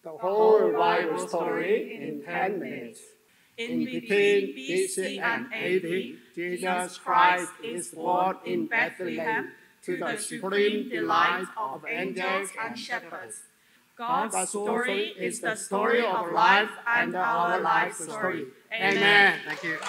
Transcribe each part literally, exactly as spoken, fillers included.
the whole Bible story in ten minutes. In between B C and A D, Jesus Christ is born in Bethlehem to the supreme delight of angels and shepherds. God's story is the story of life and our life story. Amen. Thank you.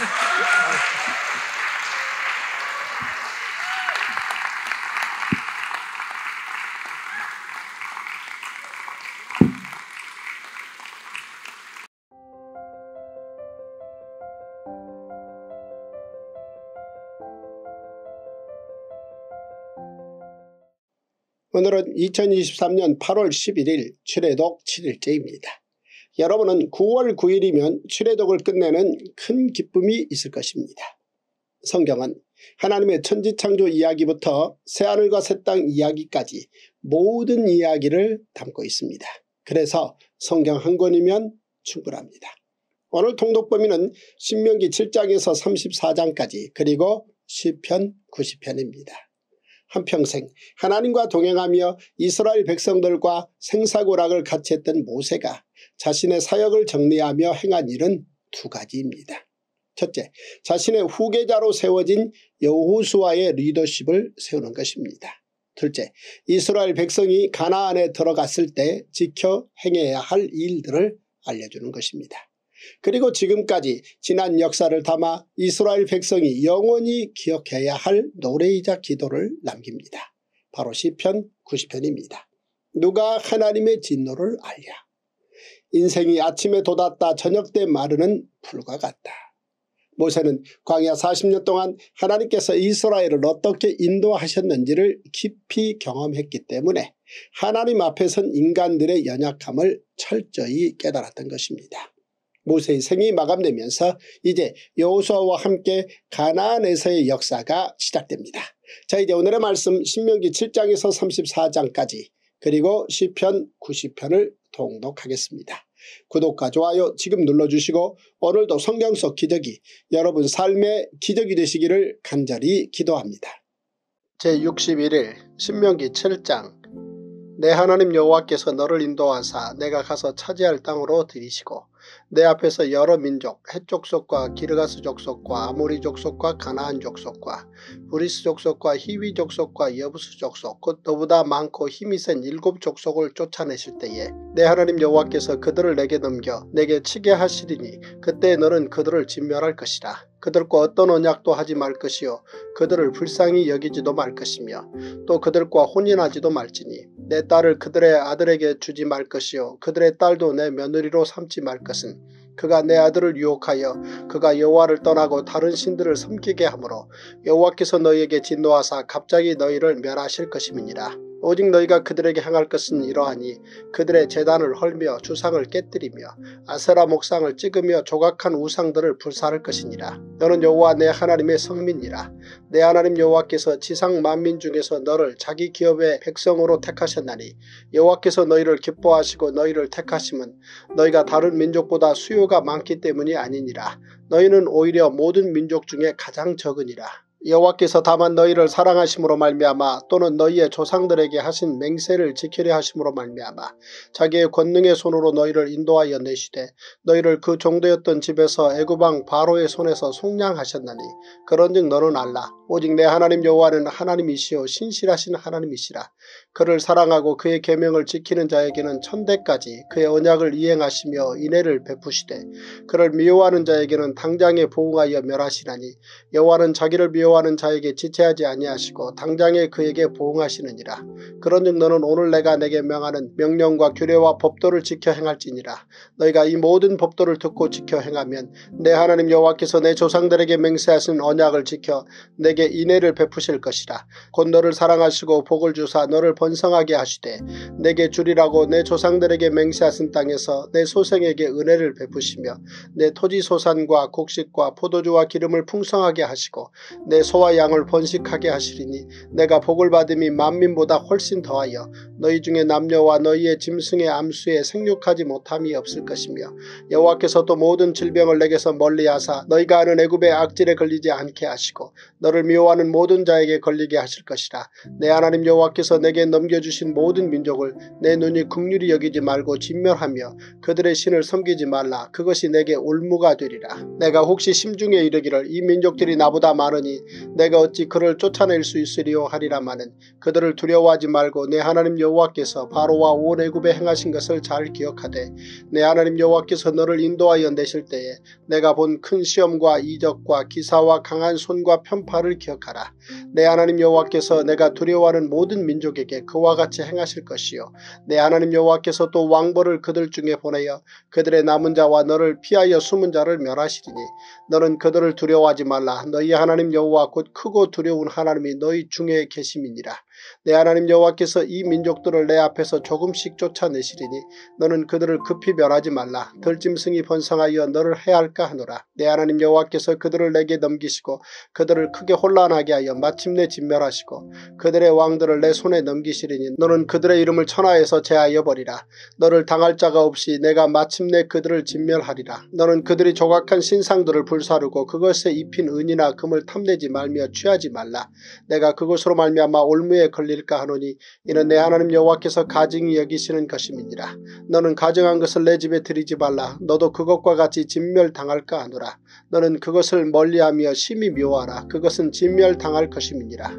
오늘은 이천이십삼년 팔월 십일일 출애독 칠일째입니다. 여러분은 구월 구일이면 출애독을 끝내는 큰 기쁨이 있을 것입니다. 성경은 하나님의 천지창조 이야기부터 새하늘과 새 땅 이야기까지 모든 이야기를 담고 있습니다. 그래서 성경 한 권이면 충분합니다. 오늘 통독 범위는 신명기 칠장에서 삼십사장까지 그리고 시편 구십편입니다. 한평생 하나님과 동행하며 이스라엘 백성들과 생사고락을 같이 했던 모세가 자신의 사역을 정리하며 행한 일은 두 가지입니다. 첫째, 자신의 후계자로 세워진 여호수아의 리더십을 세우는 것입니다. 둘째, 이스라엘 백성이 가나안에 들어갔을 때 지켜 행해야 할 일들을 알려주는 것입니다. 그리고 지금까지 지난 역사를 담아 이스라엘 백성이 영원히 기억해야 할 노래이자 기도를 남깁니다. 바로 시편 구십편입니다. 누가 하나님의 진노를 알랴. 인생이 아침에 돋았다 저녁 때 마르는 풀과 같다. 모세는 광야 사십년 동안 하나님께서 이스라엘을 어떻게 인도하셨는지를 깊이 경험했기 때문에 하나님 앞에 선 인간들의 연약함을 철저히 깨달았던 것입니다. 모세의 생이 마감되면서 이제 여호수아와 함께 가나안에서의 역사가 시작됩니다. 자, 이제 오늘의 말씀 신명기 칠장에서 삼십사장까지 그리고 시편 구십편을 통독하겠습니다. 구독과 좋아요 지금 눌러주시고 오늘도 성경 속 기적이 여러분 삶의 기적이 되시기를 간절히 기도합니다. 제육십일일 신명기 칠장. 내 하나님 여호와께서 너를 인도하사 내가 가서 차지할 땅으로 들이시고 내 앞에서 여러 민족 헷 족속과 기르가스 족속과 아모리 족속과 가나안 족속과 브리스 족속과 히위 족속과 여부스 족속 곧 너보다 많고 힘이 센 일곱 족속을 쫓아내실 때에 내 하나님 여호와께서 그들을 내게 넘겨 내게 치게 하시리니 그때 너는 그들을 진멸할 것이라. 그들과 어떤 언약도 하지 말 것이요 그들을 불쌍히 여기지도 말 것이며 또 그들과 혼인하지도 말지니 내 딸을 그들의 아들에게 주지 말 것이요 그들의 딸도 내 며느리로 삼지 말 것은 그가 내 아들을 유혹하여 그가 여호와를 떠나고 다른 신들을 섬기게 하므로 여호와께서 너희에게 진노하사 갑자기 너희를 멸하실 것임이니라. 오직 너희가 그들에게 행할 것은 이러하니 그들의 제단을 헐며 주상을 깨뜨리며 아세라 목상을 찍으며 조각한 우상들을 불사할 것이니라. 너는 여호와 내 하나님의 성민이라. 내 하나님 여호와께서 지상 만민 중에서 너를 자기 기업의 백성으로 택하셨나니 여호와께서 너희를 기뻐하시고 너희를 택하심은 너희가 다른 민족보다 수요가 많기 때문이 아니니라. 너희는 오히려 모든 민족 중에 가장 적으니라. 여호와께서 다만 너희를 사랑하심으로 말미암아 또는 너희의 조상들에게 하신 맹세를 지키려 하심으로 말미암아 자기의 권능의 손으로 너희를 인도하여 내시되 너희를 그 종되었던 집에서 애굽왕 바로의 손에서 속량하셨나니 그런즉 너는 알라. 오직 내 하나님 여호와는 하나님이시오 신실하신 하나님이시라. 그를 사랑하고 그의 계명을 지키는 자에게는 천대까지 그의 언약을 이행하시며 인애를 베푸시되 그를 미워하는 자에게는 당장에 보응하여 멸하시나니 여호와는 자기를 미워하는 자에게 지체하지 아니하시고 당장에 그에게 보응하시느니라. 그런즉 너는 오늘 내가 내게 명하는 명령과 규례와 법도를 지켜 행할지니라. 너희가 이 모든 법도를 듣고 지켜 행하면 내 하나님 여호와께서 내 조상들에게 맹세하신 언약을 지켜 내게 인애를 베푸실 것이라. 곧 너를 사랑하시고 복을 주사 너를 번성하게 하시되 내게 주리라고 내 조상들에게 맹세하신 땅에서 내 소생에게 은혜를 베푸시며 내 토지 소산과 곡식과 포도주와 기름을 풍성하게 하시고 내 소와 양을 번식하게 하시리니 내가 복을 받음이 만민보다 훨씬 더하여 너희 중에 남녀와 너희의 짐승의 암수에 생육하지 못함이 없을 것이며 여호와께서 또 모든 질병을 내게서 멀리하사 너희가 아는 애굽의 악질에 걸리지 않게 하시고 너를 미워하는 모든 자에게 걸리게 하실 것이라. 내 하나님 여호와께서 내게 넘겨주신 모든 민족을 내 눈이 긍휼히 여기지 말고 진멸하며 그들의 신을 섬기지 말라. 그것이 내게 올무가 되리라. 내가 혹시 심중에 이르기를 이 민족들이 나보다 많으니 내가 어찌 그를 쫓아낼 수 있으리요 하리라마는 그들을 두려워하지 말고 내 하나님 여호와께서 바로와 온 애굽에 행하신 것을 잘 기억하되 내 하나님 여호와께서 너를 인도하여 내실 때에 내가 본 큰 시험과 이적과 기사와 강한 손과 편파를 기억하라. 내 하나님 여호와께서 내가 두려워하는 모든 민족에게 그와 같이 행하실 것이요 내 하나님 여호와께서 또 왕벌을 그들 중에 보내어 그들의 남은 자와 너를 피하여 숨은 자를 멸하시리니 너는 그들을 두려워하지 말라. 너희 하나님 여호와 곧 크고 두려운 하나님이 너희 중에 계심이니라. 내 하나님 여호와께서 이 민족들을 내 앞에서 조금씩 쫓아내시리니 너는 그들을 급히 멸하지 말라. 들짐승이 번성하여 너를 해할까 하노라. 내 하나님 여호와께서 그들을 내게 넘기시고 그들을 크게 혼란하게 하여 마침내 진멸하시고 그들의 왕들을 내 손에 넘기시리니 너는 그들의 이름을 천하에서 제하여 버리라. 너를 당할 자가 없이 내가 마침내 그들을 진멸하리라. 너는 그들이 조각한 신상들을 불사르고 그것에 입힌 은이나 금을 탐내지 말며 취하지 말라. 내가 그것으로 말미암아 올무에 걸릴까 하노니 이는 내 하나님 여호와께서 가증히 여기시는 것임이니라. 너는 가증한 것을 내 집에 들이지 말라. 너도 그것과 같이 진멸당할까 하노라. 너는 그것을 멀리하며 심히 묘하라. 그것은 진멸당할 것임이니라.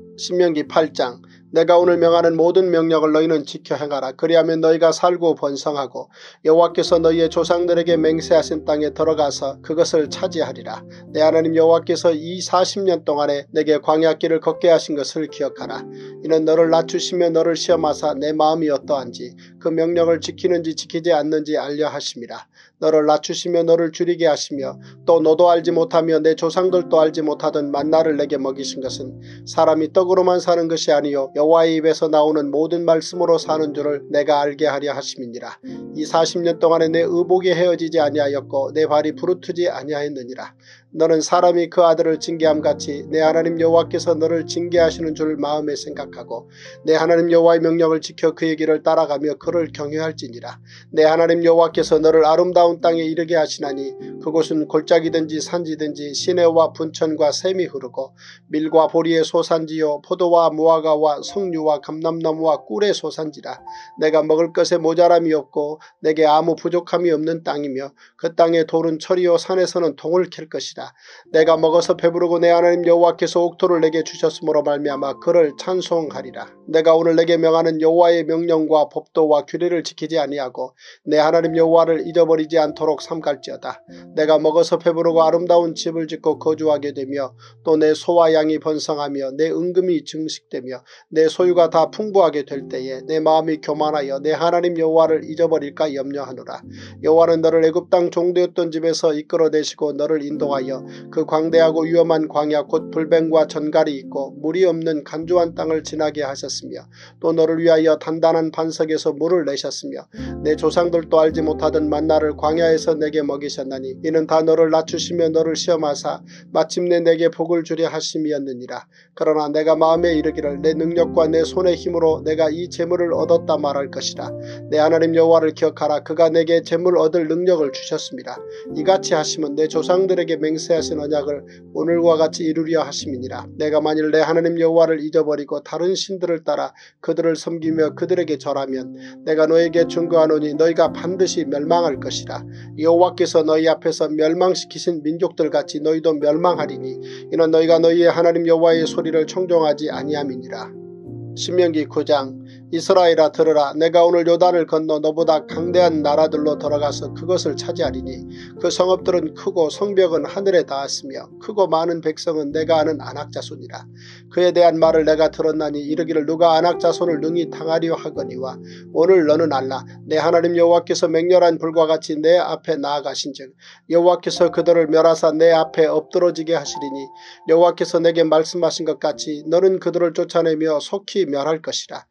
신명기 팔 장. 내가 오늘 명하는 모든 명령을 너희는 지켜 행하라. 그리하면 너희가 살고 번성하고 여호와께서 너희의 조상들에게 맹세하신 땅에 들어가서 그것을 차지하리라. 내 하나님 여호와께서 이 사십 년 동안에 내게 광야길을 걷게 하신 것을 기억하라. 이는 너를 낮추시며 너를 시험하사 내 마음이 어떠한지 그 명령을 지키는지 지키지 않는지 알려 하심이라. 너를 낮추시며 너를 줄이게 하시며 또 너도 알지 못하며 내 조상들도 알지 못하던 만나를 내게 먹이신 것은 사람이 떡으로만 사는 것이 아니요 여호와의 입에서 나오는 모든 말씀으로 사는 줄을 내가 알게 하려 하심이니라. 이 사십 년 동안에 내 의복이 헤어지지 아니하였고 내 발이 부르트지 아니하였느니라. 너는 사람이 그 아들을 징계함같이 내 하나님 여호와께서 너를 징계하시는 줄 마음에 생각하고 내 하나님 여호와의 명령을 지켜 그의 길을 따라가며 그를 경외할지니라. 내 하나님 여호와께서 너를 아름다운 땅에 이르게 하시나니 그곳은 골짜기든지 산지든지 시내와 분천과 샘이 흐르고 밀과 보리의 소산지요 포도와 무화과와 석류와 감람나무와 꿀의 소산지라. 내가 먹을 것에 모자람이 없고 내게 아무 부족함이 없는 땅이며 그 땅의 돌은 철이요 산에서는 동을 캘 것이다. 내가 먹어서 배부르고 내 하나님 여호와께서 옥토를 내게 주셨으므로 말미암아 그를 찬송하리라. 내가 오늘 내게 명하는 여호와의 명령과 법도와 규례를 지키지 아니하고 내 하나님 여호와를 잊어버리지 않도록 삼갈지어다. 내가 먹어서 배부르고 아름다운 집을 짓고 거주하게 되며 또 내 소와 양이 번성하며 내 은금이 증식되며 내 소유가 다 풍부하게 될 때에 내 마음이 교만하여 내 하나님 여호와를 잊어버릴까 염려하노라. 여호와는 너를 애굽 땅 종되었던 집에서 이끌어내시고 너를 인도하여 그 광대하고 위험한 광야 곧 불뱀과 전갈이 있고 물이 없는 간조한 땅을 지나게 하셨으며 또 너를 위하여 단단한 반석에서 물을 내셨으며 내 조상들도 알지 못하던 만나를 광야에서 내게 먹이셨나니 이는 다 너를 낮추시며 너를 시험하사 마침내 내게 복을 주려 하심이었느니라. 그러나 내가 마음에 이르기를 내 능력과 내 손의 힘으로 내가 이 재물을 얻었다 말할 것이라. 내 하나님 여호와를 기억하라. 그가 내게 재물 얻을 능력을 주셨습니다. 이같이 하시면 내 조상들에게 맹세하신 언약을 오늘과 같이 이루려 하심이니라. 내가 만일 내 하나님 여호와를 잊어버리고 다른 신들을 따라 그들을 섬기며 그들에게 절하면 내가 너에게 증거하노니 너희가 반드시 멸망할 것이라. 여호와께서 너희 앞에서 멸망시키신 민족들같이 너희도 멸망하리니 이는 너희가 너희의 하나님 여호와의 소리를 청종하지 아니함이니라. 신명기 구 장. 이스라엘아 들으라. 내가 오늘 요단을 건너 너보다 강대한 나라들로 들어가서 그것을 차지하리니 그 성읍들은 크고 성벽은 하늘에 닿았으며 크고 많은 백성은 내가 아는 안악자손이라. 그에 대한 말을 내가 들었나니 이르기를 누가 안악자손을 능히 당하려 하거니와 오늘 너는 알라. 내 하나님 여호와께서 맹렬한 불과 같이 내 앞에 나아가신즉 여호와께서 그들을 멸하사 내 앞에 엎드러지게 하시리니 여호와께서 내게 말씀하신 것 같이 너는 그들을 쫓아내며 속히 멸할 것이라. 내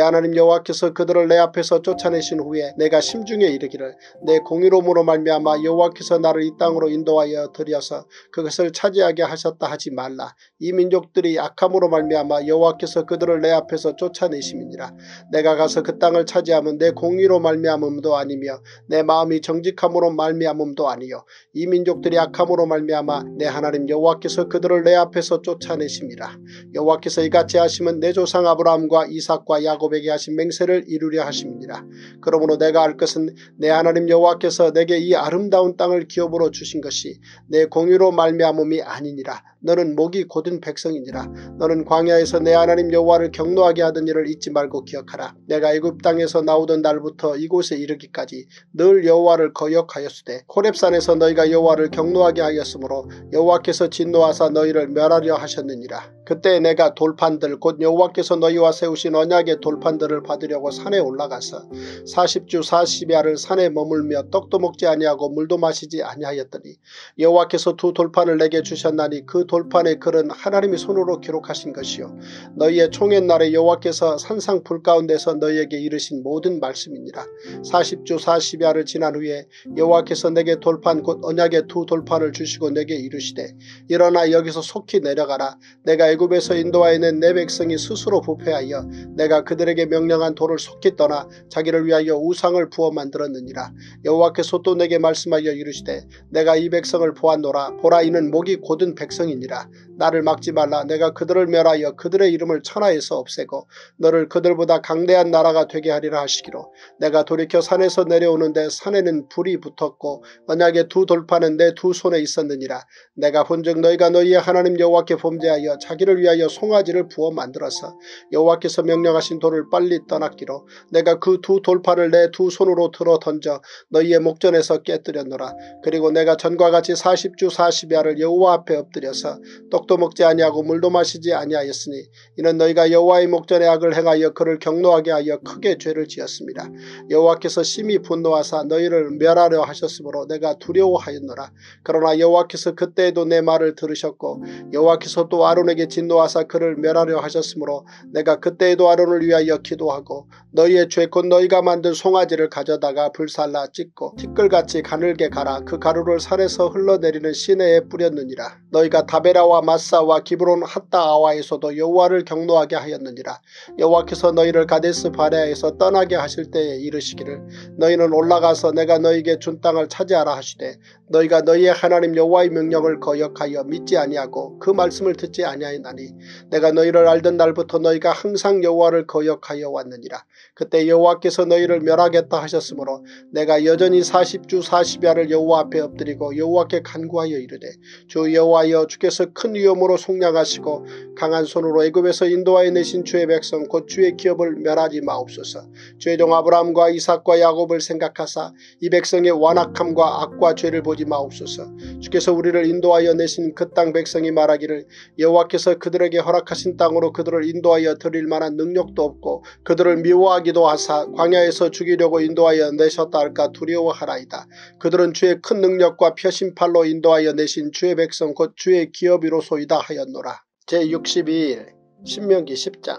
하나님 여호와께서 그들을 내 앞에서 쫓아내신 후에 내가 심중에 이르기를 내 공의로움으로 말미암아 여호와께서 나를 이 땅으로 인도하여 들여서 그것을 차지하게 하셨다 하지 말라. 이 민족들이 악함으로 말미암아 여호와께서 그들을 내 앞에서 쫓아내심이니라. 내가 가서 그 땅을 차지하면 내 공의로 말미암음도 아니며 내 마음이 정직함으로 말미암음도 아니요 이 민족들이 악함으로 말미암아 내 하나님 여호와께서 그들을 내 앞에서 쫓아내심이라. 여호와께서 이같이 하시면 내 조상 아브라함과 이삭과 야곱에게 하신 맹세를 이루려 하심이니라. 그러므로 내가 알 것은 내 하나님 여호와께서 내게 이 아름다운 땅을 기업으로 주신 것이 내 공의로 말미암음이 아니니라. 너는 목이 곧은 백성이니라. 너는 광야에서 내 하나님 여호와를 경노하게 하던 일을 잊지 말고 기억하라. 내가 애굽 땅에서 나오던 날부터 이곳에 이르기까지 늘 여호와를 거역하였으되 호렙산에서 너희가 여호와를 경노하게 하였으므로 여호와께서 진노하사 너희를 멸하려 하셨느니라. 그때 내가 돌판들 곧 여호와께서 너희와 세우신 언약의 돌판들을 받으려고 산에 올라가서 사십 주 사십야를 산에 머물며 떡도 먹지 아니하고 물도 마시지 아니하였더니 여호와께서 두 돌판을 내게 주셨나니 그 돌판의 글은 하나님이 손으로 기록하신 것이요 너희의 총의 날에 여호와께서 산상 불 가운데서 너희에게 이르신 모든 말씀이니라. 사십 주 사십야를 지난 후에 여호와께서 내게 돌판 곧 언약의 두 돌판을 주시고 내게 이르시되 일어나 여기서 속히 내려가라. 내가 애굽에서 인도하여 낸 내 백성이 스스로 부패하여 내가 그들에게 명령한 돌을 속히 떠나 자기를 위하여 우상을 부어 만들었느니라. 여호와께서 또 내게 말씀하여 이르시되 내가 이 백성을 보았노라. 보라 이는 목이 곧은 백성이니라. 나를 막지 말라. 내가 그들을 멸하여 그들의 이름을 천하에서 없애고 너를 그들보다 강대한 나라가 되게 하리라 하시기로 내가 돌이켜 산에서 내려오는데 산에는 불이 붙었고 언약의 두 돌판은 내 두 손에 있었느니라. 내가 본즉 너희가 너희의 하나님 여호와께 범죄하여 자기를 위하여 송아지를 부어 만들어서 여호와께서 명령하신 돌을 빨리 떠났기로 내가 그 두 돌판을 내 두 손으로 들어 던져 너희의 목전에서 깨뜨렸노라. 그리고 내가 전과 같이 사십 주 사십야를 여호와 앞에 엎드려서 떡도 먹지 아니하고 물도 마시지 아니하였으니 이는 너희가 여호와의 목전에 악을 행하여 그를 경노하게 하여 크게 죄를 지었습니다. 여호와께서 심히 분노하사 너희를 멸하려 하셨으므로 내가 두려워하였노라. 그러나 여호와께서 그때에도 내 말을 들으셨고 여호와께서 또 아론에게 진노하사 그를 멸하려 하셨으므로 내가 그때에도 아론을 위하여 기도하고 너희의 죄 곧 너희가 만든 송아지를 가져다가 불살라 찢고 티끌같이 가늘게 갈아 그 가루를 산에서 흘러내리는 시내에 뿌렸느니라. 너희가 다베라와 마사와 기브론 핫다아와에서도 여호와를 경노하게 하였느니라. 여호와께서 너희를 가데스 바네아에서 떠나게 하실 때에 이르시기를 너희는 올라가서 내가 너희에게 준 땅을 차지하라 하시되 너희가 너희의 하나님 여호와의 명령을 거역하여 믿지 아니하고 그 말씀을 듣지 아니하였나니 내가 너희를 알던 날부터 너희가 항상 여호와를 거역하여 왔느니라. 그때 여호와께서 너희를 멸하겠다 하셨으므로 내가 여전히 사십 주 사십야를 여호와 앞에 엎드리고 여호와께 간구하여 이르되 주 여호와여 주께서 큰 위엄으로 속량하시고 강한 손으로 애굽에서 인도하여 내신 주의 백성 곧 주의 기업을 멸하지 마옵소서. 주의 종 아브라함과 이삭과 야곱을 생각하사 이 백성의 완악함과 악과 죄를 보지 마옵소서. 주께서 우리를 인도하여 내신 그 땅 백성이 말하기를 여호와께서 그들에게 허락하신 땅으로 그들을 인도하여 드릴 만한 능력도 없고 그들을 미워하기도 하사 광야에서 죽이려고 인도하여 내셨다 할까 두려워하라이다. 그들은 주의 큰 능력과 표심팔로 인도하여 내신 주의 백성 곧 주의 기업이로소이다 하였노라. 제육십이일 신명기 십장.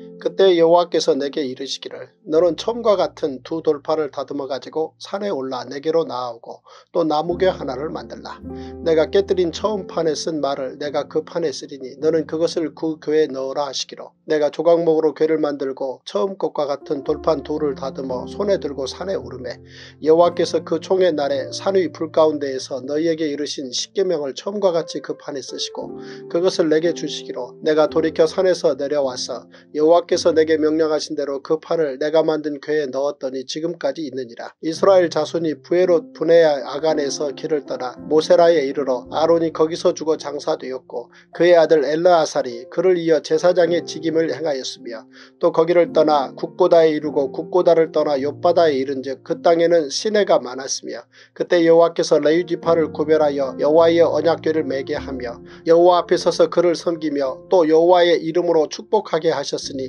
그때 여호와께서 내게 이르시기를 너는 처음과 같은 두 돌판을 다듬어 가지고 산에 올라 내게로 나아오고 또 나무괴 하나를 만들라. 내가 깨뜨린 처음 판에 쓴 말을 내가 그 판에 쓰리니 너는 그것을 그 궤에 넣으라 하시기로 내가 조각목으로 궤를 만들고 처음 것과 같은 돌판 둘을 다듬어 손에 들고 산에 오르매 여호와께서 그 총의 날에 산 위 불 가운데에서 너희에게 이르신 십계명을 처음과 같이 그 판에 쓰시고 그것을 내게 주시기로 내가 돌이켜 산에서 내려와서 여호와께서 내게 명령하신 대로 그 판을 내가 만든 궤에 넣었더니 지금까지 있느니라. 이스라엘 자손이 부에롯 분해야 아간에서 길을 떠나 모세라에 이르러 아론이 거기서 죽어 장사되었고 그의 아들 엘르아살이 그를 이어 제사장의 직임을 행하였으며 또 거기를 떠나 국고다에 이르고 국고다를 떠나 욥바다에 이른즉 그 땅에는 시내가 많았으며 그때 여호와께서 레위 지파를 구별하여 여호와의 언약궤를 매게 하며 여호와 앞에 서서 그를 섬기며 또 여호와의 이름으로 축복하게 하셨으니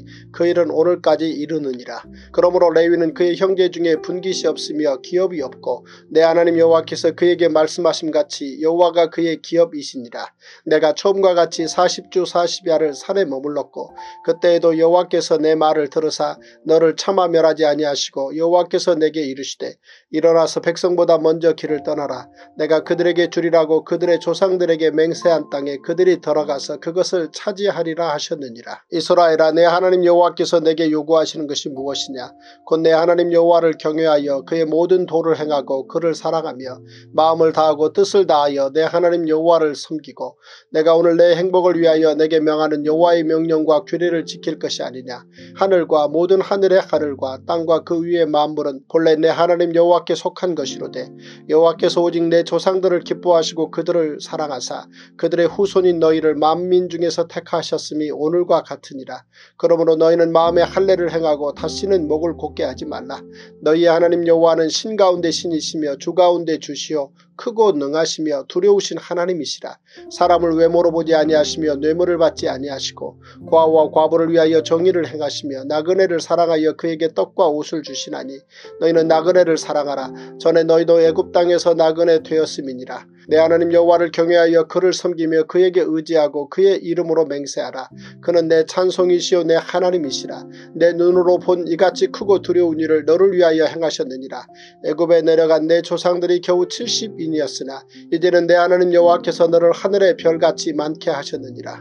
그 일은 오늘까지 이르느니라. 그러므로 레위는 그의 형제 중에 분깃이 없으며 기업이 없고 내 하나님 여호와께서 그에게 말씀하심같이 여호와가 그의 기업이시니라. 내가 처음과 같이 사십 주 사십 야를 산에 머물렀고 그때에도 여호와께서 내 말을 들으사 너를 차마 멸하지 아니하시고 여호와께서 내게 이르시되 일어나서 백성보다 먼저 길을 떠나라. 내가 그들에게 주리라고 그들의 조상들에게 맹세한 땅에 그들이 들어가서 그것을 차지하리라 하셨느니라. 이스라엘아, 내 하나님 여호와께서 내게 요구하시는 것이 무엇이냐? 곧 내 하나님 여호와를 경외하여 그의 모든 도를 행하고 그를 사랑하며 마음을 다하고 뜻을 다하여 내 하나님 여호와를 섬기고 내가 오늘 내 행복을 위하여 내게 명하는 여호와의 명령과 규례를 지킬 것이 아니냐. 하늘과 모든 하늘의 하늘과 땅과 그 위의 만물은 본래 내 하나님 여호와께 속한 것이로되 여호와께서 오직 내 조상들을 기뻐하시고 그들을 사랑하사 그들의 후손인 너희를 만민 중에서 택하셨음이 오늘과 같으니라. 그러므로 너희는 마음에 할례를 행하고 다시는 목을 곧게 하지 말라. 너희의 하나님 여호와는 신 가운데 신이시며 주 가운데 주시오 크고 능하시며 두려우신 하나님이시라. 사람을 외모로 보지 아니하시며 뇌물을 받지 아니하시고 과와 과부를 위하여 정의를 행하시며 나그네를 사랑하여 그에게 떡과 옷을 주시나니 너희는 나그네를 사랑하라. 전에 너희도 애굽 땅에서 나그네 되었음이니라. 내 하나님 여호와를 경외하여 그를 섬기며 그에게 의지하고 그의 이름으로 맹세하라. 그는 내 찬송이시오 내 하나님이시라. 내 눈으로 본 이같이 크고 두려운 일을 너를 위하여 행하셨느니라. 애굽에 내려간 내 조상들이 겨우 칠십 인이었으나 이제는 내 하나님 여호와께서 너를 하늘의 별같이 많게 하셨느니라.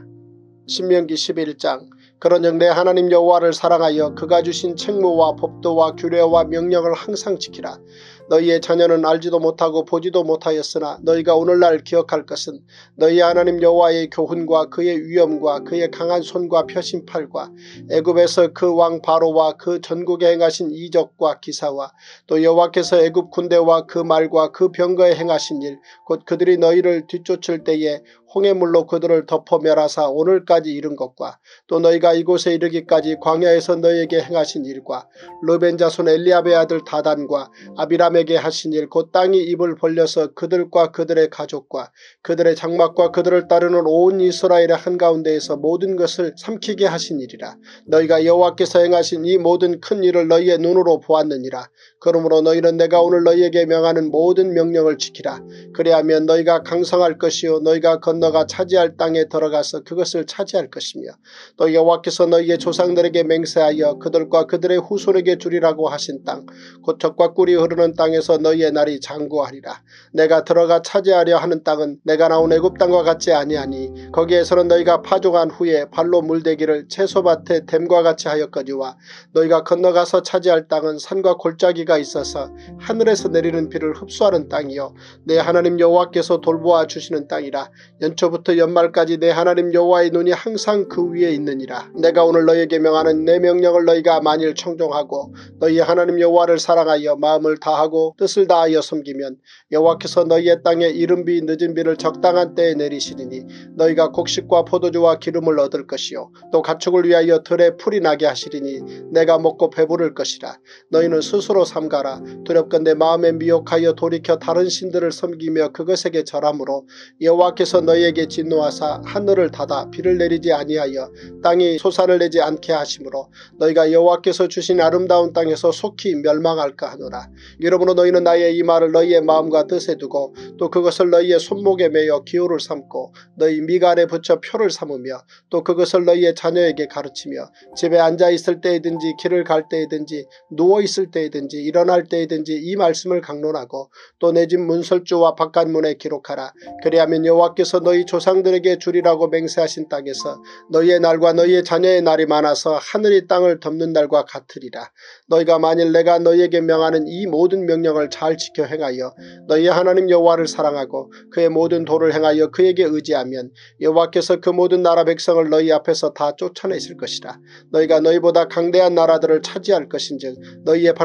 신명기 십일 장. 그런즉 내 하나님 여호와를 사랑하여 그가 주신 책무와 법도와 규례와 명령을 항상 지키라. 너희의 자녀는 알지도 못하고 보지도 못하였으나 너희가 오늘날 기억할 것은 너희 하나님 여호와의 교훈과 그의 위엄과 그의 강한 손과 펴신 팔과 애굽에서 그 왕 바로와 그 전국에 행하신 이적과 기사와 또 여호와께서 애굽 군대와 그 말과 그 병거에 행하신 일 곧 그들이 너희를 뒤쫓을 때에 홍해물로 그들을 덮어 멸하사 오늘까지 이른 것과 또 너희가 이곳에 이르기까지 광야에서 너희에게 행하신 일과 르벤 자손 엘리압의 아들 다단과 아비람에게 하신 일 곧 땅이 입을 벌려서 그들과 그들의 가족과 그들의 장막과 그들을 따르는 온 이스라엘의 한가운데에서 모든 것을 삼키게 하신 일이라. 너희가 여호와께서 행하신 이 모든 큰 일을 너희의 눈으로 보았느니라. 그러므로 너희는 내가 오늘 너희에게 명하는 모든 명령을 지키라. 그리하면 너희가 강성할 것이요 너희가 건너가 차지할 땅에 들어가서 그것을 차지할 것이며 또 여호와께서 너희의 조상들에게 맹세하여 그들과 그들의 후손에게 주리라고 하신 땅 곧 젖과 꿀이 흐르는 땅에서 너희의 날이 장구하리라. 내가 들어가 차지하려 하는 땅은 내가 나온 애굽 땅과 같지 아니하니 거기에서는 너희가 파종한 후에 발로 물대기를 채소밭에 댐과 같이 하였거니와 너희가 건너가서 차지할 땅은 산과 골짜기가 있어서 하늘에서 내리는 비를 흡수하는 땅이요 내 하나님 여호와께서 돌보아 주시는 땅이라. 연초부터 연말까지 내 하나님 여호와의 눈이 항상 그 위에 있느니라. 내가 오늘 너희에게 명하는 내 명령을 너희가 만일 청종하고 너희 하나님 여호와를 사랑하여 마음을 다하고 뜻을 다하여 섬기면 여호와께서 너희의 땅에 이른 비 늦은 비를 적당한 때에 내리시리니 너희가 곡식과 포도주와 기름을 얻을 것이요 또 가축을 위하여 들에 풀이 나게 하시리니 내가 먹고 배부를 것이라. 너희는 스스로 삼가라. 두렵건대 마음에 미혹하여 돌이켜 다른 신들을 섬기며 그것에게 절함으로 여호와께서 너희에게 진노하사 하늘을 닫아 비를 내리지 아니하여 땅이 소산을 내지 않게 하심으로 너희가 여호와께서 주신 아름다운 땅에서 속히 멸망할까 하노라. 이러므로 너희는 나의 이 말을 너희의 마음과 뜻에 두고 또 그것을 너희의 손목에 매여 기호를 삼고 너희 미간에 붙여 표를 삼으며 또 그것을 너희의 자녀에게 가르치며 집에 앉아있을 때이든지 길을 갈 때이든지 누워있을 때이든지 일어날 때이든지 이 말씀을 강론하고 또 내 집 문설주와 바깥문에 기록하라. 그리하면 여호와께서 너희 조상들에게 주리라고 맹세하신 땅에서 너희의 날과 너희의 자녀의 날이 많아서 하늘이 땅을 덮는 날과 같으리라. 너희가 만일 내가 너희에게 명하는 이 모든 명령을 잘 지켜 행하여 너희의 하나님 여호와를 사랑하고 그의 모든 도를 행하여 그에게 의지하면 여호와께서 그 모든 나라 백성을 너희 앞에서 다 쫓아내실 것이라. 너희가 너희보다 강대한 나라들을 차지할 것인즉 너희의 발바닥으로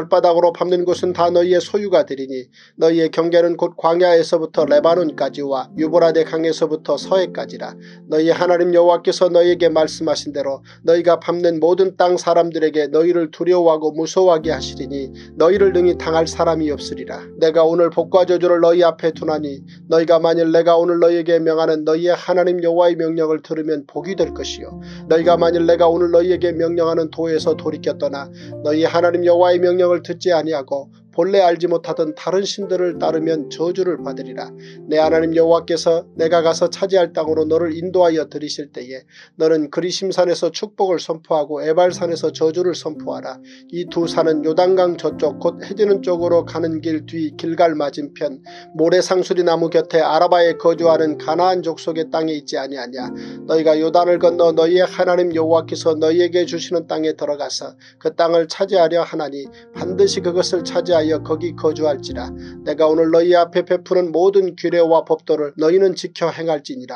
손으로 밟는 곳은 다 너희의 소유가 되리니 너희의 경계는 곧 광야에서부터 레바논까지와 유브라데 강에서부터 서해까지라. 너희 하나님 여호와께서 너희에게 말씀하신 대로 너희가 밟는 모든 땅 사람들에게 너희를 두려워하고 무서워하게 하시리니 너희를 능히 당할 사람이 없으리라. 내가 오늘 복과 저주를 너희 앞에 두나니 너희가 만일 내가 오늘 너희에게 명하는 너희의 하나님 여호와의 명령을 들으면 복이 될 것이요 너희가 만일 내가 오늘 너희에게 명령하는 도에서 돌이켜 떠나 너희 하나님 여호와의 명령을 듣지 아니하고 본래 알지 못하던 다른 신들을 따르면 저주를 받으리라. 내 하나님 여호와께서 내가 가서 차지할 땅으로 너를 인도하여 들이실 때에 너는 그리심산에서 축복을 선포하고 에발산에서 저주를 선포하라. 이 두 산은 요단강 저쪽 곧 해지는 쪽으로 가는 길 뒤 길갈 맞은편 모래상수리 나무 곁에 아라바에 거주하는 가나안 족속의 땅에 있지 아니하냐. 너희가 요단을 건너 너희의 하나님 여호와께서 너희에게 주시는 땅에 들어가서 그 땅을 차지하려 하나니 반드시 그것을 차지하여 거기 거주할지라. 내가 오늘 너희 앞에 베푸는 모든 규례와 법도를 너희는 지켜 행할지니라.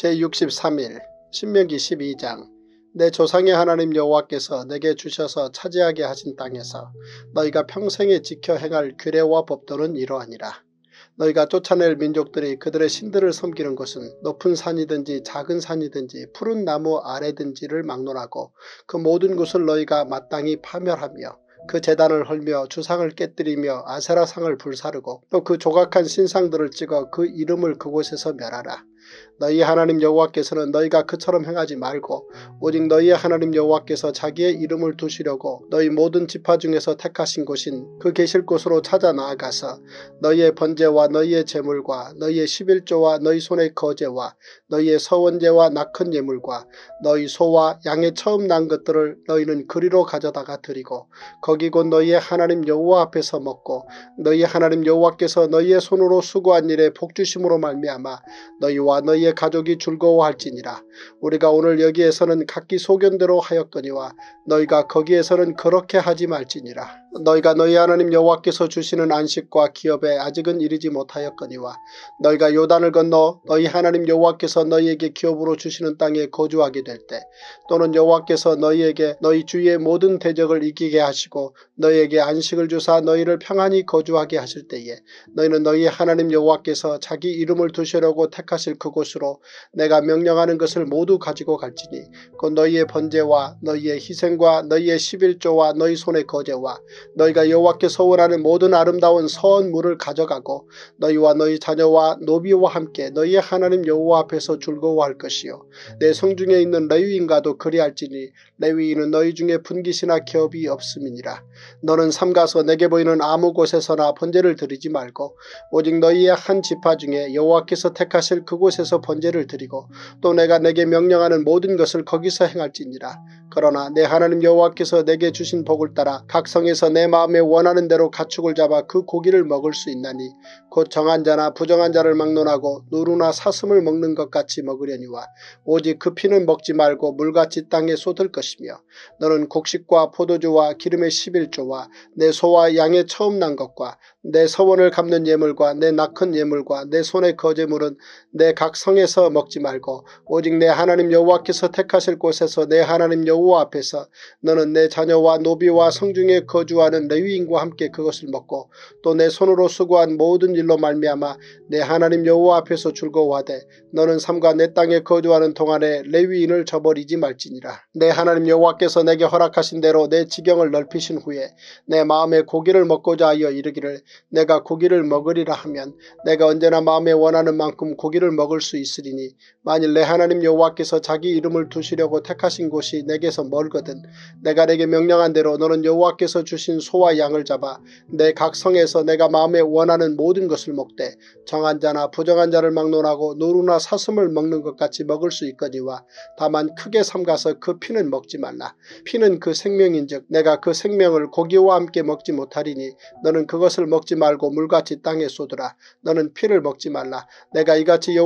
제육십삼 일 신명기 십이 장. 내 조상의 하나님 여호와께서 내게 주셔서 차지하게 하신 땅에서 너희가 평생에 지켜 행할 규례와 법도는 이러하니라. 너희가 쫓아낼 민족들이 그들의 신들을 섬기는 곳은 높은 산이든지 작은 산이든지 푸른 나무 아래든지를 막론하고 그 모든 곳을 너희가 마땅히 파멸하며 그 제단을 헐며 주상을 깨뜨리며 아세라상을 불사르고 또 그 조각한 신상들을 찍어 그 이름을 그곳에서 멸하라. 너희 하나님 여호와께서는 너희가 그처럼 행하지 말고 오직 너희의 하나님 여호와께서 자기의 이름을 두시려고 너희 모든 지파 중에서 택하신 곳인 그 계실 곳으로 찾아 나아가서 너희의 번제와 너희의 제물과 너희의 십일조와 너희 손의 거제와 너희의 서원제와 낙헌 예물과 너희 소와 양의 처음 난 것들을 너희는 그리로 가져다가 드리고 거기 곧 너희의 하나님 여호와 앞에서 먹고 너희 하나님 여호와께서 너희의 손으로 수고한 일에 복주심으로 말미암아 너희와 너희의 가족이 즐거워할지니라. 우리가 오늘 여기에서는 각기 소견대로 하였거니와 너희가 거기에서는 그렇게 하지 말지니라. 너희가 너희 하나님 여호와께서 주시는 안식과 기업에 아직은 이르지 못하였거니와 너희가 요단을 건너 너희 하나님 여호와께서 너희에게 기업으로 주시는 땅에 거주하게 될 때 또는 여호와께서 너희에게 너희 주위의 모든 대적을 이기게 하시고 너희에게 안식을 주사 너희를 평안히 거주하게 하실 때에 너희는 너희 하나님 여호와께서 자기 이름을 두시려고 택하실 그곳으로 내가 명령하는 것을 모두 가지고 갈지니 곧 너희의 번제와 너희의 희생과 너희의 십일조와 너희 손의 거제와 너희가 여호와께서 원하는 모든 아름다운 서원 물을 가져가고 너희와 너희 자녀와 노비와 함께 너희의 하나님 여호와 앞에서 즐거워할 것이요 내 성중에 있는 레위인과도 그리할지니 레위인은 너희 중에 분깃이나 기업이 없음이니라. 너는 삼가서 내게 보이는 아무 곳에서나 번제를 드리지 말고 오직 너희의 한 지파 중에 여호와께서 택하실 그곳에서 번제를 드리고 또 내가 내게 명령하는 모든 것을 거기서 행할지니라. 그러나 내 하나님 여호와께서 내게 주신 복을 따라 각 성에서 내 마음에 원하는 대로 가축을 잡아 그 고기를 먹을 수 있나니 곧 정한 자나 부정한 자를 막론하고 누루나 사슴을 먹는 것 같이 먹으려니와 오직 그 피는 먹지 말고 물같이 땅에 쏟을 것이며 너는 곡식과 포도주와 기름의 십일조와 내 소와 양의 처음 난 것과 내 서원을 갚는 예물과 내 낙헌 예물과 내 손의 거제물은 내 각 성에서 먹지 말고 오직 내 하나님 여호와께서 택하실 곳에서 내 하나님 여호와 앞에서 너는 내 자녀와 노비와 성중에 거주하는 레위인과 함께 그것을 먹고 또 내 손으로 수고한 모든 일로 말미암아 내 하나님 여호와 앞에서 즐거워하되 너는 삼가 내 땅에 거주하는 동안에 레위인을 저버리지 말지니라. 내 하나님 여호와께서 내게 허락하신 대로 내 지경을 넓히신 후에 내 마음에 고기를 먹고자 하여 이르기를 내가 고기를 먹으리라 하면 내가 언제나 마음에 원하는 만큼 고기를 먹을 수 있으리니 만일 내 하나님 여호와께서 자기 이름을 두시려고 택하신 곳이 내게서 멀거든 내가 내게 명령한 대로 너는 여호와께서 주신 소와 양을 잡아 내 각 성에서 내가 마음에 원하는 모든 것을 먹되 정한 자나 부정한 자를 막론하고 노루나 사슴을 먹는 것 같이 먹을 수 있거니와 다만 크게 삼가서 그 피는 먹지 말라. 피는 그 생명인즉 내가 그 생명을 고기와 함께 먹지 못하리니 너는 그것을 먹지 말고 물같이 땅에 쏟으라. 너는 피를 먹지 말라. 내가 이같이 여호와께서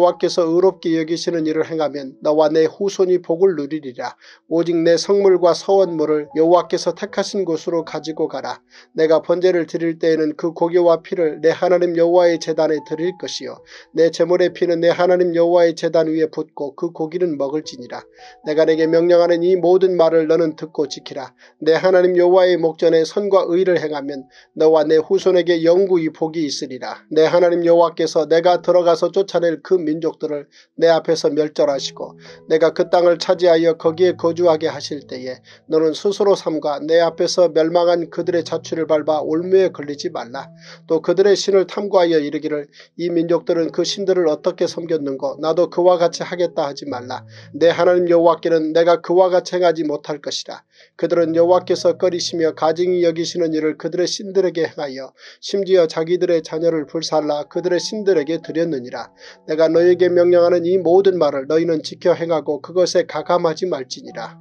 앞에서 의롭게 여기시는 일을 행하면 너와 내 후손이 복을 누리리라. 오직 내 성물과 서원물을 여호와께서 택하신 곳으로 가지고 가라. 내가 번제를 드릴 때에는 그 고기와 피를 내 하나님 여호와의 제단에 드릴 것이요 내 제물의 피는 내 하나님 여호와의 제단 위에 붓고 그 고기는 먹을지니라. 내가 내게 명령하는 이 모든 말을 너는 듣고 지키라. 내 하나님 여호와의 목전에 선과 의를 행하면 너와 내 후손에게 영구히 복이 있으리라. 내 하나님 여호와께서 내가 들어가서 쫓아낼 그 민족들을 내 앞에서 멸절하시고 내가 그 땅을 차지하여 거기에 거주하게 하실 때에 너는 스스로 삼가 내 앞에서 멸망한 그들의 자취를 밟아 올무에 걸리지 말라. 또 그들의 신을 탐구하여 이르기를 이 민족들은 그 신들을 어떻게 섬겼는고 나도 그와 같이 하겠다 하지 말라. 내 하나님 여호와께는 내가 그와 같이 행하지 못할 것이라. 그들은 여호와께서 꺼리시며 가증히 여기시는 일을 그들의 신들에게 행하여 심지어 자기들의 자녀를 불살라 그들의 신들에게 드렸느니라. 내가 너희에게 명령하는 이 모든 말을 너희는 지켜 행하고 그것에 가감하지 말지니라.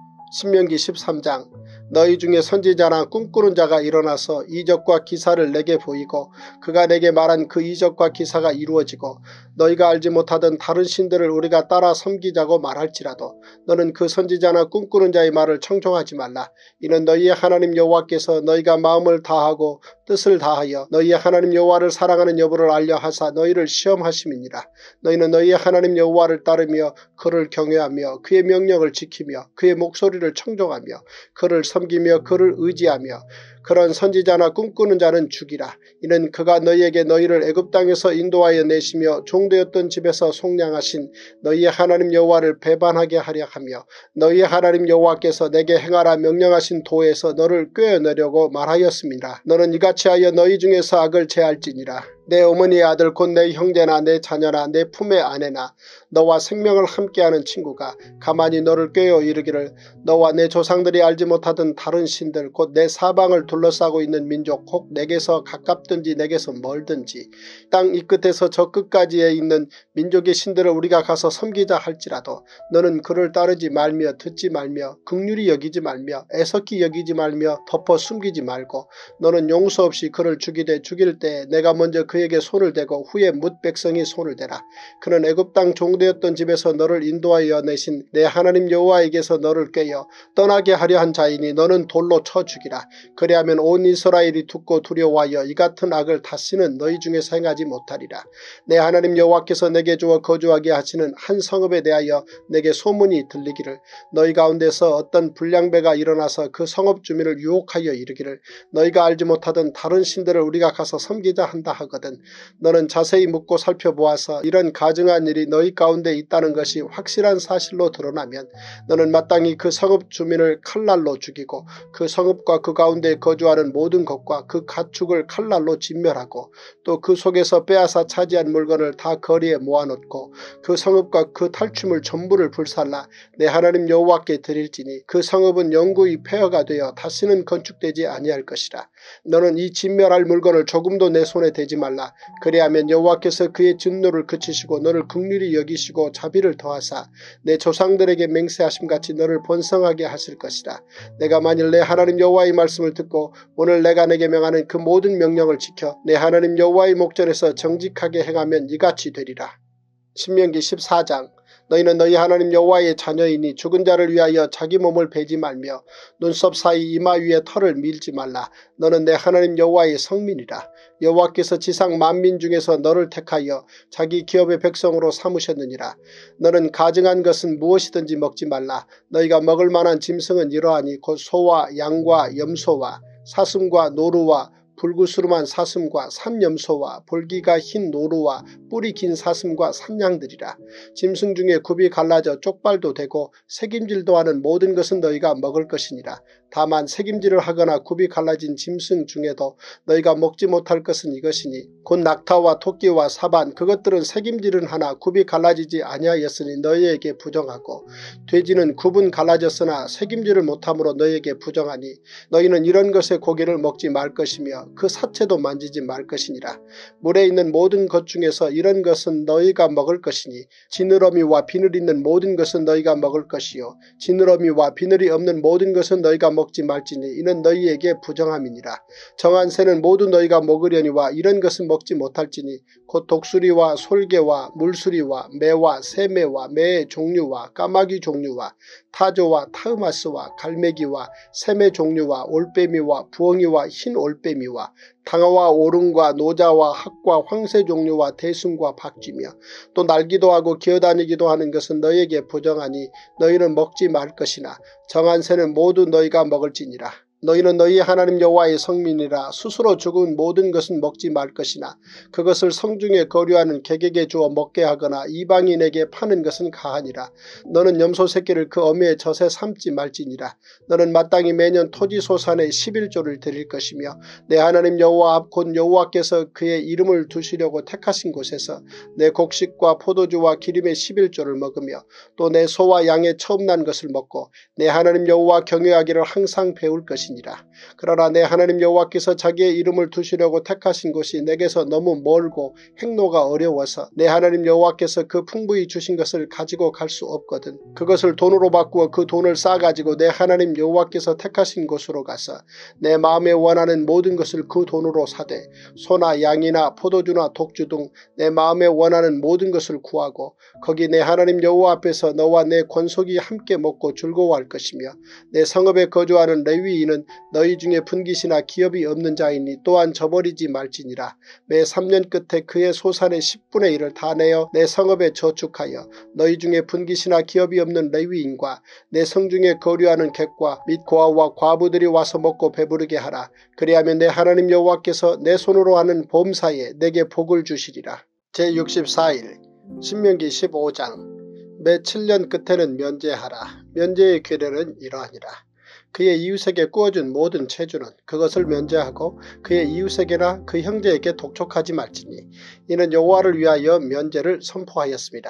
신명기 십삼 장. 너희 중에 선지자나 꿈꾸는 자가 일어나서 이적과 기사를 내게 보이고 그가 내게 말한 그 이적과 기사가 이루어지고 너희가 알지 못하던 다른 신들을 우리가 따라 섬기자고 말할지라도 너는 그 선지자나 꿈꾸는 자의 말을 청종하지 말라. 이는 너희의 하나님 여호와께서 너희가 마음을 다하고 뜻을 다하여 너희의 하나님 여호와를 사랑하는 여부를 알려 하사 너희를 시험하심이니라. 너희는 너희의 하나님 여호와를 따르며 그를 경외하며 그의 명령을 지키며 그의 목소리를 청종하며 그를 섬기며 그를 의지하며 그런 선지자나 꿈꾸는 자는 죽이라. 이는 그가 너희에게 너희를 애굽 땅에서 인도하여 내시며 종되었던 집에서 속량하신 너희의 하나님 여호와를 배반하게 하려 하며 너희의 하나님 여호와께서 내게 행하라 명령하신 도에서 너를 꿰어내려고 말하였습니다. 너는 이같이 하여 너희 중에서 악을 제할지니라. 내 어머니의 아들 곧 내 형제나 내 자녀나 내 품의 아내나 너와 생명을 함께하는 친구가 가만히 너를 꿰어 이르기를 너와 내 조상들이 알지 못하던 다른 신들 곧 내 사방을 둘러싸고 있는 민족 혹 내게서 가깝든지 내게서 멀든지 땅 이 끝에서 저 끝까지에 있는 민족의 신들을 우리가 가서 섬기자 할지라도 너는 그를 따르지 말며 듣지 말며 긍휼히 여기지 말며 애석히 여기지 말며 덮어 숨기지 말고 너는 용서 없이 그를 죽이되 죽일 때 내가 먼저 그에게 손을 대고 후에 뭇 백성이 손을 대라. 그는 애굽 땅 종되었던 집에서 너를 인도하여 내신 내 하나님 여호와에게서 너를 꿰어 떠나게 하려 한 자이니 너는 돌로 쳐 죽이라. 그리하면 온 이스라엘이 듣고 두려워하여 이 같은 악을 다시는 너희 중에서 행하지 못하리라. 내 하나님 여호와께서 내게 주어 거주하게 하시는 한 성읍에 대하여 내게 소문이 들리기를 너희 가운데서 어떤 불량배가 일어나서 그 성읍 주민을 유혹하여 이르기를 너희가 알지 못하던 다른 신들을 우리가 가서 섬기자 한다 하거든. 너는 자세히 묻고 살펴보아서 이런 가증한 일이 너희 가운데 있다는 것이 확실한 사실로 드러나면 너는 마땅히 그 성읍 주민을 칼날로 죽이고 그 성읍과 그 가운데 거주하는 모든 것과 그 가축을 칼날로 진멸하고 또 그 속에서 빼앗아 차지한 물건을 다 거리에 모아놓고 그 성읍과 그 탈취물 전부를 불살라 내 하나님 여호와께 드릴지니 그 성읍은 영구히 폐허가 되어 다시는 건축되지 아니할 것이라. 너는 이 진멸할 물건을 조금도 내 손에 대지 말라. 그리하면 여호와께서 그의 진노를 그치시고 너를 긍휼히 여기시고 자비를 더하사 내 조상들에게 맹세하심같이 너를 번성하게 하실 것이라. 내가 만일 내 하나님 여호와의 말씀을 듣고 오늘 내가 내게 명하는 그 모든 명령을 지켜 내 하나님 여호와의 목전에서 정직하게 행하면 이같이 되리라. 신명기 십사 장. 너희는 너희 하나님 여호와의 자녀이니 죽은 자를 위하여 자기 몸을 베지 말며 눈썹 사이 이마 위에 털을 밀지 말라. 너는 내 하나님 여호와의 성민이라. 여호와께서 지상 만민 중에서 너를 택하여 자기 기업의 백성으로 삼으셨느니라. 너는 가증한 것은 무엇이든지 먹지 말라. 너희가 먹을 만한 짐승은 이러하니 곧 소와 양과 염소와 사슴과 노루와 불구스름한 사슴과 산염소와 볼기가 흰 노루와 뿔이 긴 사슴과 산양들이라. 짐승 중에 굽이 갈라져 쪽발도 되고 새김질도 하는 모든 것은 너희가 먹을 것이니라. 다만 새김질을 하거나 굽이 갈라진 짐승 중에도 너희가 먹지 못할 것은 이것이니 곧 낙타와 토끼와 사반 그것들은 새김질은 하나 굽이 갈라지지 아니하였으니 너희에게 부정하고 돼지는 굽은 갈라졌으나 새김질을 못함으로 너희에게 부정하니 너희는 이런 것의 고기를 먹지 말 것이며 것이며 그 사체도 만지지 말 것이니라. 물에 있는 모든 것 중에서 이런 것은 너희가 먹을 것이니 지느러미와 비늘 있는 모든 것은 너희가 먹을 것이요 지느러미와 비늘이 없는 모든 것은 너희가 먹지 말지니 이는 너희에게 부정함이니라. 정한 새는 모두 너희가 먹으려니와 이런 것은 먹지 못할지니 곧 독수리와 솔개와 물수리와 매와 새매와 매의 종류와 까마귀 종류와 타조와 타흐마스와 갈매기와 새매 종류와 올빼미와 부엉이와 흰 올빼미와 당어와 오름과 노자와 학과 황새 종류와 대순과 박쥐며 또 날기도 하고 기어다니기도 하는 것은 너희에게 부정하니 너희는 먹지 말 것이나 정한 새는 모두 너희가 먹을지니라. 너희는 너희 하나님 여호와의 성민이라. 스스로 죽은 모든 것은 먹지 말 것이나 그것을 성중에 거류하는 객에게 주어 먹게 하거나 이방인에게 파는 것은 가하니라. 너는 염소 새끼를 그 어미의 젖에 삶지 말지니라. 너는 마땅히 매년 토지 소산의 십일조를 드릴 것이며 내 하나님 여호와 앞 곧 여호와께서 그의 이름을 두시려고 택하신 곳에서 내 곡식과 포도주와 기름의 십일조를 먹으며 또 내 소와 양의 처음 난 것을 먹고 내 하나님 여호와 경외하기를 항상 배울 것이니라. 그러나 내 하나님 여호와께서 자기의 이름을 두시려고 택하신 곳이 내게서 너무 멀고 행로가 어려워서 내 하나님 여호와께서 그 풍부히 주신 것을 가지고 갈 수 없거든. 그것을 돈으로 바꾸어 그 돈을 싸가지고 내 하나님 여호와께서 택하신 곳으로 가서 내 마음에 원하는 모든 것을 그 돈으로 사되 소나 양이나 포도주나 독주 등 내 마음에 원하는 모든 것을 구하고 거기 내 하나님 여호와 앞에서 너와 내 권속이 함께 먹고 즐거워할 것이며 내 성읍에 거주하는 레위인은 너희 중에 분깃이나 기업이 없는 자이니 또한 저버리지 말지니라. 매 삼 년 끝에 그의 소산의 십분의 일을 다 내어 내 성읍에 저축하여 너희 중에 분깃이나 기업이 없는 레위인과 내 성중에 거류하는 객과 및 고아와 과부들이 와서 먹고 배부르게 하라. 그리하면 내 하나님 여호와께서 내 손으로 하는 범사에 내게 복을 주시리라. 제육십사일 신명기 십오장 매 칠 년 끝에는 면제하라. 면제의 규례는 이러하니라. 그의 이웃에게 구워준 모든 채주는 그것을 면제하고 그의 이웃에게나 그 형제에게 독촉하지 말지니 이는 여호와를 위하여 면제를 선포하였습니다.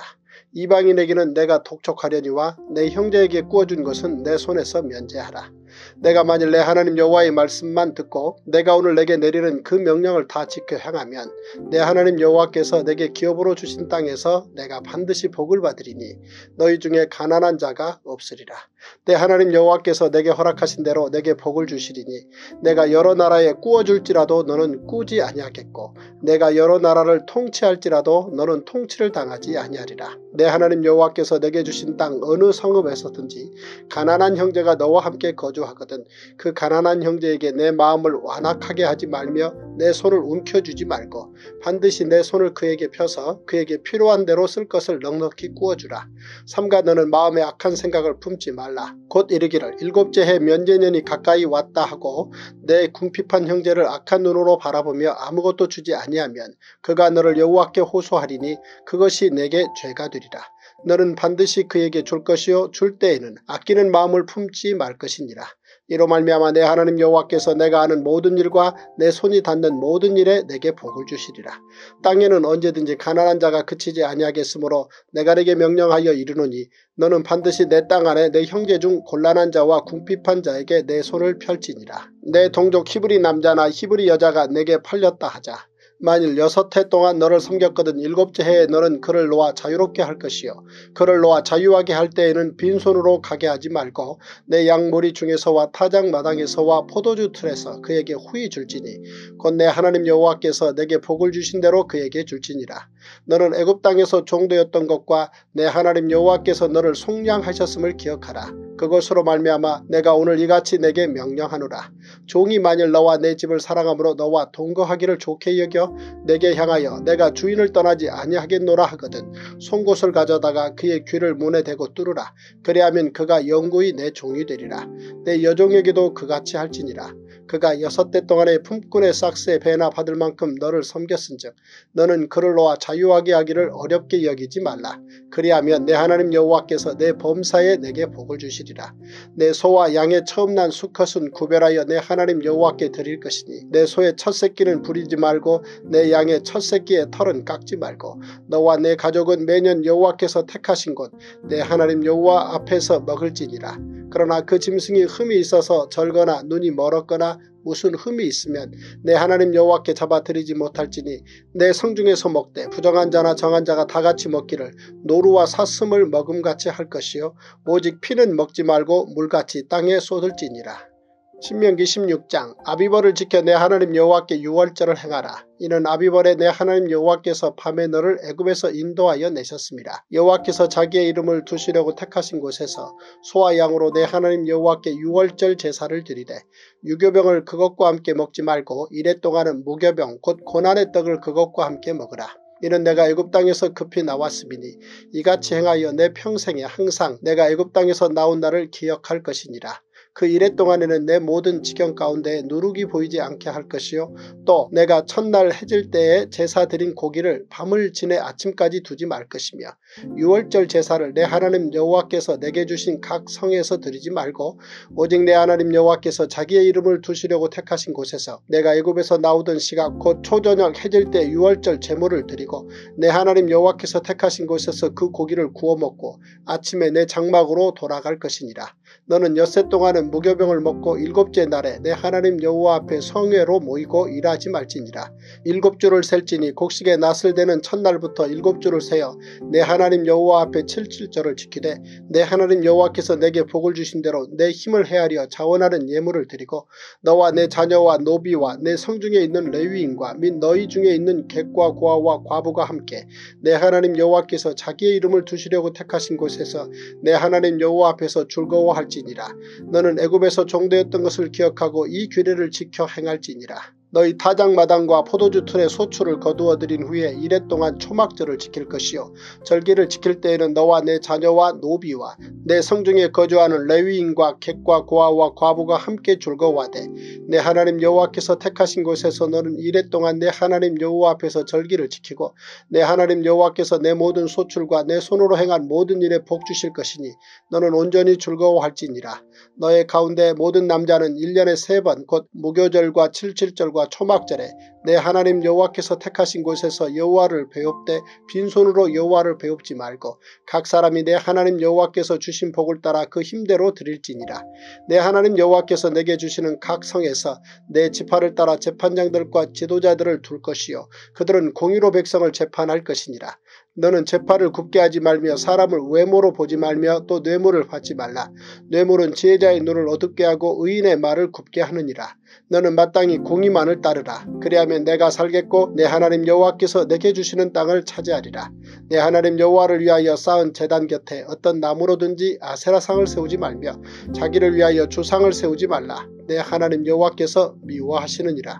이방인에게는 내가 독촉하려니와 내 형제에게 구워준 것은 내 손에서 면제하라. 내가 만일 내 하나님 여호와의 말씀만 듣고 내가 오늘 내게 내리는 그 명령을 다 지켜 행하면 내 하나님 여호와께서 내게 기업으로 주신 땅에서 내가 반드시 복을 받으리니 너희 중에 가난한 자가 없으리라. 내 하나님 여호와께서 내게 허락하신 대로 내게 복을 주시리니 내가 여러 나라에 구워줄지라도 너는 꾸지 아니하겠고 내가 여러 나라를 통치할지라도 너는 통치를 당하지 아니하리라. 내 하나님 여호와께서 내게 주신 땅 어느 성읍에서든지 가난한 형제가 너와 함께 거주하거든 그 가난한 형제에게 내 마음을 완악하게 하지 말며 내 손을 움켜주지 말고 반드시 내 손을 그에게 펴서 그에게 필요한 대로 쓸 것을 넉넉히 구워주라. 삼가 너는 마음에 악한 생각을 품지 말라. 곧 이르기를 일곱째 해 면제년이 가까이 왔다 하고 내 궁핍한 형제를 악한 눈으로 바라보며 아무것도 주지 아니하면 그가 너를 여호와께 호소하리니 그것이 내게 죄가 되리라. 너는 반드시 그에게 줄 것이요 줄 때에는 아끼는 마음을 품지 말 것이니라. 이로 말미암아 내 하나님 여호와께서 내가 하는 모든 일과 내 손이 닿는 모든 일에 내게 복을 주시리라. 땅에는 언제든지 가난한 자가 그치지 아니하겠으므로 내가 내게 명령하여 이르노니 너는 반드시 내 땅 안에 내 형제 중 곤란한 자와 궁핍한 자에게 내 손을 펼지니라. 내 동족 히브리 남자나 히브리 여자가 내게 팔렸다 하자. 만일 여섯 해 동안 너를 섬겼거든 일곱째 해에 너는 그를 놓아 자유롭게 할 것이요 그를 놓아 자유하게 할 때에는 빈손으로 가게 하지 말고 내 양무리 중에서와 타작 마당에서와 포도주 틀에서 그에게 후히 줄지니 곧 내 하나님 여호와께서 내게 복을 주신 대로 그에게 줄지니라. 너는 애굽 땅에서 종되었던 것과 내 하나님 여호와께서 너를 속량하셨음을 기억하라. 그것으로 말미암아 내가 오늘 이같이 내게 명령하노라. 종이 만일 너와 내 집을 사랑함으로 너와 동거하기를 좋게 여겨 내게 향하여 내가 주인을 떠나지 아니하겠노라 하거든 송곳을 가져다가 그의 귀를 문에 대고 뚫으라. 그리하면 그가 영구히 내 종이 되리라. 내 여종에게도 그같이 할지니라. 그가 여섯 대 동안의 품꾼의 싹스의 배나 받을 만큼 너를 섬겼은즉 너는 그를 놓아 자유하게 하기를 어렵게 여기지 말라. 그리하면 내 하나님 여호와께서 내 범사에 내게 복을 주시리라. 내 소와 양의 처음 난 수컷은 구별하여 내 하나님 여호와께 드릴 것이니 내 소의 첫 새끼는 부리지 말고 내 양의 첫 새끼의 털은 깎지 말고 너와 내 가족은 매년 여호와께서 택하신 곳 내 하나님 여호와 앞에서 먹을지니라. 그러나 그 짐승이 흠이 있어서 절거나 눈이 멀었거나 무슨 흠이 있으면 내 하나님 여호와께 잡아 드리지 못할지니 내 성중에서 먹되 부정한 자나 정한 자가 다같이 먹기를 노루와 사슴을 먹음같이 할 것이요 오직 피는 먹지 말고 물같이 땅에 쏟을지니라. 신명기 십육 장 아비벌을 지켜 내 하나님 여호와께 유월절을 행하라. 이는 아비벌에 내 하나님 여호와께서 밤에 너를 애굽에서 인도하여 내셨습니다. 여호와께서 자기의 이름을 두시려고 택하신 곳에서 소와 양으로 내 하나님 여호와께 유월절 제사를 드리되 유교병을 그것과 함께 먹지 말고 이래 동안은 무교병 곧 고난의 떡을 그것과 함께 먹으라. 이는 내가 애굽 땅에서 급히 나왔음이니 이같이 행하여 내 평생에 항상 내가 애굽 땅에서 나온 날을 기억할 것이니라. 그 이래 동안에는 내 모든 지경 가운데 누룩이 보이지 않게 할 것이요 또 내가 첫날 해질 때에 제사 드린 고기를 밤을 지내 아침까지 두지 말 것이며 유월절 제사를 내 하나님 여호와께서 내게 주신 각 성에서 드리지 말고 오직 내 하나님 여호와께서 자기의 이름을 두시려고 택하신 곳에서 내가 애굽에서 나오던 시각 곧 초저녁 해질 때 유월절 제물을 드리고 내 하나님 여호와께서 택하신 곳에서 그 고기를 구워 먹고 아침에 내 장막으로 돌아갈 것이니라. 너는 엿새 동안은 무교병을 먹고 일곱째 날에 내 하나님 여호와 앞에 성회로 모이고 일하지 말지니라. 일곱 주를 셀지니 곡식의 낫을 되는 첫날부터 일곱 주를 세어 내 하나님 여호와 앞에 칠칠절을 지키되 내 하나님 여호와께서 내게 복을 주신 대로 내 힘을 헤아려 자원하는 예물을 드리고 너와 내 자녀와 노비와 내 성중에 있는 레위인과 및 너희 중에 있는 객과 고아와 과부가 함께 내 하나님 여호와께서 자기의 이름을 두시려고 택하신 곳에서 내 하나님 여호와 앞에서 즐거워할지니라. 너는 애굽에서 종되었던 것을 기억하고 이 규례를 지켜 행할지니라. 너희 타작마당과 포도주 틀에 소출을 거두어 들인 후에 이래 동안 초막절을 지킬 것이요 절기를 지킬 때에는 너와 내 자녀와 노비와 내 성중에 거주하는 레위인과 객과 고아와 과부가 함께 즐거워하되 내 하나님 여호와께서 택하신 곳에서 너는 이래 동안 내 하나님 여호와 앞에서 절기를 지키고 내 하나님 여호와께서 내 모든 소출과 내 손으로 행한 모든 일에 복 주실 것이니 너는 온전히 즐거워할지니라. 너의 가운데 모든 남자는 일 년에 세 번 곧 무교절과 칠칠절과 초막절에 내 하나님 여호와께서 택하신 곳에서 여호와를 배웁되 빈손으로 여호와를 배웁지 말고 각 사람이 내 하나님 여호와께서 주신 복을 따라 그 힘대로 드릴지니라. 내 하나님 여호와께서 내게 주시는 각 성에서 내 지파를 따라 재판장들과 지도자들을 둘 것이요 그들은 공의로 백성을 재판할 것이니라. 너는 재판을 굽게 하지 말며 사람을 외모로 보지 말며 또 뇌물을 받지 말라. 뇌물은 지혜자의 눈을 어둡게 하고 의인의 말을 굽게 하느니라. 너는 마땅히 공의만을 따르라. 그리하면 내가 살겠고 내 하나님 여호와께서 내게 주시는 땅을 차지하리라. 내 하나님 여호와를 위하여 쌓은 제단 곁에 어떤 나무로든지 아세라상을 세우지 말며 자기를 위하여 주상을 세우지 말라. 내 하나님 여호와께서 미워하시느니라.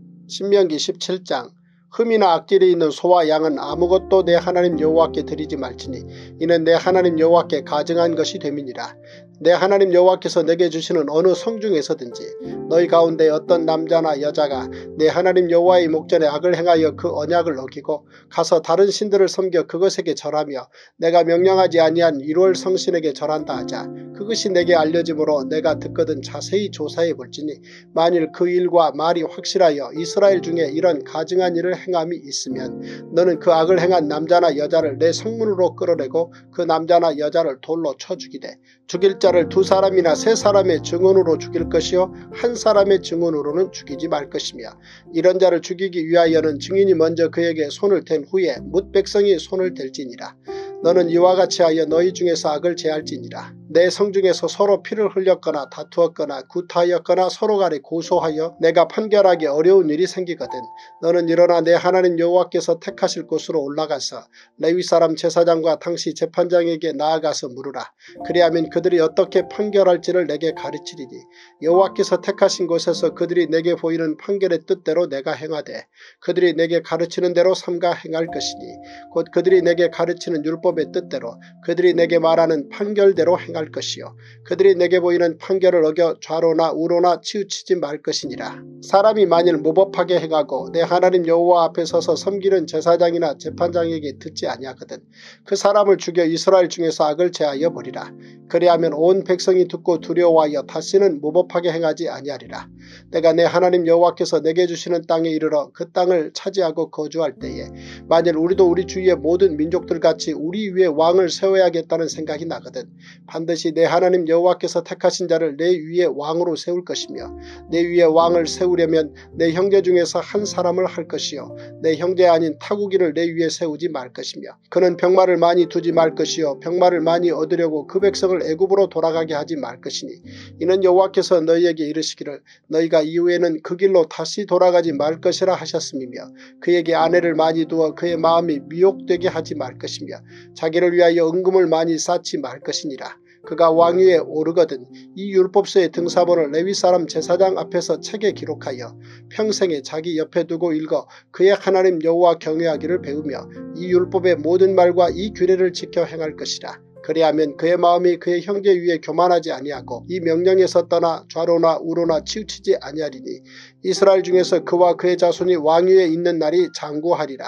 신명기 십칠 장 흠이나 악질이 있는 소와 양은 아무것도 내 하나님 여호와께 드리지 말지니 이는 내 하나님 여호와께 가증한 것이 됨이니라. 내 하나님 여호와께서 내게 주시는 어느 성중에서든지 너희 가운데 어떤 남자나 여자가 내 하나님 여호와의 목전에 악을 행하여 그 언약을 어기고 가서 다른 신들을 섬겨 그것에게 절하며 내가 명령하지 아니한 일월 성신에게 절한다 하자. 그것이 내게 알려짐으로 내가 듣거든 자세히 조사해 볼지니 만일 그 일과 말이 확실하여 이스라엘 중에 이런 가증한 일을 행함이 있으면 너는 그 악을 행한 남자나 여자를 내 성문으로 끌어내고 그 남자나 여자를 돌로 쳐 죽이되 죽일 자를 두 사람이나 세 사람의 증언으로 죽일 것이요 한 사람의 증언으로는 죽이지 말 것이며 이런 자를 죽이기 위하여는 증인이 먼저 그에게 손을 댄 후에 뭇 백성이 손을 댈지니라. 너는 이와 같이 하여 너희 중에서 악을 제할지니라. 내 성중에서 서로 피를 흘렸거나 다투었거나 구타하였거나 서로 간에 고소하여 내가 판결하기 어려운 일이 생기거든 너는 일어나 내 하나님 여호와께서 택하실 곳으로 올라가서 레위 사람 제사장과 당시 재판장에게 나아가서 물으라. 그리하면 그들이 어떻게 판결할지를 내게 가르치리니 여호와께서 택하신 곳에서 그들이 내게 보이는 판결의 뜻대로 내가 행하되 그들이 내게 가르치는 대로 삼가 행할 것이니 곧 그들이 내게 가르치는 율법의 뜻대로 그들이 내게 말하는 판결대로 행할 것이요 그들이 내게 보이는 판결을 어겨 좌로나 우로나 치우치지 말 것이니라. 사람이 만일 무법하게 행하고 내 하나님 여호와 앞에 서서 섬기는 제사장이나 재판장에게 듣지 아니하거든 그 사람을 죽여 이스라엘 중에서 악을 제하여 버리라. 그리하면 온 백성이 듣고 두려워하여 다시는 무법하게 행하지 아니하리라. 내가 내 하나님 여호와께서 내게 주시는 땅에 이르러 그 땅을 차지하고 거주할 때에 만일 우리도 우리 주위의 모든 민족들같이 우리 위에 왕을 세워야겠다는 생각이 나거든 반드시 내 하나님 여호와께서 택하신 자를 내 위에 왕으로 세울 것이며 내 위에 왕을 세우려면 내 형제 중에서 한 사람을 할 것이요 내 형제 아닌 타국이를 내 위에 세우지 말 것이며 그는 병마를 많이 두지 말 것이요 병마를 많이 얻으려고 그 백성을 애굽으로 돌아가게 하지 말 것이니 이는 여호와께서 너희에게 이르시기를 너희가 이후에는 그 길로 다시 돌아가지 말 것이라 하셨음이며 그에게 아내를 많이 두어 그의 마음이 미혹되게 하지 말 것이며 자기를 위하여 은금을 많이 쌓지 말 것이니라. 그가 왕위에 오르거든 이 율법서의 등사본을 레위 사람 제사장 앞에서 책에 기록하여 평생에 자기 옆에 두고 읽어 그의 하나님 여호와 경외하기를 배우며 이 율법의 모든 말과 이 규례를 지켜 행할 것이라. 그리하면 그의 마음이 그의 형제 위에 교만하지 아니하고 이 명령에서 떠나 좌로나 우로나 치우치지 아니하리니 이스라엘 중에서 그와 그의 자손이 왕위에 있는 날이 장구하리라.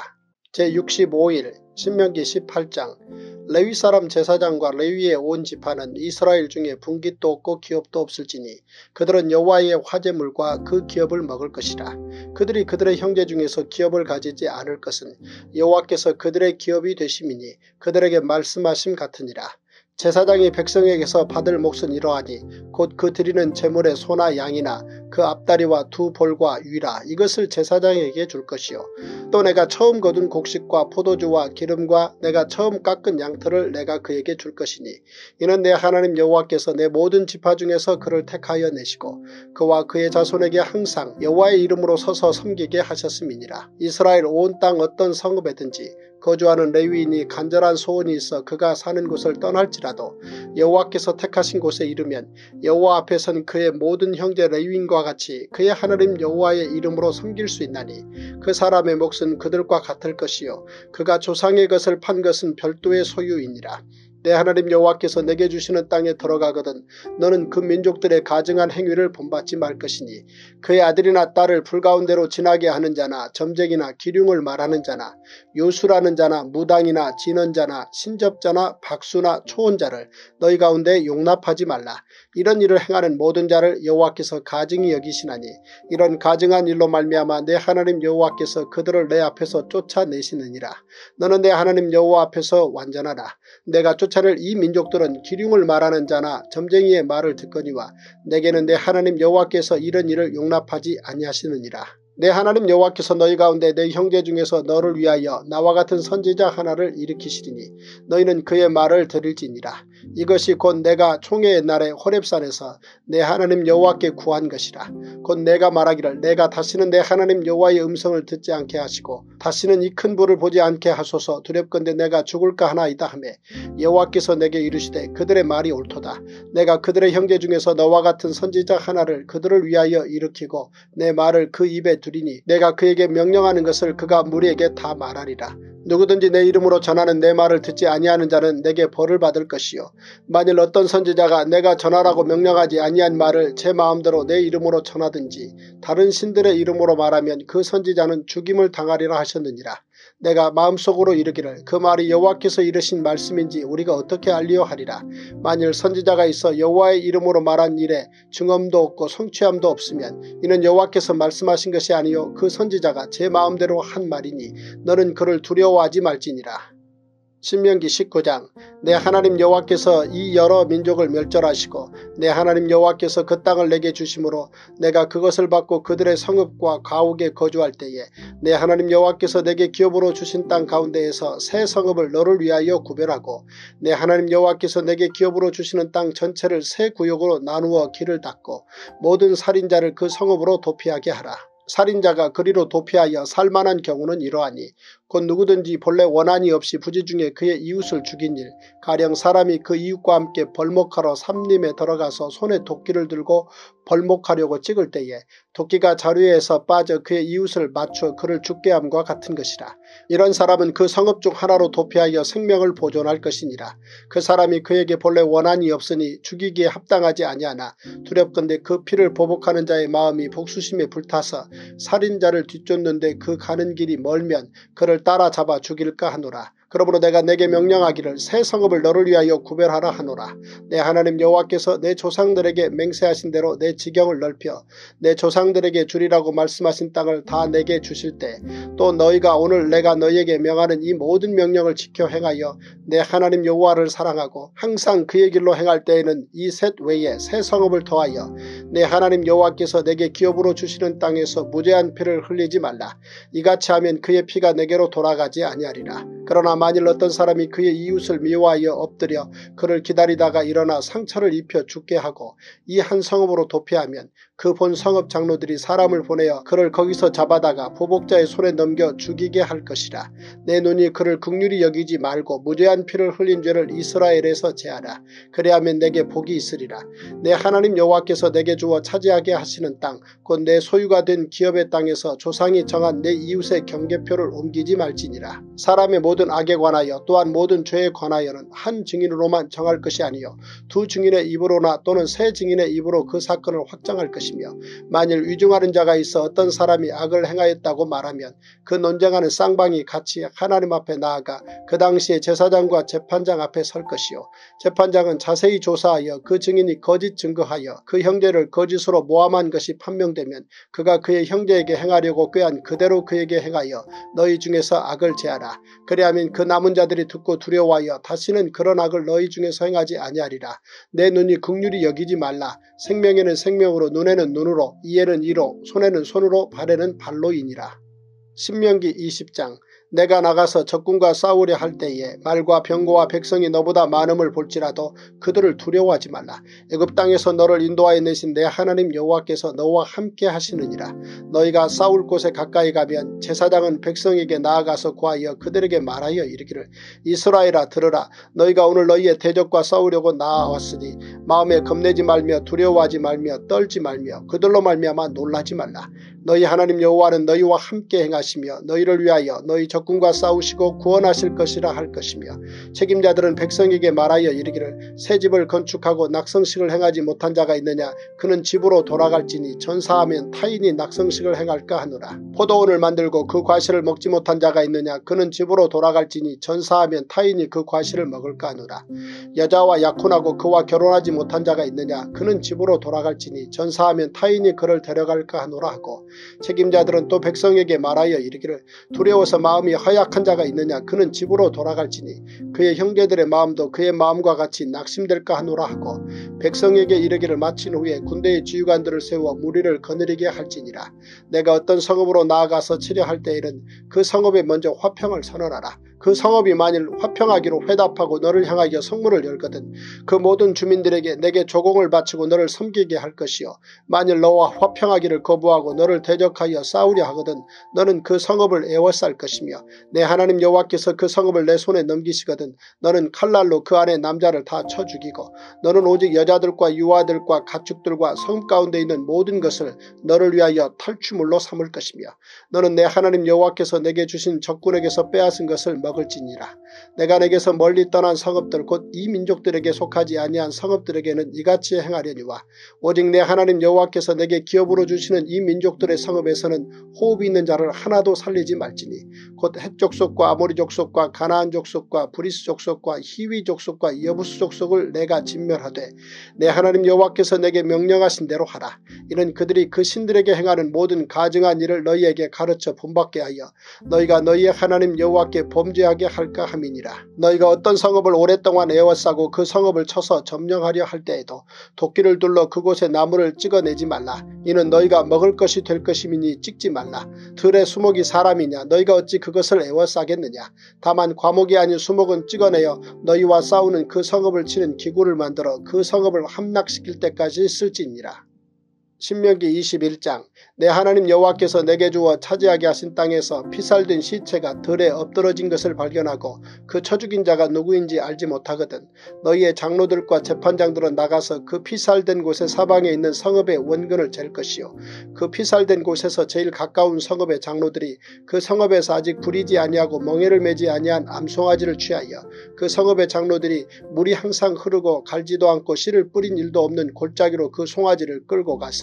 제육십오 일 신명기 십팔 장 레위 사람 제사장과 레위의 온 지파는 이스라엘 중에 분깃도 없고 기업도 없을지니 그들은 여호와의 화제물과 그 기업을 먹을 것이라. 그들이 그들의 형제 중에서 기업을 가지지 않을 것은 여호와께서 그들의 기업이 되심이니 그들에게 말씀하심 같으니라. 제사장이 백성에게서 받을 몫은 이러하니 곧 그 드리는 제물의 소나 양이나 그 앞다리와 두 볼과 위라 이것을 제사장에게 줄 것이요 또 내가 처음 거둔 곡식과 포도주와 기름과 내가 처음 깎은 양털을 내가 그에게 줄 것이니 이는 내 하나님 여호와께서 내 모든 지파 중에서 그를 택하여 내시고 그와 그의 자손에게 항상 여호와의 이름으로 서서 섬기게 하셨음이니라. 이스라엘 온 땅 어떤 성읍에든지 거주하는 레위인이 간절한 소원이 있어 그가 사는 곳을 떠날지라도 여호와께서 택하신 곳에 이르면 여호와 앞에선 그의 모든 형제 레위인과 같이 그의 하나님 여호와의 이름으로 섬길 수 있나니 그 사람의 몫은 그들과 같을 것이요 그가 조상의 것을 판 것은 별도의 소유이니라. 내 하나님 여호와께서 내게 주시는 땅에 들어가거든 너는 그 민족들의 가증한 행위를 본받지 말 것이니 그의 아들이나 딸을 불가운데로 지나게 하는 자나 점쟁이나 기륭을 말하는 자나 요술하는 자나 무당이나 진언자나 신접자나 박수나 초혼자를 너희 가운데 용납하지 말라. 이런 일을 행하는 모든 자를 여호와께서 가증히 여기시나니 이런 가증한 일로 말미암아 내 하나님 여호와께서 그들을 내 앞에서 쫓아내시느니라. 너는 내 하나님 여호와 앞에서 완전하라. 내가 쫓아낼 이 민족들은 기륭을 말하는 자나 점쟁이의 말을 듣거니와 내게는 내 하나님 여호와께서 이런 일을 용납하지 아니하시느니라. 내 하나님 여호와께서 너희 가운데 내 형제 중에서 너를 위하여 나와 같은 선지자 하나를 일으키시리니 너희는 그의 말을 들을지니라. 이것이 곧 내가 총회의 날에 호렙산에서 내 하나님 여호와께 구한 것이라. 곧 내가 말하기를 내가 다시는 내 하나님 여호와의 음성을 듣지 않게 하시고 다시는 이 큰 불을 보지 않게 하소서 두렵건대 내가 죽을까 하나이다 하매 여호와께서 내게 이르시되 그들의 말이 옳도다. 내가 그들의 형제 중에서 너와 같은 선지자 하나를 그들을 위하여 일으키고 내 말을 그 입에 두리니 내가 그에게 명령하는 것을 그가 무리에게 다 말하리라. 누구든지 내 이름으로 전하는 내 말을 듣지 아니하는 자는 내게 벌을 받을 것이요 만일 어떤 선지자가 내가 전하라고 명령하지 아니한 말을 제 마음대로 내 이름으로 전하든지 다른 신들의 이름으로 말하면 그 선지자는 죽임을 당하리라 하셨느니라. 내가 마음속으로 이르기를 그 말이 여호와께서 이르신 말씀인지 우리가 어떻게 알리요 하리라. 만일 선지자가 있어 여호와의 이름으로 말한 일에 증언도 없고 성취함도 없으면 이는 여호와께서 말씀하신 것이 아니요 그 선지자가 제 마음대로 한 말이니 너는 그를 두려워하지 말지니라. 신명기 십구 장 내 하나님 여호와께서 이 여러 민족을 멸절하시고 내 하나님 여호와께서 그 땅을 내게 주심으로 내가 그것을 받고 그들의 성읍과 가옥에 거주할 때에 내 하나님 여호와께서 내게 기업으로 주신 땅 가운데에서 새 성읍을 너를 위하여 구별하고 내 하나님 여호와께서 내게 기업으로 주시는 땅 전체를 새 구역으로 나누어 길을 닦고 모든 살인자를 그 성읍으로 도피하게 하라. 살인자가 그리로 도피하여 살만한 경우는 이러하니 곧 누구든지 본래 원한이 없이 부지 중에 그의 이웃을 죽인 일 가령 사람이 그 이웃과 함께 벌목하러 삼림에 들어가서 손에 도끼를 들고 벌목하려고 찍을 때에 도끼가 자루에서 빠져 그의 이웃을 맞춰 그를 죽게 함과 같은 것이라. 이런 사람은 그 성읍 중 하나로 도피하여 생명을 보존할 것이니라. 그 사람이 그에게 본래 원한이 없으니 죽이기에 합당하지 아니하나 두렵건대 그 피를 보복하는 자의 마음이 복수심에 불타서 살인자를 뒤쫓는데 그 가는 길이 멀면 그를 따라잡아 죽일까 하노라. 그러므로 내가 내게 명령하기를 새 성읍을 너를 위하여 구별하라 하노라. 내 하나님 여호와께서 내 조상들에게 맹세하신 대로 내 지경을 넓혀 내 조상들에게 주리라고 말씀하신 땅을 다 내게 주실 때 또 너희가 오늘 내가 너희에게 명하는 이 모든 명령을 지켜 행하여 내 하나님 여호와를 사랑하고 항상 그의 길로 행할 때에는 이 셋 외에 새 성읍을 더하여 내 하나님 여호와께서 내게 기업으로 주시는 땅에서 무죄한 피를 흘리지 말라. 이같이 하면 그의 피가 내게로 돌아가지 아니하리라. 그러나 만일 어떤 사람이 그의 이웃을 미워하여 엎드려 그를 기다리다가 일어나 상처를 입혀 죽게 하고 이 한 성읍으로 도피하면 그 본 성읍 장로들이 사람을 보내어 그를 거기서 잡아다가 보복자의 손에 넘겨 죽이게 할 것이라. 내 눈이 그를 긍휼히 여기지 말고 무죄한 피를 흘린 죄를 이스라엘에서 제하라. 그래야면 내게 복이 있으리라. 내 하나님 여호와께서 내게 주어 차지하게 하시는 땅 곧 내 소유가 된 기업의 땅에서 조상이 정한 내 이웃의 경계표를 옮기지 말지니라. 사람의 모든 악에 관하여 또한 모든 죄에 관하여는 한 증인으로만 정할 것이 아니요 두 증인의 입으로나 또는 세 증인의 입으로 그 사건을 확정할 것이며 만일 위중하는 자가 있어 어떤 사람이 악을 행하였다고 말하면 그 논쟁하는 쌍방이 같이 하나님 앞에 나아가 그 당시에 제사장과 재판장 앞에 설 것이요 재판장은 자세히 조사하여 그 증인이 거짓 증거하여 그 형제를 거짓으로 모함한 것이 판명되면 그가 그의 형제에게 행하려고 꾀한 그대로 그에게 행하여 너희 중에서 악을 제하라. 그리하면 그 남은 자들이 듣고 두려워하여 다시는 그런 악을 너희 중에서 행하지 아니하리라. 내 눈이 긍휼히 여기지 말라. 생명에는 생명으로 눈에는 눈으로 이에는 이로 손에는 손으로 발에는 발로이니라. 신명기 이십 장. 내가 나가서 적군과 싸우려 할 때에 말과 병거와 백성이 너보다 많음을 볼지라도 그들을 두려워하지 말라. 애굽 땅에서 너를 인도하여 내신 내 하나님 여호와께서 너와 함께 하시느니라. 너희가 싸울 곳에 가까이 가면 제사장은 백성에게 나아가서 구하여 그들에게 말하여 이르기를 이스라엘아 들으라. 너희가 오늘 너희의 대적과 싸우려고 나아왔으니 마음에 겁내지 말며 두려워하지 말며 떨지 말며 그들로 말미암아 놀라지 말라. 너희 하나님 여호와는 너희와 함께 행하시며 너희를 위하여 너희 적군과 싸우시고 구원하실 것이라 할 것이며 책임자들은 백성에게 말하여 이르기를 새 집을 건축하고 낙성식을 행하지 못한 자가 있느냐 그는 집으로 돌아갈지니 전사하면 타인이 낙성식을 행할까 하노라. 포도원을 만들고 그 과실을 먹지 못한 자가 있느냐 그는 집으로 돌아갈지니 전사하면 타인이 그 과실을 먹을까 하노라. 여자와 약혼하고 그와 결혼하지 못한 자가 있느냐 그는 집으로 돌아갈지니 전사하면 타인이 그를 데려갈까 하노라 하고 책임자들은 또 백성에게 말하여 이르기를 두려워서 마음이 허약한 자가 있느냐 그는 집으로 돌아갈지니 그의 형제들의 마음도 그의 마음과 같이 낙심될까 하노라 하고 백성에게 이르기를 마친 후에 군대의 지휘관들을 세워 무리를 거느리게 할지니라. 내가 어떤 성읍으로 나아가서 치려 할 때에는 그 성읍에 먼저 화평을 선언하라. 그 성읍이 만일 화평하기로 회답하고 너를 향하여 성문을 열거든 그 모든 주민들에게 내게 조공을 바치고 너를 섬기게 할 것이요 만일 너와 화평하기를 거부하고 너를 대적하여 싸우려 하거든 너는 그 성읍을 에워쌀 것이며 내 하나님 여호와께서 그 성읍을 내 손에 넘기시거든 너는 칼날로 그 안에 남자를 다 쳐 죽이고 너는 오직 여자들과 유아들과 가축들과 성읍 가운데 있는 모든 것을 너를 위하여 탈취물로 삼을 것이며 너는 내 하나님 여호와께서 내게 주신 적군에게서 빼앗은 것을 먹을지니라. 내가 내게서 멀리 떠난 성읍들 곧 이 민족들에게 속하지 아니한 성읍들에게는 이같이 행하려니와 오직 내 하나님 여호와께서 내게 기업으로 주시는 이 민족들의 성읍에서는 호흡이 있는 자를 하나도 살리지 말지니 곧 헷 족속과 아모리 족속과 가나안 족속과 브리스 족속과 히위 족속과 여부스 족속을 내가 진멸하되 내 하나님 여호와께서 내게 명령하신 대로 하라. 이는 그들이 그 신들에게 행하는 모든 가증한 일을 너희에게 가르쳐 본받게 하여 너희가 너희의 하나님 여호와께 범죄하게 할까 함이니라. 너희가 어떤 성읍을 오랫동안 에워싸고 그 성읍을 쳐서 점령하려 할 때에도 도끼를 둘러 그곳에 나무를 찍어내지 말라. 이는 너희가 먹을 것이 될 것임이니 찍지 말라. 들의 수목이 사람이냐 너희가 어찌 그것을 에워싸겠느냐. 다만 과목이 아닌 수목은 찍어내어 너희와 싸우는 그 성읍을 치는 기구를 만들어 그 성읍을 함락시킬 때까지 쓸지니라. 신명기 이십일 장. 내 하나님 여호와께서 내게 주어 차지하게 하신 땅에서 피살된 시체가 들에 엎드러진 것을 발견하고 그 쳐 죽인 자가 누구인지 알지 못하거든 너희의 장로들과 재판장들은 나가서 그 피살된 곳의 사방에 있는 성읍의 원근을 잴 것이요 그 피살된 곳에서 제일 가까운 성읍의 장로들이 그 성읍에서 아직 부리지 아니하고 멍에를 매지 아니한 암송아지를 취하여 그 성읍의 장로들이 물이 항상 흐르고 갈지도 않고 씨를 뿌린 일도 없는 골짜기로 그 송아지를 끌고 가서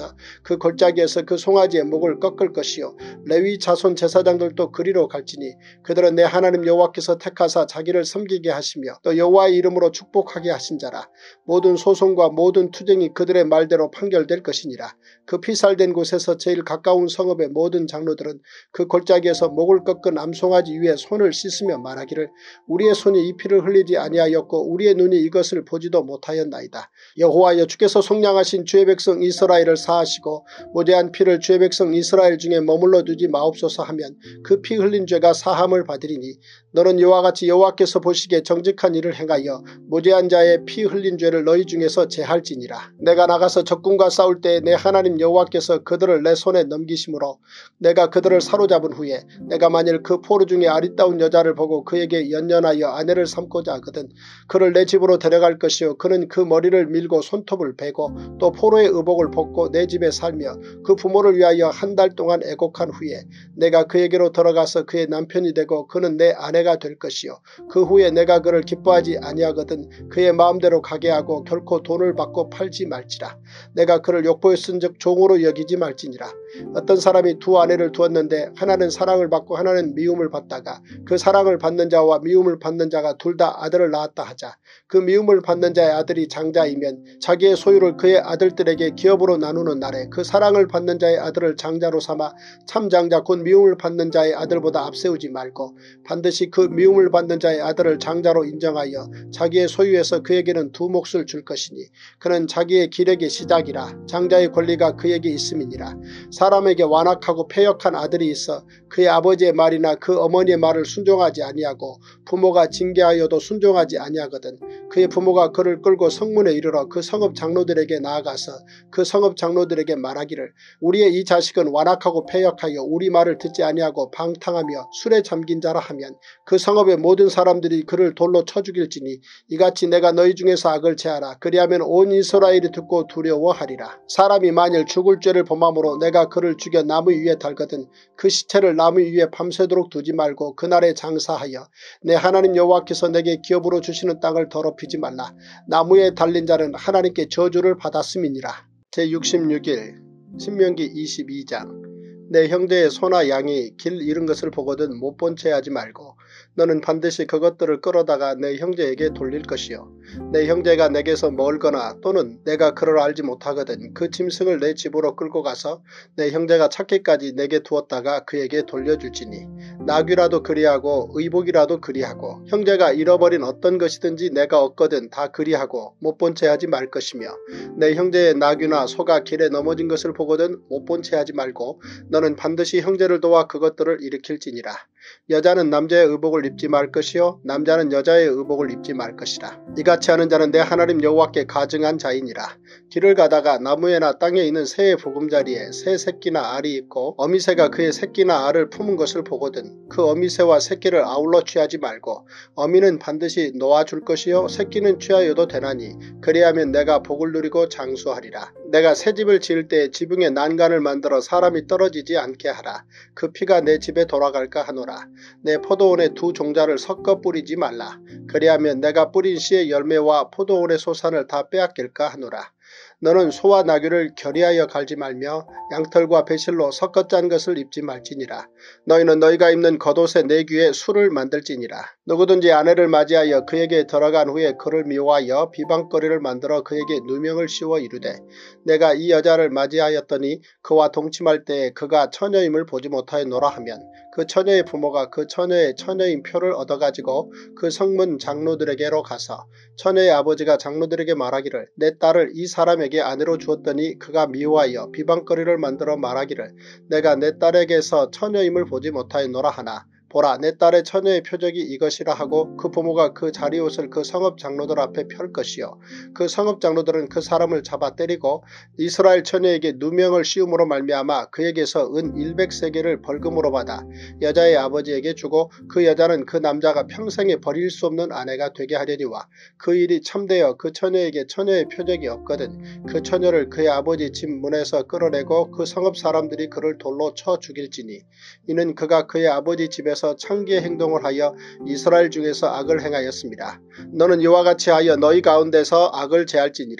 가서 그 골짜기에서 그 송아지의 목을 꺾을 것이요 레위 자손 제사장들도 그리로 갈지니 그들은 내 하나님 여호와께서 택하사 자기를 섬기게 하시며 또 여호와의 이름으로 축복하게 하신 자라. 모든 소송과 모든 투쟁이 그들의 말대로 판결될 것이니라. 그 피살된 곳에서 제일 가까운 성읍의 모든 장로들은 그 골짜기에서 목을 꺾은 암송아지 위에 손을 씻으며 말하기를 우리의 손이 이 피를 흘리지 아니하였고 우리의 눈이 이것을 보지도 못하였나이다. 여호와여 주께서 속량하신 주의 백성 이스라엘을 사하시고 무죄한 피를 주의 백성 이스라엘 중에 머물러 두지 마옵소서 하면 그 피 흘린 죄가 사함을 받으리니 너는 이와 같이 여호와께서 보시기에 정직한 일을 행하여 무죄한 자의 피 흘린 죄를 너희 중에서 제할지니라. 내가 나가서 적군과 싸울 때에 내 하나님 여호와께서 그들을 내 손에 넘기심으로 내가 그들을 사로잡은 후에 내가 만일 그 포로 중에 아리따운 여자를 보고 그에게 연연하여 아내를 삼고자 하거든 그를 내 집으로 데려갈 것이요 그는 그 머리를 밀고 손톱을 베고 또 포로의 의복을 벗고 내 집에 살며 그 부모를 위하여 한 달 동안 애곡한 후에 내가 그에게로 들어가서 그의 남편이 되고 그는 내 아내가 될 것이요 그 후에 내가 그를 기뻐하지 아니하거든 그의 마음대로 가게 하고 결코 돈을 받고 팔지 말지라. 내가 그를 욕보에 쓴즉 종으로 여기지 말지니라. 어떤 사람이 두 아내를 두었는데 하나는 사랑을 받고 하나는 미움을 받다가 그 사랑을 받는 자와 미움을 받는 자가 둘 다 아들을 낳았다 하자. 그 미움을 받는 자의 아들이 장자이면 자기의 소유를 그의 아들들에게 기업으로 나누는 날에 그 사랑을 받는 자의 아들을 장자로 삼아 참 장자 곧 미움을 받는 자의 아들보다 앞세우지 말고 반드시 그 미움을 받는 자의 아들을 장자로 인정하여 자기의 소유에서 그에게는 두 몫을 줄 것이니 그는 자기의 기력의 시작이라. 장자의 권리가 그에게 있음이니라. 사람에게 완악하고 패역한 아들이 있어 그의 아버지의 말이나 그 어머니의 말을 순종하지 아니하고 부모가 징계하여도 순종하지 아니하거든 그의 부모가 그를 끌고 성문에 이르러 그 성읍 장로들에게 나아가서 그 성읍 장로들에게 말하기를 우리의 이 자식은 완악하고 패역하여 우리 말을 듣지 아니하고 방탕하며 술에 잠긴 자라 하면 그 성읍의 모든 사람들이 그를 돌로 쳐 죽일지니 이같이 내가 너희 중에서 악을 제하라. 그리하면 온 이스라엘이 듣고 두려워하리라. 사람이 만일 죽을 죄를 범함으로 내가 그를 죽여 나무 위에 달거든 그 시체를 나무 위에 밤새도록 두지 말고 그날에 장사하여 내 하나님 여호와께서 내게 기업으로 주시는 땅을 더럽히지 말라. 나무에 달린 자는 하나님께 저주를 받았음이니라. 제육십육 일 신명기 이십이 장. 내 형제의 소나 양이 길 잃은 것을 보거든 못 본 채 하지 말고 너는 반드시 그것들을 끌어다가 내 형제에게 돌릴 것이요 내 형제가 내게서 멀거나 또는 내가 그를 알지 못하거든 그 짐승을 내 집으로 끌고 가서 내 형제가 찾기까지 내게 두었다가 그에게 돌려줄지니 나귀라도 그리하고 의복이라도 그리하고 형제가 잃어버린 어떤 것이든지 내가 얻거든 다 그리하고 못 본 채 하지 말 것이며 내 형제의 나귀나 소가 길에 넘어진 것을 보거든 못 본 채 하지 말고 너는 반드시 형제를 도와 그것들을 일으킬지니라. 여자는 남자의 의복을 입지 말 것이요 남자는 여자의 의복을 입지 말 것이라. 이같이 하는 자는 내 하나님 여호와께 가증한 자이니라. 길을 가다가 나무에나 땅에 있는 새의 보금자리에 새 새끼나 알이 있고 어미새가 그의 새끼나 알을 품은 것을 보거든 그 어미새와 새끼를 아울러 취하지 말고 어미는 반드시 놓아줄 것이요 새끼는 취하여도 되나니 그리하면 내가 복을 누리고 장수하리라. 내가 새 집을 지을 때 지붕에 난간을 만들어 사람이 떨어지지 않게 하라. 그 피가 내 집에 돌아갈까 하노라. 내 포도원에 두 종자를 섞어 뿌리지 말라. 그리하면 내가 뿌린 씨의 열매와 포도원의 소산을 다 빼앗길까 하노라. 너는 소와 나귀를 결의하여 갈지 말며 양털과 배실로 섞어 짠 것을 입지 말지니라. 너희는 너희가 입는 겉옷의 내 귀에 술을 만들지니라. 누구든지 아내를 맞이하여 그에게 들어간 후에 그를 미워하여 비방거리를 만들어 그에게 누명을 씌워 이르되 내가 이 여자를 맞이하였더니 그와 동침할 때에 그가 처녀임을 보지 못하였노라 하면 그 처녀의 부모가 그 처녀의 처녀인 표를 얻어가지고 그 성문 장로들에게로 가서 처녀의 아버지가 장로들에게 말하기를 내 딸을 이 사람에게 아내로 주었더니 그가 미워하여 비방거리를 만들어 말하기를 내가 내 딸에게서 처녀임을 보지 못하였노라 하나 보라 내 딸의 처녀의 표적이 이것이라 하고 그 부모가 그 자리옷을 그 성읍 장로들 앞에 펼 것이요 그 성읍 장로들은 그 사람을 잡아 때리고 이스라엘 처녀에게 누명을 씌움으로 말미암아 그에게서 은 일백 세겔을 벌금으로 받아 여자의 아버지에게 주고 그 여자는 그 남자가 평생에 버릴 수 없는 아내가 되게 하려니와 그 일이 참되어 그 처녀에게 처녀의 표적이 없거든 그 처녀를 그의 아버지 집 문에서 끌어내고 그 성읍 사람들이 그를 돌로 쳐 죽일지니 이는 그가 그의 아버지 집에서 창기의 행동을 하여 이스라엘 중에서 악을 행하였습니다. 너는 이와 같이 하여 너희 가운데서 악을 제할지니라.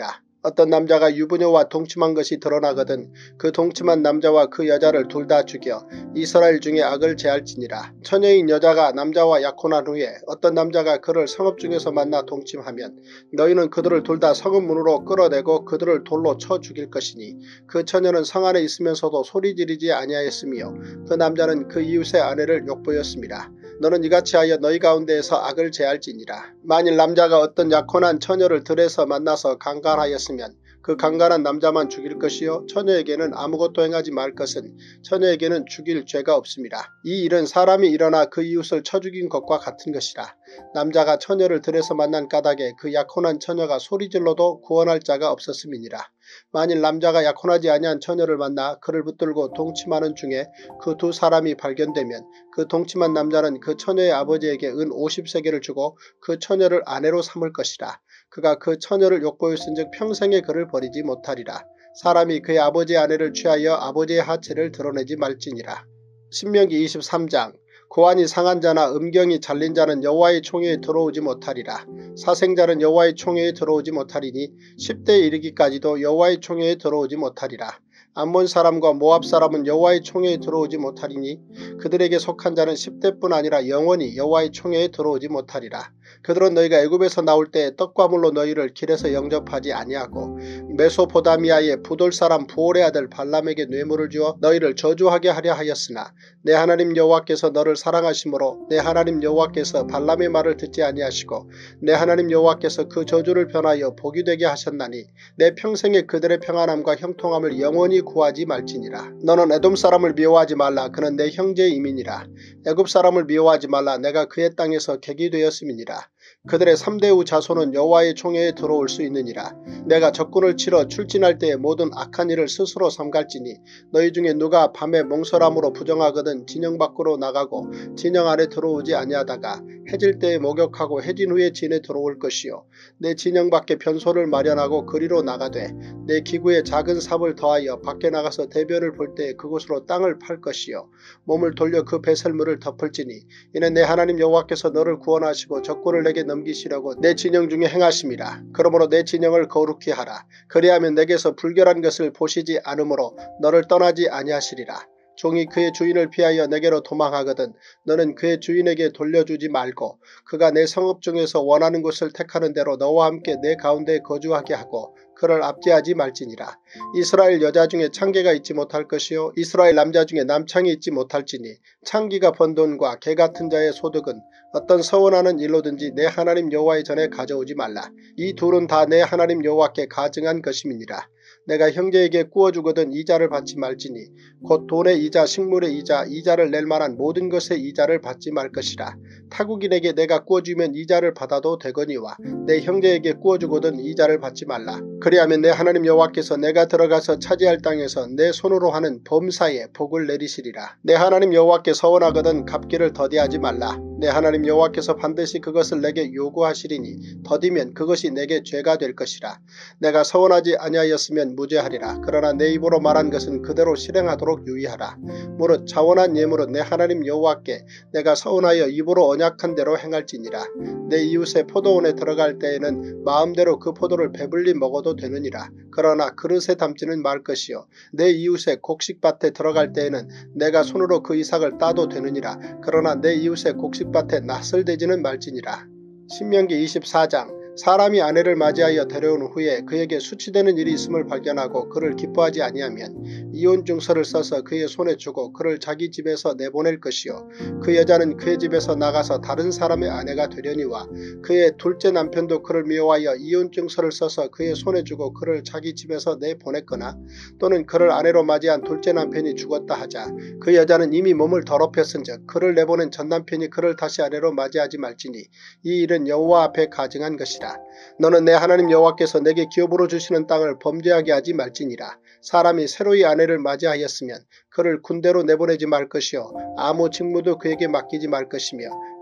어떤 남자가 유부녀와 동침한 것이 드러나거든 그 동침한 남자와 그 여자를 둘 다 죽여 이스라엘 중에 악을 제할지니라. 처녀인 여자가 남자와 약혼한 후에 어떤 남자가 그를 성읍 중에서 만나 동침하면 너희는 그들을 둘 다 성읍 문으로 끌어내고 그들을 돌로 쳐 죽일 것이니 그 처녀는 성 안에 있으면서도 소리 지르지 아니하였으며 그 남자는 그 이웃의 아내를 욕보였습니다. 너는 이같이 하여 너희 가운데에서 악을 제할지니라. 만일 남자가 어떤 약혼한 처녀를 들에서 만나서 강간하였으면 그 강간한 남자만 죽일 것이요 처녀에게는 아무것도 행하지 말 것은 처녀에게는 죽일 죄가 없습니다. 이 일은 사람이 일어나 그 이웃을 쳐 죽인 것과 같은 것이라. 남자가 처녀를 들에서 만난 까닭에 그 약혼한 처녀가 소리질러도 구원할 자가 없었음이니라. 만일 남자가 약혼하지 아니한 처녀를 만나 그를 붙들고 동침하는 중에 그 두 사람이 발견되면 그 동침한 남자는 그 처녀의 아버지에게 은 오십 세겔을 주고 그 처녀를 아내로 삼을 것이라. 그가 그 처녀를 욕보였은즉 평생에 그를 버리지 못하리라. 사람이 그의 아버지의 아내를 취하여 아버지의 하체를 드러내지 말지니라. 신명기 이십삼 장. 고환이 상한 자나 음경이 잘린 자는 여호와의 총회에 들어오지 못하리라. 사생자는 여호와의 총회에 들어오지 못하리니 십 대에 이르기까지도 여호와의 총회에 들어오지 못하리라. 암몬 사람과 모압 사람은 여호와의 총회에 들어오지 못하리니 그들에게 속한 자는 십 대뿐 아니라 영원히 여호와의 총회에 들어오지 못하리라. 그들은 너희가 애굽에서 나올 때 떡과 물로 너희를 길에서 영접하지 아니하고 메소포다미아의 부돌 사람 부올의 아들 발람에게 뇌물을 주어 너희를 저주하게 하려 하였으나 내 하나님 여호와께서 너를 사랑하심으로 내 하나님 여호와께서 발람의 말을 듣지 아니하시고 내 하나님 여호와께서 그 저주를 변하여 복이 되게 하셨나니 내 평생에 그들의 평안함과 형통함을 영원히 구하지 말지니라. 너는 에돔 사람을 미워하지 말라. 그는 내 형제의 이민이라. 애굽 사람을 미워하지 말라. 내가 그의 땅에서 객이 되었음이니라. 그들의 삼 대 후 자손은 여호와의 총회에 들어올 수 있느니라. 내가 적군을 치러 출진할 때에 모든 악한 일을 스스로 삼갈지니 너희 중에 누가 밤에 몽설함으로 부정하거든 진영 밖으로 나가고 진영 안에 들어오지 아니하다가 해질 때에 목욕하고 해진 후에 진에 들어올 것이요 내 진영 밖에 변소를 마련하고 그리로 나가되 내 기구에 작은 삽을 더하여 밖에 나가서 대변을 볼 때에 그곳으로 땅을 팔 것이요 몸을 돌려 그 배설물을 덮을지니 이는 내 하나님 여호와께서 너를 구원하시고 적군을 내게 넘기시려고 내 진영 중에 행하심이라. 그러므로 내 진영을 거룩히 하라. 그리하면 내게서 불결한 것을 보시지 않으므로 너를 떠나지 아니하시리라. 종이 그의 주인을 피하여 내게로 도망하거든 너는 그의 주인에게 돌려주지 말고 그가 내 성읍 중에서 원하는 곳을 택하는 대로 너와 함께 내 가운데 거주하게 하고 그를 압제하지 말지니라. 이스라엘 여자 중에 창기가 있지 못할 것이요 이스라엘 남자 중에 남창이 있지 못할지니 창기가 번 돈과 개 같은 자의 소득은 어떤 서원하는 일로든지 내 하나님 여호와의 전에 가져오지 말라. 이 둘은 다 내 하나님 여호와께 가증한 것임이니라. 내가 형제에게 구워주거든 이자를 받지 말지니 곧 돈의 이자 식물의 이자 이자를 낼 만한 모든 것의 이자를 받지 말 것이라. 타국인에게 내가 구워주면 이자를 받아도 되거니와 내 형제에게 구워주거든 이자를 받지 말라. 그리하면 내 하나님 여호와께서 내가 들어가서 차지할 땅에서 내 손으로 하는 범사에 복을 내리시리라. 내 하나님 여호와께 서원하거든 갚기를 더디하지 말라. 내 하나님 여호와께서 반드시 그것을 내게 요구하시리니 더디면 그것이 내게 죄가 될 것이라. 내가 서원하지 아니하였으면 무죄하리라. 그러나 내 입으로 말한 것은 그대로 실행하도록 유의하라. 무릇 자원한 예물은 내 하나님 여호와께 내가 서원하여 입으로 언약한 대로 행할지니라. 내 이웃의 포도원에 들어갈 때에는 마음대로 그 포도를 배불리 먹어도 되느니라. 그러나 그릇에 담지는 말 것이요 내 이웃의 곡식밭에 들어갈 때에는 내가 손으로 그 이삭을 따도 되느니라. 그러나 내 이웃의 곡식밭에 낯을 대지는 말지니라. 신명기 이십사 장. 사람이 아내를 맞이하여 데려온 후에 그에게 수치되는 일이 있음을 발견하고 그를 기뻐하지 아니하면 이혼 증서를 써서 그의 손에 주고 그를 자기 집에서 내보낼 것이요 그 여자는 그의 집에서 나가서 다른 사람의 아내가 되려니와 그의 둘째 남편도 그를 미워하여 이혼 증서를 써서 그의 손에 주고 그를 자기 집에서 내보냈거나 또는 그를 아내로 맞이한 둘째 남편이 죽었다 하자 그 여자는 이미 몸을 더럽혔은즉 그를 내보낸 전 남편이 그를 다시 아내로 맞이하지 말지니 이 일은 여호와 앞에 가증한 것이라. 너는 내 하나님 여호와께서 내게 기업으로 주시는 땅을 범죄하게 하지 말지니라. 사람이 새로이 아내를 맞이하였으면 그를 군대로 내보내지 말 것이요 아무 직무도 그에게 맡기지 말 것이며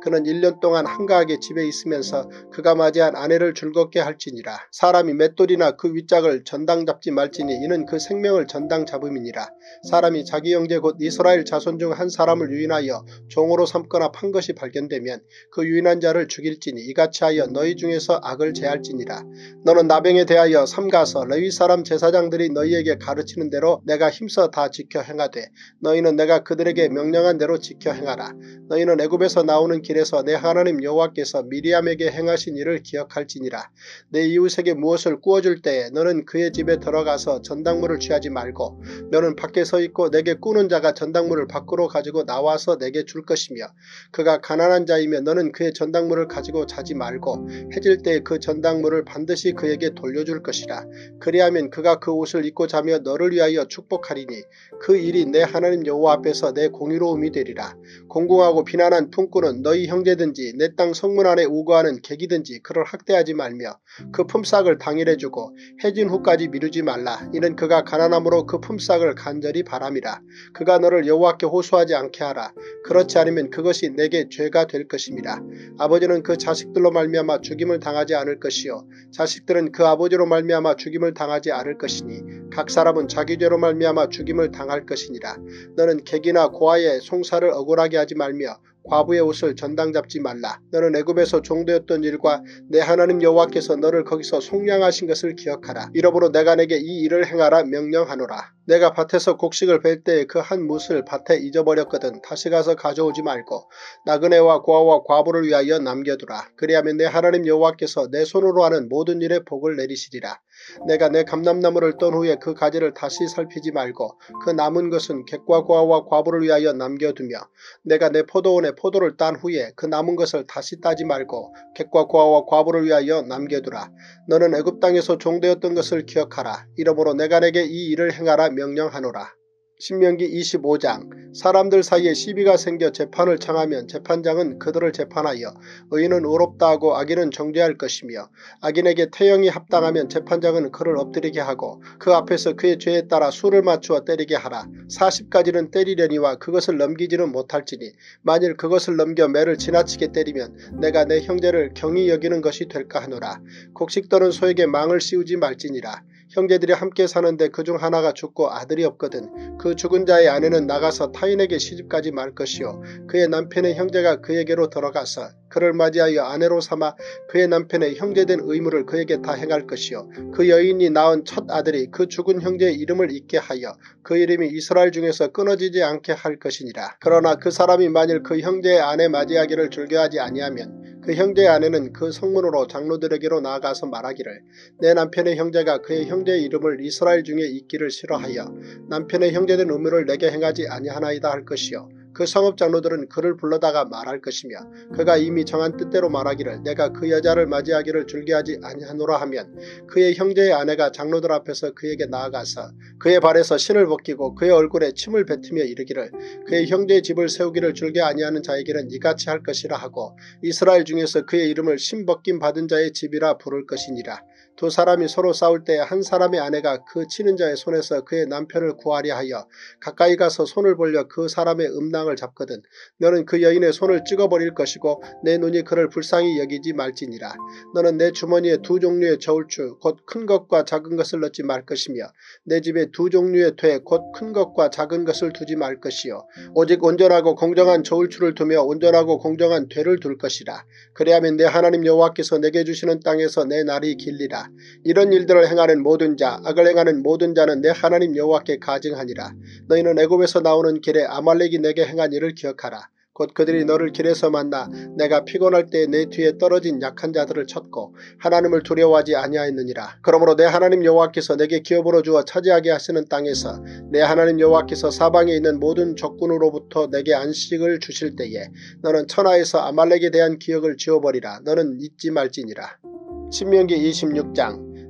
그는 일 년 동안 한가하게 집에 있으면서 그가 맞이한 아내를 즐겁게 할지니라. 사람이 맷돌이나 그 윗짝을 전당 잡지 말지니 이는 그 생명을 전당 잡음이니라. 사람이 자기 형제 곧 이스라엘 자손 중 한 사람을 유인하여 종으로 삼거나 판 것이 발견되면 그 유인한 자를 죽일지니 이같이 하여 너희 중에서 악을 제할지니라. 너는 나병에 대하여 삼가서 레위 사람 제사장들이 너희에게 가르치는 대로 내가 힘써 다 지켜 행하되 너희는 내가 그들에게 명령한 대로 지켜 행하라. 너희는 애굽에서 나오는 길에서 내 하나님 여호와께서 미리암에게 행하신 일을 기억할지니라. 내 이웃에게 무엇을 구워줄 때에 너는 그의 집에 들어가서 전당물을 취하지 말고 너는 밖에 서 있고 내게 꾸는 자가 전당물을 밖으로 가지고 나와서 내게 줄 것이며 그가 가난한 자이며 너는 그의 전당물을 가지고 자지 말고 해질 때에 그 전당물을 반드시 그에게 돌려줄 것이라. 그리하면 그가 그 옷을 입고 자며 너를 위하여 축복하리니 그 일이 내 하나님 여호와 앞에서 내 공의로움이 되리라. 공공하고 비난한 품꾼은 너희 형제든지 내 땅 성문 안에 우거하는 객이든지 그를 학대하지 말며 그 품삯을 당일에 주고 해진 후까지 미루지 말라. 이는 그가 가난함으로 그 품삯을 간절히 바람이라. 그가 너를 여호와께 호소하지 않게 하라. 그렇지 않으면 그것이 내게 죄가 될 것입니다. 아버지는 그 자식들로 말미암아 죽임을 당하지 않을 것이요 자식들은 그 아버지로 말미암아 죽임을 당하지 않을 것이니 각 사람은 자기 죄로 말미암아 죽임을 당할 것이니라. 너는 객이나 고아의 송사를 억울하게 하지 말며 과부의 옷을 전당 잡지 말라. 너는 애굽에서 종되었던 일과 내 하나님 여호와께서 너를 거기서 속량하신 것을 기억하라. 이러므로 내가 내게 이 일을 행하라 명령하노라. 내가 밭에서 곡식을 벨 때에 그 한 뭇을 밭에 잊어버렸거든 다시 가서 가져오지 말고 나그네와 고아와 과부를 위하여 남겨두라. 그리하면 내 하나님 여호와께서 내 손으로 하는 모든 일에 복을 내리시리라. 내가 내 감람나무를 떤 후에 그 가지를 다시 살피지 말고 그 남은 것은 객과 고아와 과부를 위하여 남겨두며 내가 내 포도원에 포도를 딴 후에 그 남은 것을 다시 따지 말고 객과 고아와 과부를 위하여 남겨두라. 너는 애굽 땅에서 종되었던 것을 기억하라. 이러므로 내가 내게 이 일을 행하라 명령하노라. 신명기 이십오 장. 사람들 사이에 시비가 생겨 재판을 청하면 재판장은 그들을 재판하여 의인은 의롭다 하고 악인은 정죄할 것이며 악인에게 태형이 합당하면 재판장은 그를 엎드리게 하고 그 앞에서 그의 죄에 따라 수를 맞추어 때리게 하라. 사십 가지는 때리려니와 그것을 넘기지는 못할지니 만일 그것을 넘겨 매를 지나치게 때리면 내가 내 형제를 경히 여기는 것이 될까 하노라. 곡식 떠는 소에게 망을 씌우지 말지니라. 형제들이 함께 사는데 그중 하나가 죽고 아들이 없거든 그 죽은 자의 아내는 나가서 타인에게 시집가지 말 것이요 그의 남편의 형제가 그에게로 들어가서 그를 맞이하여 아내로 삼아 그의 남편의 형제된 의무를 그에게 다 행할 것이요 그 여인이 낳은 첫 아들이 그 죽은 형제의 이름을 잊게 하여 그 이름이 이스라엘 중에서 끊어지지 않게 할 것이니라. 그러나 그 사람이 만일 그 형제의 아내 맞이하기를 즐겨하지 아니하면 그 형제의 아내는 그 성문으로 장로들에게로 나아가서 말하기를 내 남편의 형제가 그의 형제의 이름을 이스라엘 중에 잊기를 싫어하여 남편의 형제된 의무를 내게 행하지 아니하나이다 할 것이요 그 성읍 장로들은 그를 불러다가 말할 것이며 그가 이미 정한 뜻대로 말하기를 내가 그 여자를 맞이하기를 즐겨하지 아니하노라 하면 그의 형제의 아내가 장로들 앞에서 그에게 나아가서 그의 발에서 신을 벗기고 그의 얼굴에 침을 뱉으며 이르기를 그의 형제의 집을 세우기를 즐겨 아니하는 자에게는 이같이 할 것이라 하고 이스라엘 중에서 그의 이름을 신 벗김 받은 자의 집이라 부를 것이니라. 두 사람이 서로 싸울 때에 한 사람의 아내가 그 치는 자의 손에서 그의 남편을 구하려 하여 가까이 가서 손을 벌려 그 사람의 음낭을 잡거든 너는 그 여인의 손을 찍어버릴 것이고 내 눈이 그를 불쌍히 여기지 말지니라. 너는 내 주머니에 두 종류의 저울추 곧 큰 것과 작은 것을 넣지 말 것이며 내 집에 두 종류의 퇴 곧 큰 것과 작은 것을 두지 말 것이요 오직 온전하고 공정한 저울추를 두며 온전하고 공정한 퇴를 둘 것이라. 그리하면 내 하나님 여호와께서 내게 주시는 땅에서 내 날이 길리라. 이런 일들을 행하는 모든 자 악을 행하는 모든 자는 내 하나님 여호와께 가증하니라. 너희는 애굽에서 나오는 길에 아말렉이 내게 행한 일을 기억하라. 곧 그들이 너를 길에서 만나 내가 피곤할 때 내 뒤에 떨어진 약한 자들을 쳤고 하나님을 두려워하지 아니하였느니라. 그러므로 내 하나님 여호와께서 내게 기업으로 주어 차지하게 하시는 땅에서 내 하나님 여호와께서 사방에 있는 모든 적군으로부터 내게 안식을 주실 때에 너는 천하에서 아말렉에 대한 기억을 지워버리라. 너는 잊지 말지니라. 신명기 이십육 장.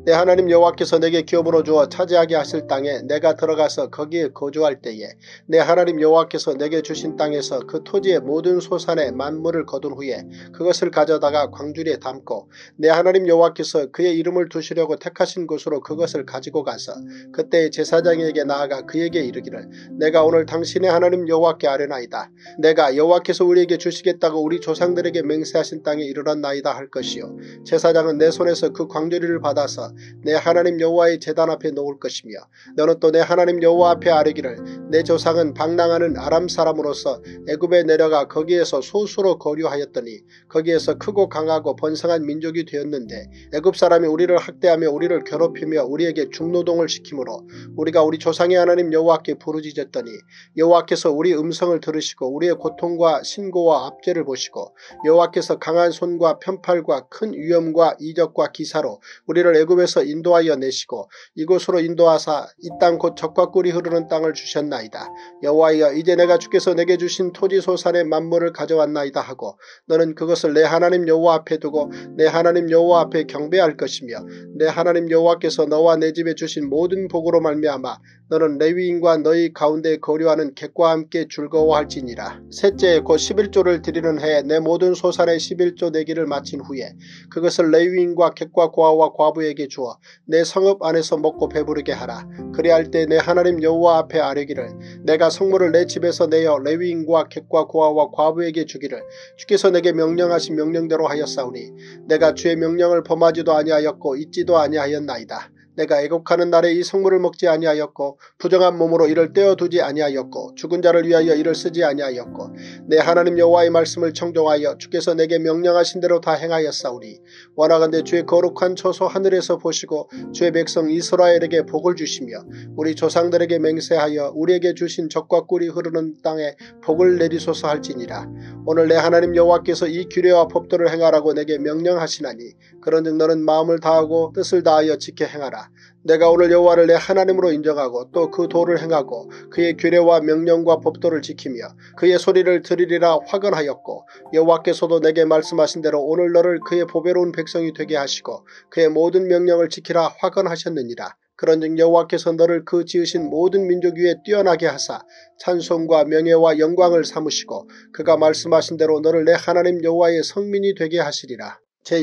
내 하나님 여호와께서 내게 기업으로 주어 차지하게 하실 땅에 내가 들어가서 거기에 거주할 때에 내 하나님 여호와께서 내게 주신 땅에서 그 토지의 모든 소산의 만물을 거둔 후에 그것을 가져다가 광주리에 담고 내 하나님 여호와께서 그의 이름을 두시려고 택하신 곳으로 그것을 가지고 가서 그때 제사장에게 나아가 그에게 이르기를 내가 오늘 당신의 하나님 여호와께 아뢰나이다. 내가 여호와께서 우리에게 주시겠다고 우리 조상들에게 맹세하신 땅에 이르렀나이다 할 것이요 제사장은 내 손에서 그 광주리를 받아서 내 하나님 여호와의 제단 앞에 놓을 것이며 너는 또 내 하나님 여호와 앞에 아뢰기를 내 조상은 방랑하는 아람 사람으로서 애굽에 내려가 거기에서 소수로 거류하였더니 거기에서 크고 강하고 번성한 민족이 되었는데 애굽 사람이 우리를 학대하며 우리를 괴롭히며 우리에게 중노동을 시키므로 우리가 우리 조상의 하나님 여호와께 부르짖었더니 여호와께서 우리 음성을 들으시고 우리의 고통과 신고와 압제를 보시고 여호와께서 강한 손과 편팔과 큰 위엄과 이적과 기사로 우리를 애굽에서 인도하여 내시고 이곳으로 인도하사 이 땅 곧 젖과 꿀이 흐르는 땅을 주셨나이다. 여호와여 이제 내가 주께서 내게 주신 토지 소산의 만물을 가져왔나이다 하고 너는 그것을 내 하나님 여호와 앞에 두고 내 하나님 여호와 앞에 경배할 것이며 내 하나님 여호와께서 너와 내 집에 주신 모든 복으로 말미암아 너는 레위인과 너희 가운데 거류하는 객과 함께 즐거워할지니라. 셋째에 곧 십일조를 드리는 해에 내 모든 소산의 십일조 내기를 마친 후에 그것을 레위인과 객과 고아와 과부에게 주어 내 성읍 안에서 먹고 배부르게 하라. 그리할 때 내 하나님 여호와 앞에 아뢰기를 내가 성물을 내 집에서 내어 레위인과 객과 고아와 과부에게 주기를 주께서 내게 명령하신 명령대로 하였사오니 내가 주의 명령을 범하지도 아니하였고 잊지도 아니하였나이다. 내가 애곡하는 날에 이 성물을 먹지 아니하였고 부정한 몸으로 이를 떼어두지 아니하였고 죽은 자를 위하여 이를 쓰지 아니하였고 내 하나님 여호와의 말씀을 청종하여 주께서 내게 명령하신 대로 다 행하였사오니 원하건대 주의 거룩한 처소 하늘에서 보시고 주의 백성 이스라엘에게 복을 주시며 우리 조상들에게 맹세하여 우리에게 주신 젖과 꿀이 흐르는 땅에 복을 내리소서 할지니라. 오늘 내 하나님 여호와께서 이 규례와 법도를 행하라고 내게 명령하시나니 그런즉 너는 마음을 다하고 뜻을 다하여 지켜 행하라. 내가 오늘 여호와를 내 하나님으로 인정하고 또 그 도를 행하고 그의 규례와 명령과 법도를 지키며 그의 소리를 들으리라 화건하였고 여호와께서도 내게 말씀하신 대로 오늘 너를 그의 보배로운 백성이 되게 하시고 그의 모든 명령을 지키라 화건하셨느니라. 그런즉 여호와께서 너를 그 지으신 모든 민족 위에 뛰어나게 하사 찬송과 명예와 영광을 삼으시고 그가 말씀하신 대로 너를 내 하나님 여호와의 성민이 되게 하시리라.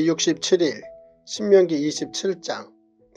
제육십칠일 신명기 이십칠장.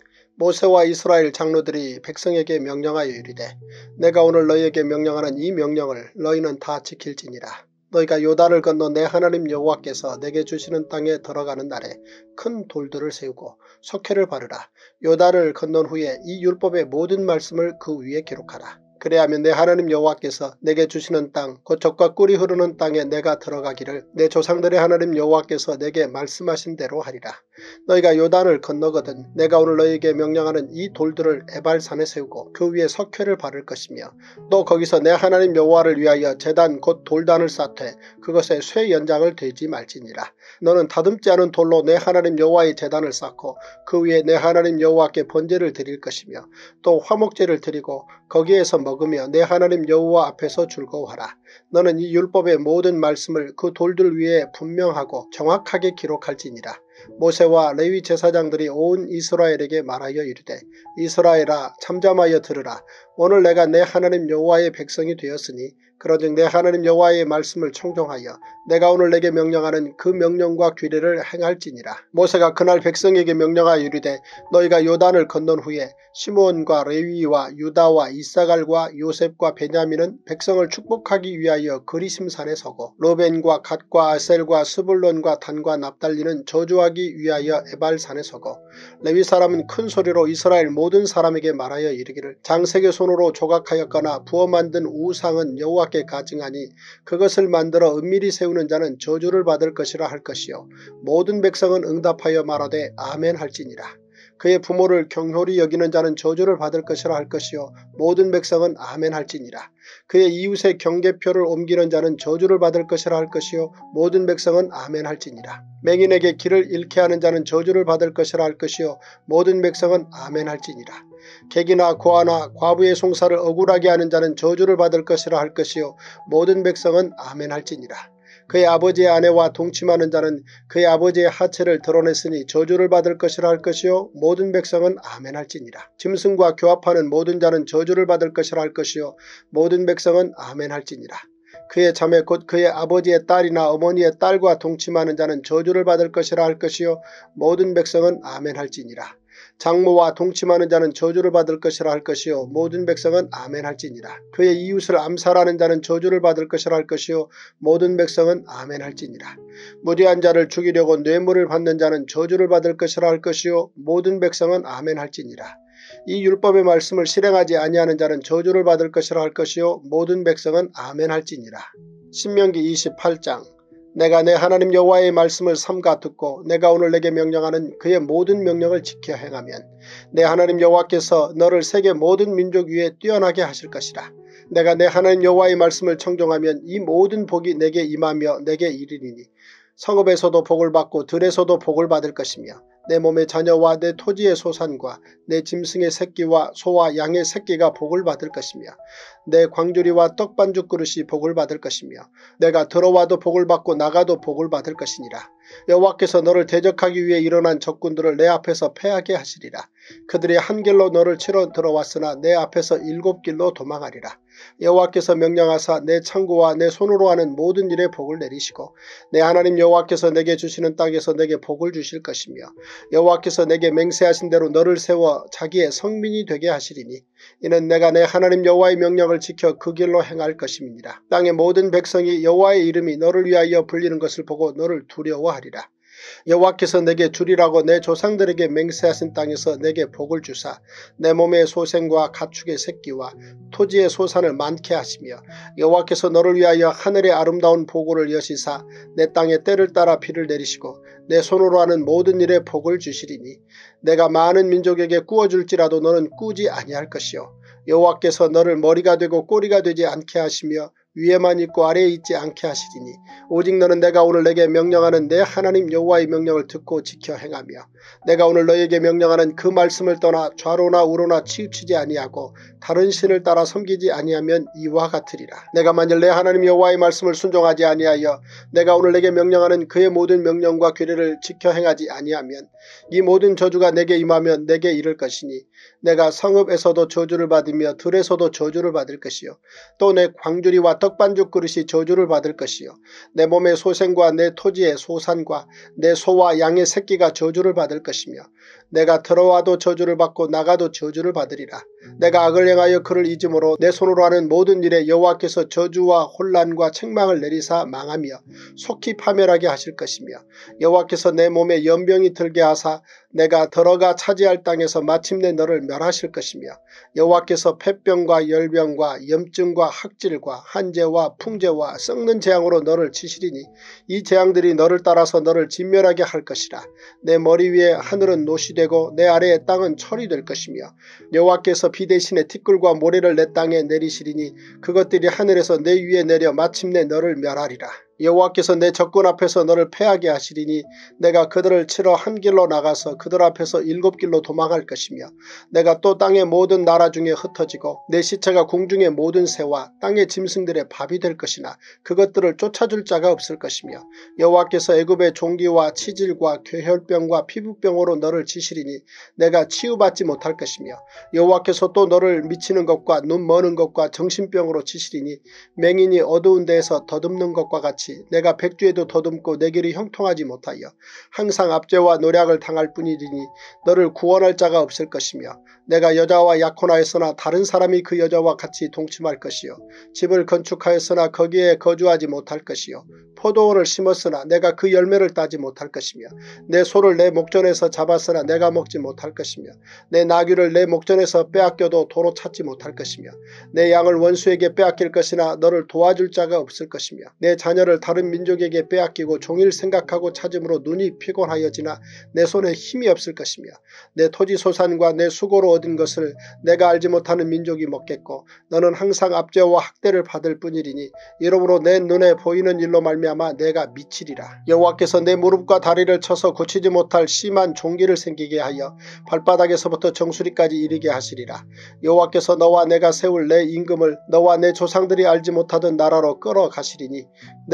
모세와 이스라엘 장로들이 백성에게 명령하여 이르되 내가 오늘 너희에게 명령하는 이 명령을 너희는 다 지킬지니라. 너희가 요단을 건너 내 하나님 여호와께서 내게 주시는 땅에 들어가는 날에 큰 돌들을 세우고 석회를 바르라. 요단을 건넌 후에 이 율법의 모든 말씀을 그 위에 기록하라. 그래야면 내 하나님 여호와께서 내게 주시는 땅 곧 젖과 꿀이 흐르는 땅에 내가 들어가기를 내 조상들의 하나님 여호와께서 내게 말씀하신 대로 하리라. 너희가 요단을 건너거든 내가 오늘 너희에게 명령하는 이 돌들을 에발산에 세우고 그 위에 석회를 바를 것이며 또 거기서 내 하나님 여호와를 위하여 제단 곧 돌단을 쌓되 그것에 쇠 연장을 대지 말지니라. 너는 다듬지 않은 돌로 내 하나님 여호와의 제단을 쌓고 그 위에 내 하나님 여호와께 번제를 드릴 것이며 또 화목제를 드리고 거기에서 먹으며 내 하나님 여호와 앞에서 즐거워하라. 너는 이 율법의 모든 말씀을 그 돌들 위에 분명하고 정확하게 기록할지니라. 모세와 레위 제사장들이 온 이스라엘에게 말하여 이르되 이스라엘아 잠잠하여 들으라. 오늘 내가 내 하나님 여호와의 백성이 되었으니 그런즉 내 하나님 여호와의 말씀을 청종하여 내가 오늘 내게 명령하는 그 명령과 규례를 행할지니라. 모세가 그날 백성에게 명령하여 이르되 너희가 요단을 건넌 후에 시므온과 레위와 유다와 이사갈과 요셉과 베냐민은 백성을 축복하기 위하여 그리심산에 서고 르벤과 갓과 아셀과 스불론과 단과 납달리는 저주하기 위하여 에발산에 서고 레위 사람은 큰 소리로 이스라엘 모든 사람에게 말하여 이르기를 장색의 손으로 조각하였거나 부어 만든 우상은 여호와께 가증하니 그것을 만들어 은밀히 세우는 자는 저주를 받을 것이라 할 것이요 모든 백성은 응답하여 말하되 아멘 할지니라. 그의 부모를 경홀히 여기는 자는 저주를 받을 것이라 할 것이요 모든 백성은 아멘 할지니라. 그의 이웃의 경계표를 옮기는 자는 저주를 받을 것이라 할 것이요 모든 백성은 아멘 할지니라. 맹인에게 길을 잃게 하는 자는 저주를 받을 것이라 할 것이요 모든 백성은 아멘 할지니라. 객이나 고아나 과부의 송사를 억울하게 하는 자는 저주를 받을 것이라 할 것이요 모든 백성은 아멘 할지니라. 그의 아버지의 아내와 동침하는 자는 그의 아버지의 하체를 드러냈으니 저주를 받을 것이라 할 것이요 모든 백성은 아멘 할지니라. 짐승과 교합하는 모든 자는 저주를 받을 것이라 할 것이요 모든 백성은 아멘 할지니라. 그의 자매 곧 그의 아버지의 딸이나 어머니의 딸과 동침하는 자는 저주를 받을 것이라 할 것이요 모든 백성은 아멘 할지니라. 장모와 동침하는 자는 저주를 받을 것이라 할 것이요 모든 백성은 아멘 할지니라. 그의 이웃을 암살하는 자는 저주를 받을 것이라 할 것이요 모든 백성은 아멘 할지니라. 무리한 자를 죽이려고 뇌물을 받는 자는 저주를 받을 것이라 할 것이요 모든 백성은 아멘 할지니라. 이 율법의 말씀을 실행하지 아니하는 자는 저주를 받을 것이라 할 것이요 모든 백성은 아멘 할지니라. 신명기 이십팔 장. 내가 내 하나님 여호와의 말씀을 삼가 듣고 내가 오늘 내게 명령하는 그의 모든 명령을 지켜 행하면 내 하나님 여호와께서 너를 세계 모든 민족 위에 뛰어나게 하실 것이라. 내가 내 하나님 여호와의 말씀을 청종하면 이 모든 복이 내게 임하며 내게 이르리니 성읍에서도 복을 받고 들에서도 복을 받을 것이며 내 몸의 자녀와 내 토지의 소산과 내 짐승의 새끼와 소와 양의 새끼가 복을 받을 것이며 내 광주리와 떡반죽 그릇이 복을 받을 것이며 내가 들어와도 복을 받고 나가도 복을 받을 것이니라. 여호와께서 너를 대적하기 위해 일어난 적군들을 내 앞에서 패하게 하시리라. 그들이 한 길로 너를 치러 들어왔으나 내 앞에서 일곱 길로 도망하리라. 여호와께서 명령하사 내 창고와 내 손으로 하는 모든 일에 복을 내리시고 내 하나님 여호와께서 내게 주시는 땅에서 내게 복을 주실 것이며 여호와께서 내게 맹세하신 대로 너를 세워 자기의 성민이 되게 하시리니 이는 내가 내 하나님 여호와의 명령을 지켜 그 길로 행할 것임이니라. 땅의 모든 백성이 여호와의 이름이 너를 위하여 불리는 것을 보고 너를 두려워하리라. 여호와께서 내게 주리라고 내 조상들에게 맹세하신 땅에서 내게 복을 주사 내 몸의 소생과 가축의 새끼와 토지의 소산을 많게 하시며 여호와께서 너를 위하여 하늘의 아름다운 보고를 여시사 내 땅에 때를 따라 비를 내리시고 내 손으로 하는 모든 일에 복을 주시리니 내가 많은 민족에게 꾸어줄지라도 너는 꾸지 아니할 것이요 여호와께서 너를 머리가 되고 꼬리가 되지 않게 하시며 위에만 있고 아래에 있지 않게 하시리니 오직 너는 내가 오늘 내게 명령하는 내 하나님 여호와의 명령을 듣고 지켜 행하며 내가 오늘 너에게 명령하는 그 말씀을 떠나 좌로나 우로나 치우치지 아니하고 다른 신을 따라 섬기지 아니하면 이와 같으리라. 내가 만일 내 하나님 여호와의 말씀을 순종하지 아니하여 내가 오늘 내게 명령하는 그의 모든 명령과 규례를 지켜 행하지 아니하면 이 모든 저주가 내게 임하면 내게 이를 것이니 내가 성읍에서도 저주를 받으며 들에서도 저주를 받을 것이요 또 내 광주리와 떡반죽 그릇이 저주를 받을 것이요 내 몸의 소생과 내 토지의 소산과 내 소와 양의 새끼가 저주를 받을 것이며 내가 들어와도 저주를 받고 나가도 저주를 받으리라. 내가 악을 행하여 그를 잊음으로 내 손으로 하는 모든 일에 여호와께서 저주와 혼란과 책망을 내리사 망하며 속히 파멸하게 하실 것이며 여호와께서 내 몸에 연병이 들게 하사 내가 들어가 차지할 땅에서 마침내 너를 멸하실 것이며 여호와께서 폐병과 열병과 염증과 학질과 한재와 풍재와 썩는 재앙으로 너를 치시리니 이 재앙들이 너를 따라서 너를 진멸하게 할 것이라. 내 머리 위에 하늘은 노시 되고 내 아래의 땅은 철이 될 것이며 여호와께서 비 대신에 티끌과 모래를 내 땅에 내리시리니 그것들이 하늘에서 내 위에 내려 마침내 너를 멸하리라. 여호와께서 내 적군 앞에서 너를 패하게 하시리니 내가 그들을 치러 한 길로 나가서 그들 앞에서 일곱 길로 도망할 것이며 내가 또 땅의 모든 나라 중에 흩어지고 내 시체가 궁중의 모든 새와 땅의 짐승들의 밥이 될 것이나 그것들을 쫓아줄 자가 없을 것이며 여호와께서 애굽의 종기와 치질과 괴혈병과 피부병으로 너를 치시리니 내가 치유받지 못할 것이며 여호와께서 또 너를 미치는 것과 눈 머는 것과 정신병으로 치시리니 맹인이 어두운 데에서 더듬는 것과 같이 내가 백주에도 더듬고 내 길이 형통하지 못하여 항상 압제와 노략을 당할 뿐이리니 너를 구원할 자가 없을 것이며 내가 여자와 약혼하였으나 다른 사람이 그 여자와 같이 동침할 것이요 집을 건축하였으나 거기에 거주하지 못할 것이요 포도원을 심었으나 내가 그 열매를 따지 못할 것이며 내 소를 내 목전에서 잡았으나 내가 먹지 못할 것이며 내 나귀를 내 목전에서 빼앗겨도 도로 찾지 못할 것이며 내 양을 원수에게 빼앗길 것이나 너를 도와줄 자가 없을 것이며 내 자녀를 다른 민족에게 빼앗기고 종일 생각하고 찾음으로 눈이 피곤하여지나 내 손에 힘이 없을 것이며 내 토지 소산과 내 수고로 얻은 것을 내가 알지 못하는 민족이 먹겠고 너는 항상 압제와 학대를 받을 뿐이리니 이러므로 내 눈에 보이는 일로 말미암아 내가 미치리라. 여호와께서 내 무릎과 다리를 쳐서 고치지 못할 심한 종기를 생기게 하여 발바닥에서부터 정수리까지 이르게 하시리라. 여호와께서 너와 내가 세울 내 임금을 너와 내 조상들이 알지 못하던 나라로 끌어가시리니 내가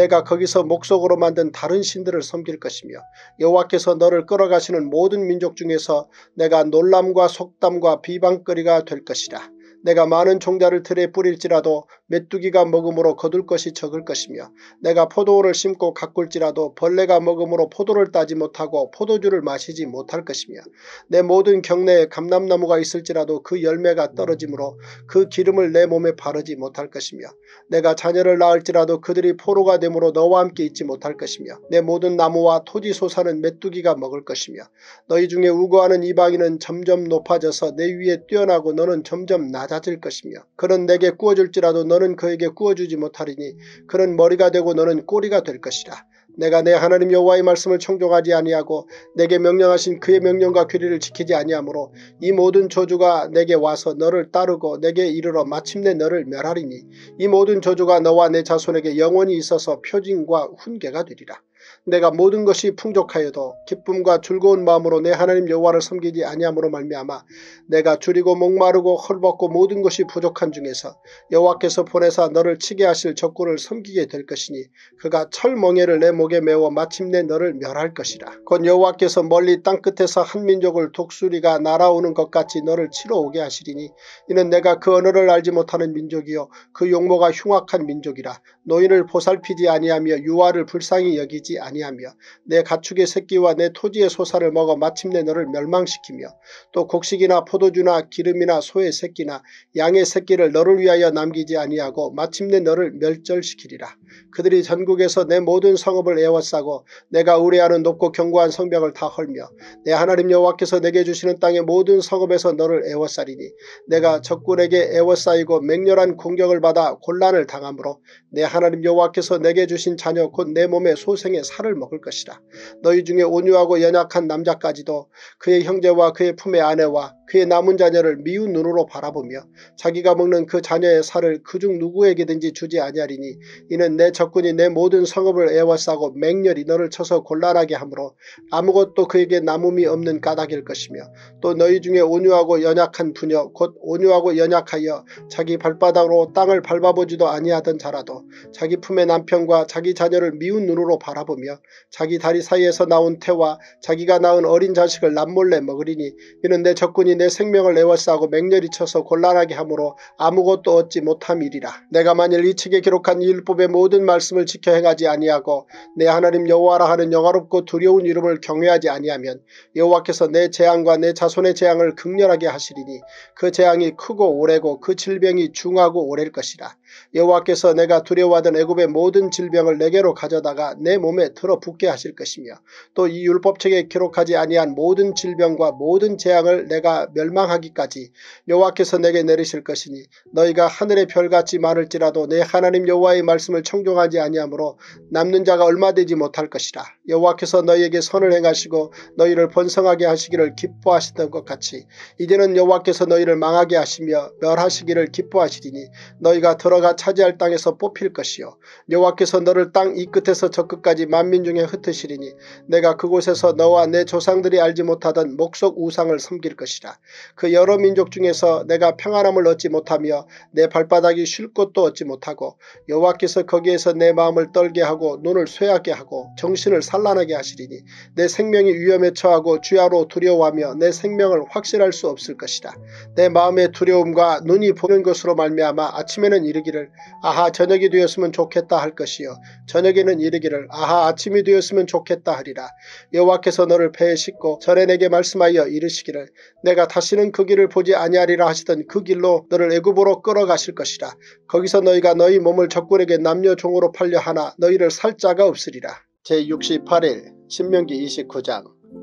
너희가 거기서 목석으로 만든 다른 신들을 섬길 것이며 여호와께서 너를 끌어가시는 모든 민족 중에서 내가 놀람과 속담과 비방거리가 될 것이라. 내가 많은 종자를 들에 뿌릴지라도 메뚜기가 먹음으로 거둘 것이 적을 것이며 내가 포도원을 심고 가꿀지라도 벌레가 먹음으로 포도를 따지 못하고 포도주를 마시지 못할 것이며 내 모든 경내에 감람나무가 있을지라도 그 열매가 떨어지므로 그 기름을 내 몸에 바르지 못할 것이며 내가 자녀를 낳을지라도 그들이 포로가 되므로 너와 함께 있지 못할 것이며 내 모든 나무와 토지 소사는 메뚜기가 먹을 것이며 너희 중에 우거하는 이방인은 점점 높아져서 내 위에 뛰어나고 너는 점점 낮아질 것이며 그는 내게 구워줄지라도 너는 그에게 구워주지 못하리니 그는 머리가 되고 너는 꼬리가 될 것이라. 내가 내 하나님 여호와의 말씀을 청종하지 아니하고 내게 명령하신 그의 명령과 규례를 지키지 아니하므로 이 모든 저주가 내게 와서 너를 따르고 내게 이르러 마침내 너를 멸하리니 이 모든 저주가 너와 내 자손에게 영원히 있어서 표징과 훈계가 되리라. 내가 모든 것이 풍족하여도 기쁨과 즐거운 마음으로 내 하나님 여호와를 섬기지 아니함으로 말미암아 내가 줄이고 목마르고 헐벗고 모든 것이 부족한 중에서 여호와께서 보내사 너를 치게 하실 적군을 섬기게 될 것이니 그가 철멍에를 내 목에 메워 마침내 너를 멸할 것이라. 곧 여호와께서 멀리 땅끝에서 한 민족을 독수리가 날아오는 것 같이 너를 치러 오게 하시리니 이는 내가 그 언어를 알지 못하는 민족이요 그 용모가 흉악한 민족이라. 노인을 보살피지 아니하며 유아를 불쌍히 여기지 아니하며 내 가축의 새끼와 내 토지의 소사를 먹어 마침내 너를 멸망시키며 또 곡식이나 포도주나 기름이나 소의 새끼나 양의 새끼를 너를 위하여 남기지 아니하고 마침내 너를 멸절시키리라. 그들이 전국에서 내 모든 성읍을 에워싸고 내가 의뢰하는 높고 견고한 성벽을 다 헐며 내 하나님 여호와께서 내게 주시는 땅의 모든 성읍에서 너를 에워싸리니 내가 적군에게 에워싸이고 맹렬한 공격을 받아 곤란을 당하므로 내 하나님 여호와께서 내게 주신 자녀 곧 내 몸의 소생의 살을 먹을 것이라. 너희 중에 온유하고 연약한 남자까지도 그의 형제와 그의 품의 아내와 그의 남은 자녀를 미운 눈으로 바라보며 자기가 먹는 그 자녀의 살을 그중 누구에게든지 주지 아니하리니 이는 내 적군이 내 모든 성읍을 에워싸고 맹렬히 너를 쳐서 곤란하게 하므로 아무것도 그에게 남음이 없는 까닭일 것이며 또 너희 중에 온유하고 연약한 부녀 곧 온유하고 연약하여 자기 발바닥으로 땅을 밟아보지도 아니하던 자라도 자기 품의 남편과 자기 자녀를 미운 눈으로 바라보며 자기 다리 사이에서 나온 태와 자기가 낳은 어린 자식을 남몰래 먹으리니 이는 내 적군이 내 생명을 에워싸고 맹렬히 쳐서 곤란하게 하므로 아무것도 얻지 못함이리라. 내가 만일 이 책에 기록한 이 율법의 모든 말씀을 지켜 행하지 아니하고 내 하나님 여호와라 하는 영화롭고 두려운 이름을 경외하지 아니하면 여호와께서 내 재앙과 내 자손의 재앙을 극렬하게 하시리니 그 재앙이 크고 오래고 그 질병이 중하고 오래일 것이라. 여호와께서 내가 두려워하던 애굽의 모든 질병을 내게로 가져다가 내 몸에 들어붙게 하실 것이며 또 이 율법책에 기록하지 아니한 모든 질병과 모든 재앙을 내가 멸망하기까지 여호와께서 내게 내리실 것이니 너희가 하늘의 별같이 많을지라도 내 하나님 여호와의 말씀을 청종하지 아니하므로 남는 자가 얼마 되지 못할 것이라. 여호와께서 너희에게 선을 행하시고 너희를 번성하게 하시기를 기뻐하시던 것 같이 이제는 여호와께서 너희를 망하게 하시며 멸하시기를 기뻐하시리니 너희가 들어가 차지할 땅에서 뽑힐 것이요 여호와께서 너를 땅 이 끝에서 저 끝까지 만민 중에 흩으시리니 내가 그곳에서 너와 내 조상들이 알지 못하던 목석 우상을 섬길 것이라. 그 여러 민족 중에서 내가 평안함을 얻지 못하며 내 발바닥이 쉴 곳도 얻지 못하고 여호와께서 거기에서 내 마음을 떨게 하고 눈을 쇠하게 하고 정신을 산란하게 하시리니 내 생명이 위험에 처하고 주야로 두려워하며 내 생명을 확실할 수 없을 것이라. 내 마음의 두려움과 눈이 보는 것으로 말미암아 아침에는 이르기를 아하 저녁이 되었으면 좋겠다 할 것이요 저녁에는 이르기를 아하 아침이 되었으면 좋겠다 하리라. 여호와께서 너를 배에 싣고 전에 내게 말씀하여 이르시기를 내가 다시는 그 길을 보지 아니하리라 하시던 그 길로 너를 애굽으로 끌어가실 것이라. 거기서 너희가 너희 몸을 적군에게 남녀 종으로 팔려 하나 너희를 살 자가 없으리라. 제육십팔 일 신명기 이십구 장.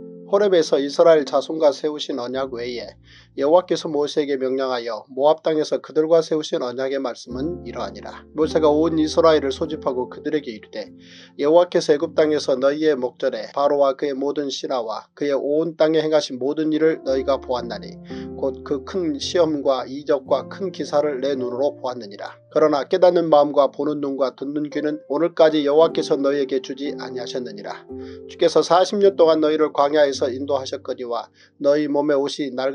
호렙에서 이스라엘 자손과 세우신 언약 외에 여호와께서 모세에게 명령하여 모압 땅에서 그들과 세우신 언약의 말씀은 이러하니라. 모세가 온 이스라엘을 소집하고 그들에게 이르되 여호와께서 애굽 땅에서 너희의 목전에 바로와 그의 모든 신하와 그의 온 땅에 행하신 모든 일을 너희가 보았나니 곧 그 큰 시험과 이적과 큰 기사를 내 눈으로 보았느니라. 그러나 깨닫는 마음과 보는 눈과 듣는 귀는 오늘까지 여호와께서 너희에게 주지 아니하셨느니라. 주께서 사십 년 동안 너희를 광야에서 인도하셨거니와 너희 몸의 옷이 낡아지지 아니하였느니라.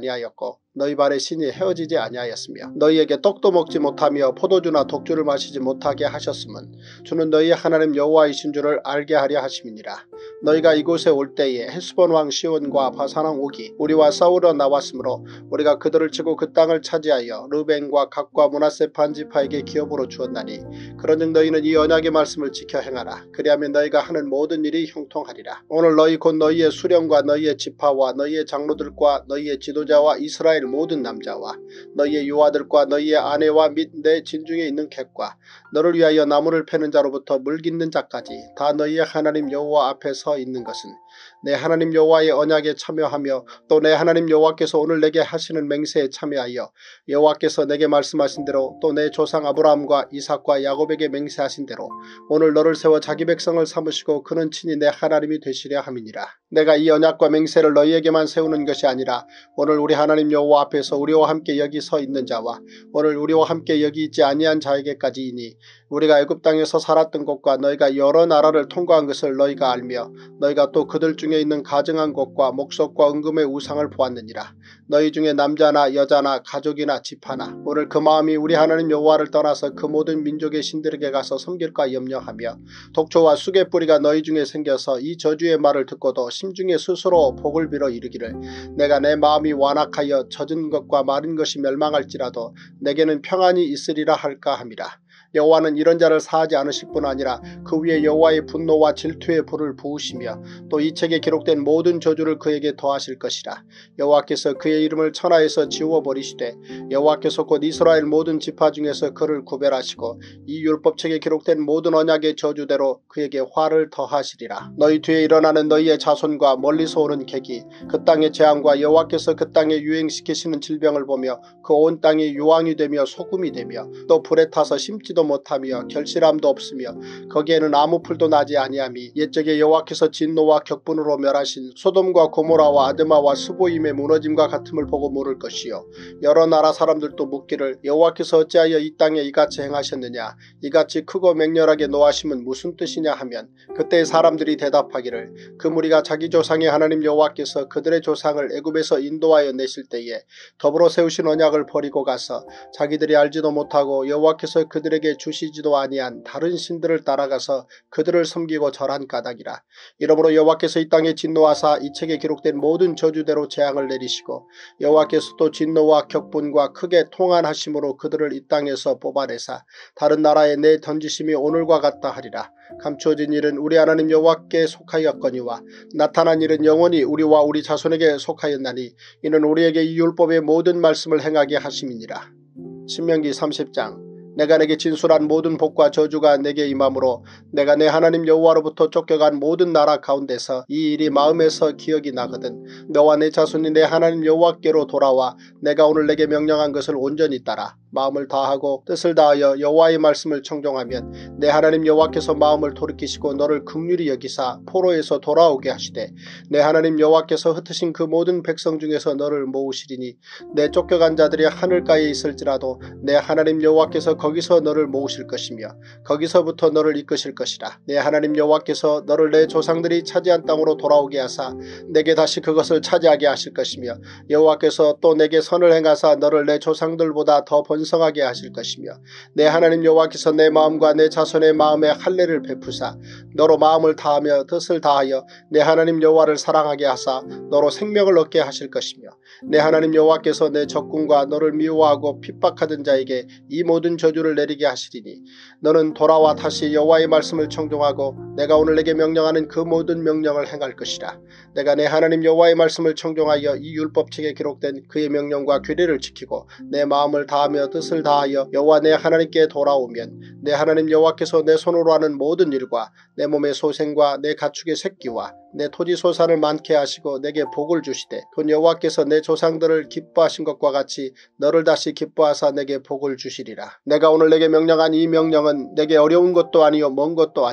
아니하였고 너희 발의 신이 헤어지지 아니하였으며 너희에게 떡도 먹지 못하며 포도주나 독주를 마시지 못하게 하셨음은 주는 너희 하나님 여호와이신 줄을 알게 하려 하심이니라. 너희가 이곳에 올 때에 헤스본 왕 시온과 바산 왕 옥이 우리와 싸우러 나왔으므로 우리가 그들을 치고 그 땅을 차지하여 르벤과 갓과 므낫세 반지파에게 기업으로 주었나니 그런즉 너희는 이 언약의 말씀을 지켜 행하라. 그리하면 너희가 하는 모든 일이 형통하리라. 오늘 너희 곧 너희의 수령과 너희의 지파와 너희의 장로들과 너희의 지도자와 이스라엘 모든 남자와 너희의 유아들과 너희의 아내와 및 내 진중에 있는 객과 너를 위하여 나무를 패는 자로부터 물 깃는 자까지 다 너희의 하나님 여호와 앞에 서 있는 것은 내 하나님 여호와의 언약에 참여하며 또 내 하나님 여호와께서 오늘 내게 하시는 맹세에 참여하여 여호와께서 내게 말씀하신 대로 또 내 조상 아브라함과 이삭과 야곱에게 맹세하신 대로 오늘 너를 세워 자기 백성을 삼으시고 그는 친히 내 하나님이 되시려 함이니라. 내가 이 언약과 맹세를 너희에게만 세우는 것이 아니라 오늘 우리 하나님 여호와 앞에서 우리와 함께 여기 서 있는 자와 오늘 우리와 함께 여기 있지 아니한 자에게까지이니 우리가 애굽 땅에서 살았던 곳과 너희가 여러 나라를 통과한 것을 너희가 알며 너희가 또 그들 중에 있는 가증한 곳과 목석과 은금의 우상을 보았느니라. 너희 중에 남자나 여자나 가족이나 집하나 오늘 그 마음이 우리 하나님 여호와를 떠나서 그 모든 민족의 신들에게 가서 섬길까 염려하며 독초와 쑥의 뿌리가 너희 중에 생겨서 이 저주의 말을 듣고도 심중에 스스로 복을 빌어 이르기를 내가 내 마음이 완악하여 젖은 것과 마른 것이 멸망할지라도 내게는 평안이 있으리라 할까 함이라. 여호와는 이런 자를 사하지 않으실 뿐 아니라 그 위에 여호와의 분노와 질투의 불을 부으시며 또 이 책에 기록된 모든 저주를 그에게 더하실 것이라. 여호와께서 그의 이름을 천하에서 지워버리시되 여호와께서 곧 이스라엘 모든 지파 중에서 그를 구별하시고 이 율법책에 기록된 모든 언약의 저주대로 그에게 화를 더하시리라. 너희 뒤에 일어나는 너희의 자손과 멀리서 오는 객이 그 땅의 재앙과 여호와께서 그 땅에 유행시키시는 질병을 보며 그 온 땅이 유황이 되며 소금이 되며 또 불에 타서 심지도 못하며 결실함도 없으며 거기에는 아무 풀도 나지 아니하미 옛적에 여호와께서 진노와 격분으로 멸하신 소돔과 고모라와 아드마와 스보임의 무너짐과 같음을 보고 물을 것이요 여러 나라 사람들도 묻기를 여호와께서 어찌하여 이 땅에 이같이 행하셨느냐 이같이 크고 맹렬하게 노하심은 무슨 뜻이냐 하면 그때 사람들이 대답하기를 그 무리가 자기 조상의 하나님 여호와께서 그들의 조상을 애굽에서 인도하여 내실 때에 더불어 세우신 언약을 버리고 가서 자기들이 알지도 못하고 여호와께서 그들에게 주시지도 아니한 다른 신들을 따라가서 그들을 섬기고 절한 까닭이라. 이러므로 여호와께서 이 땅에 진노하사 이 책에 기록된 모든 저주대로 재앙을 내리시고 여호와께서 또 진노와 격분과 크게 통한하심으로 그들을 이 땅에서 뽑아내사 다른 나라에 내 던지심이 오늘과 같다 하리라. 감추어진 일은 우리 하나님 여호와께 속하였거니와 나타난 일은 영원히 우리와 우리 자손에게 속하였나니 이는 우리에게 이 율법의 모든 말씀을 행하게 하심이니라. 신명기 삼십 장. 내가 내게 진술한 모든 복과 저주가 내게 임함으로 내가 내 하나님 여호와로부터 쫓겨간 모든 나라 가운데서 이 일이 마음에서 기억이 나거든 너와 내 자손이 내 하나님 여호와께로 돌아와 내가 오늘 내게 명령한 것을 온전히 따라 마음을 다하고 뜻을 다하여 여호와의 말씀을 청종하면 내 하나님 여호와께서 마음을 돌이키시고 너를 긍휼히 여기사 포로에서 돌아오게 하시되 내 하나님 여호와께서 흩으신 그 모든 백성 중에서 너를 모으시리니 내 쫓겨간 자들이 하늘가에 있을지라도 내 하나님 여호와께서 거기서 너를 모으실 것이며 거기서부터 너를 이끄실 것이라. 내 하나님 여호와께서 너를 내 조상들이 차지한 땅으로 돌아오게 하사 내게 다시 그것을 차지하게 하실 것이며 여호와께서 또 내게 선을 행하사 너를 내 조상들보다 더 번성하게 하실 것이며 내 하나님 여호와께서 내 마음과 내 자손의 마음에 할례를 베푸사 너로 마음을 다하며 뜻을 다하여 내 하나님 여호와를 사랑하게 하사 너로 생명을 얻게 하실 것이며 내 하나님 여호와께서 내 적군과 너를 미워하고 핍박하던 자에게 이 모든 저주를 내리게 하시리니 너는 돌아와 다시 여호와의 말씀을 청종하고 내가 오늘 내게 명령하는 그 모든 명령을 행할 것이라. 내가 내 하나님 여호와의 말씀을 청종하여 이 율법책에 기록된 그의 명령과 규례를 지키고 내 마음을 다하며 뜻을 다하여 여호와 내 하나님께 돌아오면 내 하나님 여호와께서 내 손으로 하는 모든 일과 내 몸의 소생과 내 가축의 새끼와 내 토지 소산을 많게 하시고 내게 복을 주시되 곧 여호와께서 내 조상들을 기뻐하신 것과 같이 너를 다시 기뻐하사 내게 복을 주시리라. 내가 오늘 내게 명령한 이 명령은 내게 어려운 것도 아니요 먼 것도 아니라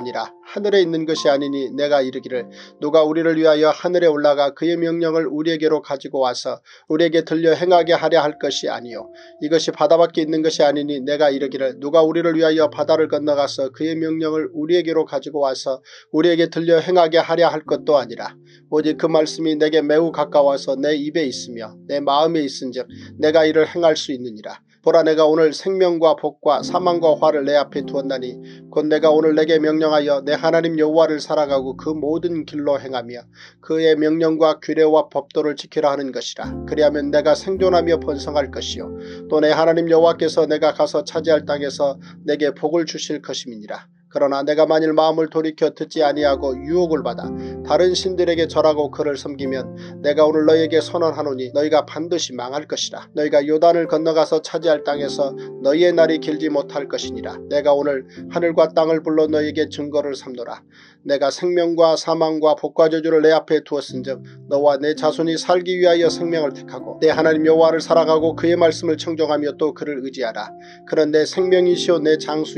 하늘에 있는 것이 아니니 내가 이르기를 누가 우리를 위하여 하늘에 올라가 그의 명령을 우리에게로 가지고 와서 우리에게 들려 행하게 하려 할 것이 아니요 이것이 바다밖에 있는 것이 아니니 내가 이르기를 누가 우리를 위하여 바다를 건너가서 그의 명령을 우리에게로 가지고 와서 우리에게 들려 행하게 하려 할 것도 아니라 오직 그 말씀이 내게 매우 가까워서 내 입에 있으며 내 마음에 있은즉 내가 이를 행할 수 있느니라. 보라 내가 오늘 생명과 복과 사망과 화를 내 앞에 두었나니 곧 내가 오늘 내게 명령하여 내 하나님 여호와를 살아가고 그 모든 길로 행하며 그의 명령과 규례와 법도를 지키라 하는 것이라. 그리하면 내가 생존하며 번성할 것이요 또 내 하나님 여호와께서 내가 가서 차지할 땅에서 내게 복을 주실 것임이니라. 그러나 내가 만일 마음을 돌이켜 듣지 아니하고 유혹을 받아 다른 신들에게 절하고 그를 섬기면 내가 오늘 너희에게 선언하노니 너희가 반드시 망할 것이라. 너희가 요단을 건너가서 차지할 땅에서 너희의 날이 길지 못할 것이니라. 내가 오늘 하늘과 땅을 불러 너희에게 증거를 삼노라. 내가 생명과 사망과 복과 저주를 내 앞에 두었은즉 너와 내 자손이 살기 위하여 생명을 택하고 내 하나님 여호와를 살아가고 그의 말씀을 청종하며 또 그를 의지하라. 그런 내 생명이시오 내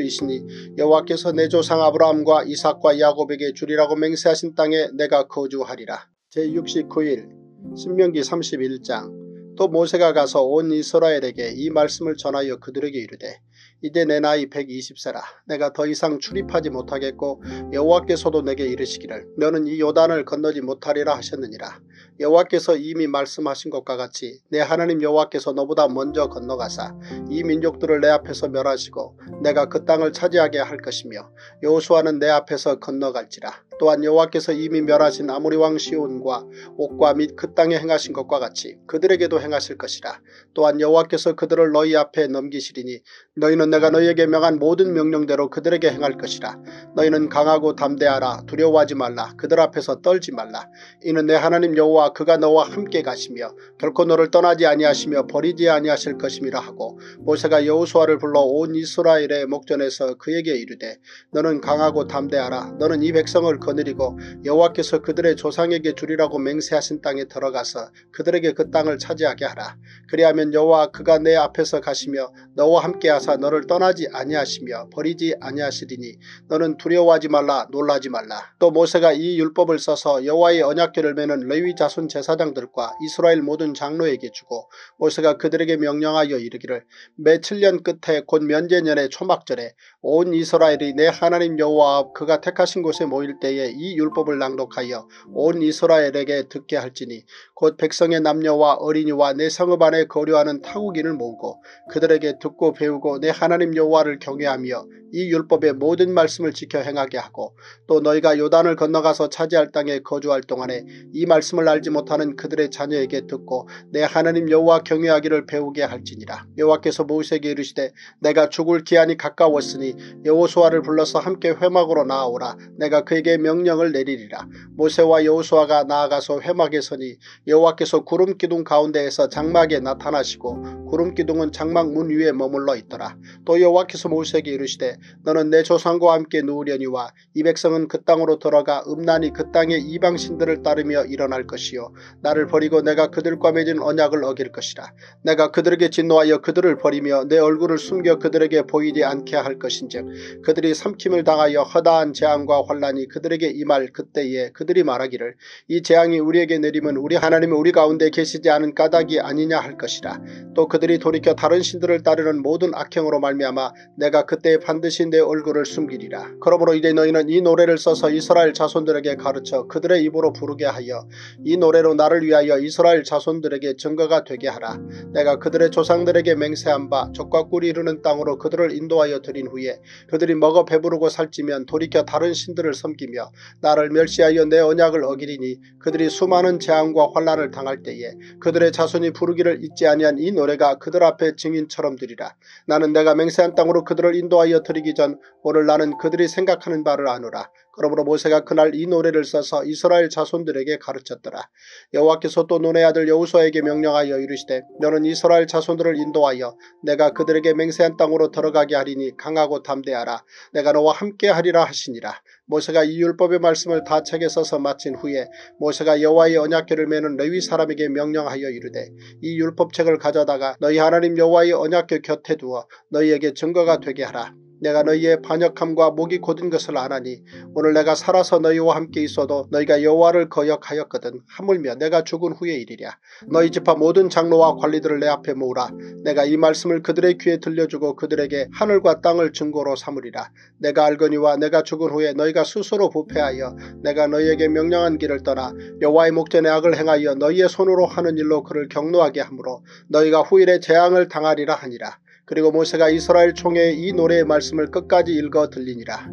장수이시니 여호와께서 내 조상 아브라함과 이삭과 야곱에게 주리라고 맹세하신 땅에 내가 거주하리라. 제육십구 일 신명기 삼십일 장. 또 모세가 가서 온 이스라엘에게 이 말씀을 전하여 그들에게 이르되 이제 내 나이 백이십 세라. 내가 더 이상 출입하지 못하겠고 여호와께서도 내게 이르시기를 너는 이 요단을 건너지 못하리라 하셨느니라. 여호와께서 이미 말씀하신 것과 같이 내 하나님 여호와께서 너보다 먼저 건너가사 이 민족들을 내 앞에서 멸하시고 내가 그 땅을 차지하게 할 것이며 여호수아는 내 앞에서 건너갈지라. 또한 여호와께서 이미 멸하신 아모리 왕 시온과 옥과 및 그 땅에 행하신 것과 같이 그들에게도 행하실 것이라. 또한 여호와께서 그들을 너희 앞에 넘기시리니 너희는 내가 너희에게 명한 모든 명령대로 그들에게 행할 것이라. 너희는 강하고 담대하라. 두려워하지 말라. 그들 앞에서 떨지 말라. 이는 내 하나님 여호와 그가 너와 함께 가시며 결코 너를 떠나지 아니하시며 버리지 아니하실 것임이라 하고 모세가 여호수아를 불러 온 이스라엘의 목전에서 그에게 이르되 너는 강하고 담대하라. 너는 이 백성을 거느리고 여호와께서 그들의 조상에게 주리라고 맹세하신 땅에 들어가서 그들에게 그 땅을 차지하게 하라. 그리하면 여호와 그가 내 앞에서 가시며 너와 함께 하사 너를 떠나지 아니하시며 버리지 아니하시리니 너는 두려워하지 말라. 놀라지 말라. 또 모세가 이 율법을 써서 여호와의 언약궤를 메는 레위 자손 제사장들과 이스라엘 모든 장로에게 주고 모세가 그들에게 명령하여 이르기를 매 칠 년 끝에 곧 면제년의 초막절에 온 이스라엘이 내 하나님 여호와 앞 그가 택하신 곳에 모일 때에 이 율법을 낭독하여 온 이스라엘에게 듣게 할지니 곧 백성의 남녀와 어린이와 내 성읍 안에 거류하는 타국인을 모으고 그들에게 듣고 배우고 내 하나님 여호와를 경외하며 이 율법의 모든 말씀을 지켜 행하게 하고 또 너희가 요단을 건너가서 차지할 땅에 거주할 동안에 이 말씀을 알지 못하는 그들의 자녀에게 듣고 내 하나님 여호와 경외하기를 배우게 할지니라. 여호와께서 모세에게 이르시되 내가 죽을 기한이 가까웠으니 여호수아를 불러서 함께 회막으로 나아오라. 내가 그에게 명령을 내리리라. 모세와 여호수아가 나아가서 회막에 서니 여호와께서 구름기둥 가운데에서 장막에 나타나시고 구름기둥은 장막 문 위에 머물러 있더라. 또 여호와께서 모세에게 이르시되 너는 내 조상과 함께 누우려니와 이 백성은 그 땅으로 들어가 음란히 그 땅의 이방신들을 따르며 일어날 것이요 나를 버리고 내가 그들과 맺은 언약을 어길 것이라. 내가 그들에게 진노하여 그들을 버리며 내 얼굴을 숨겨 그들에게 보이지 않게 할 것인즉 그들이 삼킴을 당하여 허다한 재앙과 환란이 그들에게 임할 그때에 그들이 말하기를 이 재앙이 우리에게 내리면 우리 하나님이 우리 가운데 계시지 않은 까닭이 아니냐 할 것이라. 또 그들이 돌이켜 다른 신들을 따르는 모든 악행으로 말미암아 내가 그때에 반드시 내 얼굴을 숨기리라. 그러므로 이제 너희는 이 노래를 써서 이스라엘 자손들에게 가르쳐 그들의 입으로 부르게 하여 이 노래로 나를 위하여 이스라엘 자손들에게 증거가 되게 하라. 내가 그들의 조상들에게 맹세한 바 젖과 꿀이 흐르는 땅으로 그들을 인도하여 드린 후에 그들이 먹어 배부르고 살찌면 돌이켜 다른 신들을 섬기며 나를 멸시하여 내 언약을 어기리니 그들이 수많은 재앙과 환난을 당할 때에 그들의 자손이 부르기를 잊지 아니한 이 노래가 그들 앞에 증인처럼 되리라. 나는 내가 맹세한 땅으로 그들을 인도하여 드리기 전 오늘 나는 그들이 생각하는 바를 아노라. 그러므로 모세가 그날 이 노래를 써서 이스라엘 자손들에게 가르쳤더라. 여호와께서 또 눈의 아들 여호수아에게 명령하여 이르시되 너는 이스라엘 자손들을 인도하여 내가 그들에게 맹세한 땅으로 들어가게 하리니 강하고 담대하라. 내가 너와 함께 하리라 하시니라. 모세가 이 율법의 말씀을 다 책에 써서 마친 후에 모세가 여호와의 언약궤를 메는 레위 사람에게 명령하여 이르되 이 율법책을 가져다가 너희 하나님 여호와의 언약궤 곁에 두어 너희에게 증거가 되게 하라. 내가 너희의 반역함과 목이 곧은 것을 아나니 오늘 내가 살아서 너희와 함께 있어도 너희가 여호와를 거역하였거든 하물며 내가 죽은 후의 일이랴. 너희 집합 모든 장로와 관리들을 내 앞에 모으라. 내가 이 말씀을 그들의 귀에 들려주고 그들에게 하늘과 땅을 증거로 삼으리라. 내가 알거니와 내가 죽은 후에 너희가 스스로 부패하여 내가 너희에게 명령한 길을 떠나 여호와의 목전에 악을 행하여 너희의 손으로 하는 일로 그를 경노하게 하므로 너희가 후일에 재앙을 당하리라 하니라. 그리고 모세가 이스라엘 총회에 이 노래의 말씀을 끝까지 읽어 들리니라.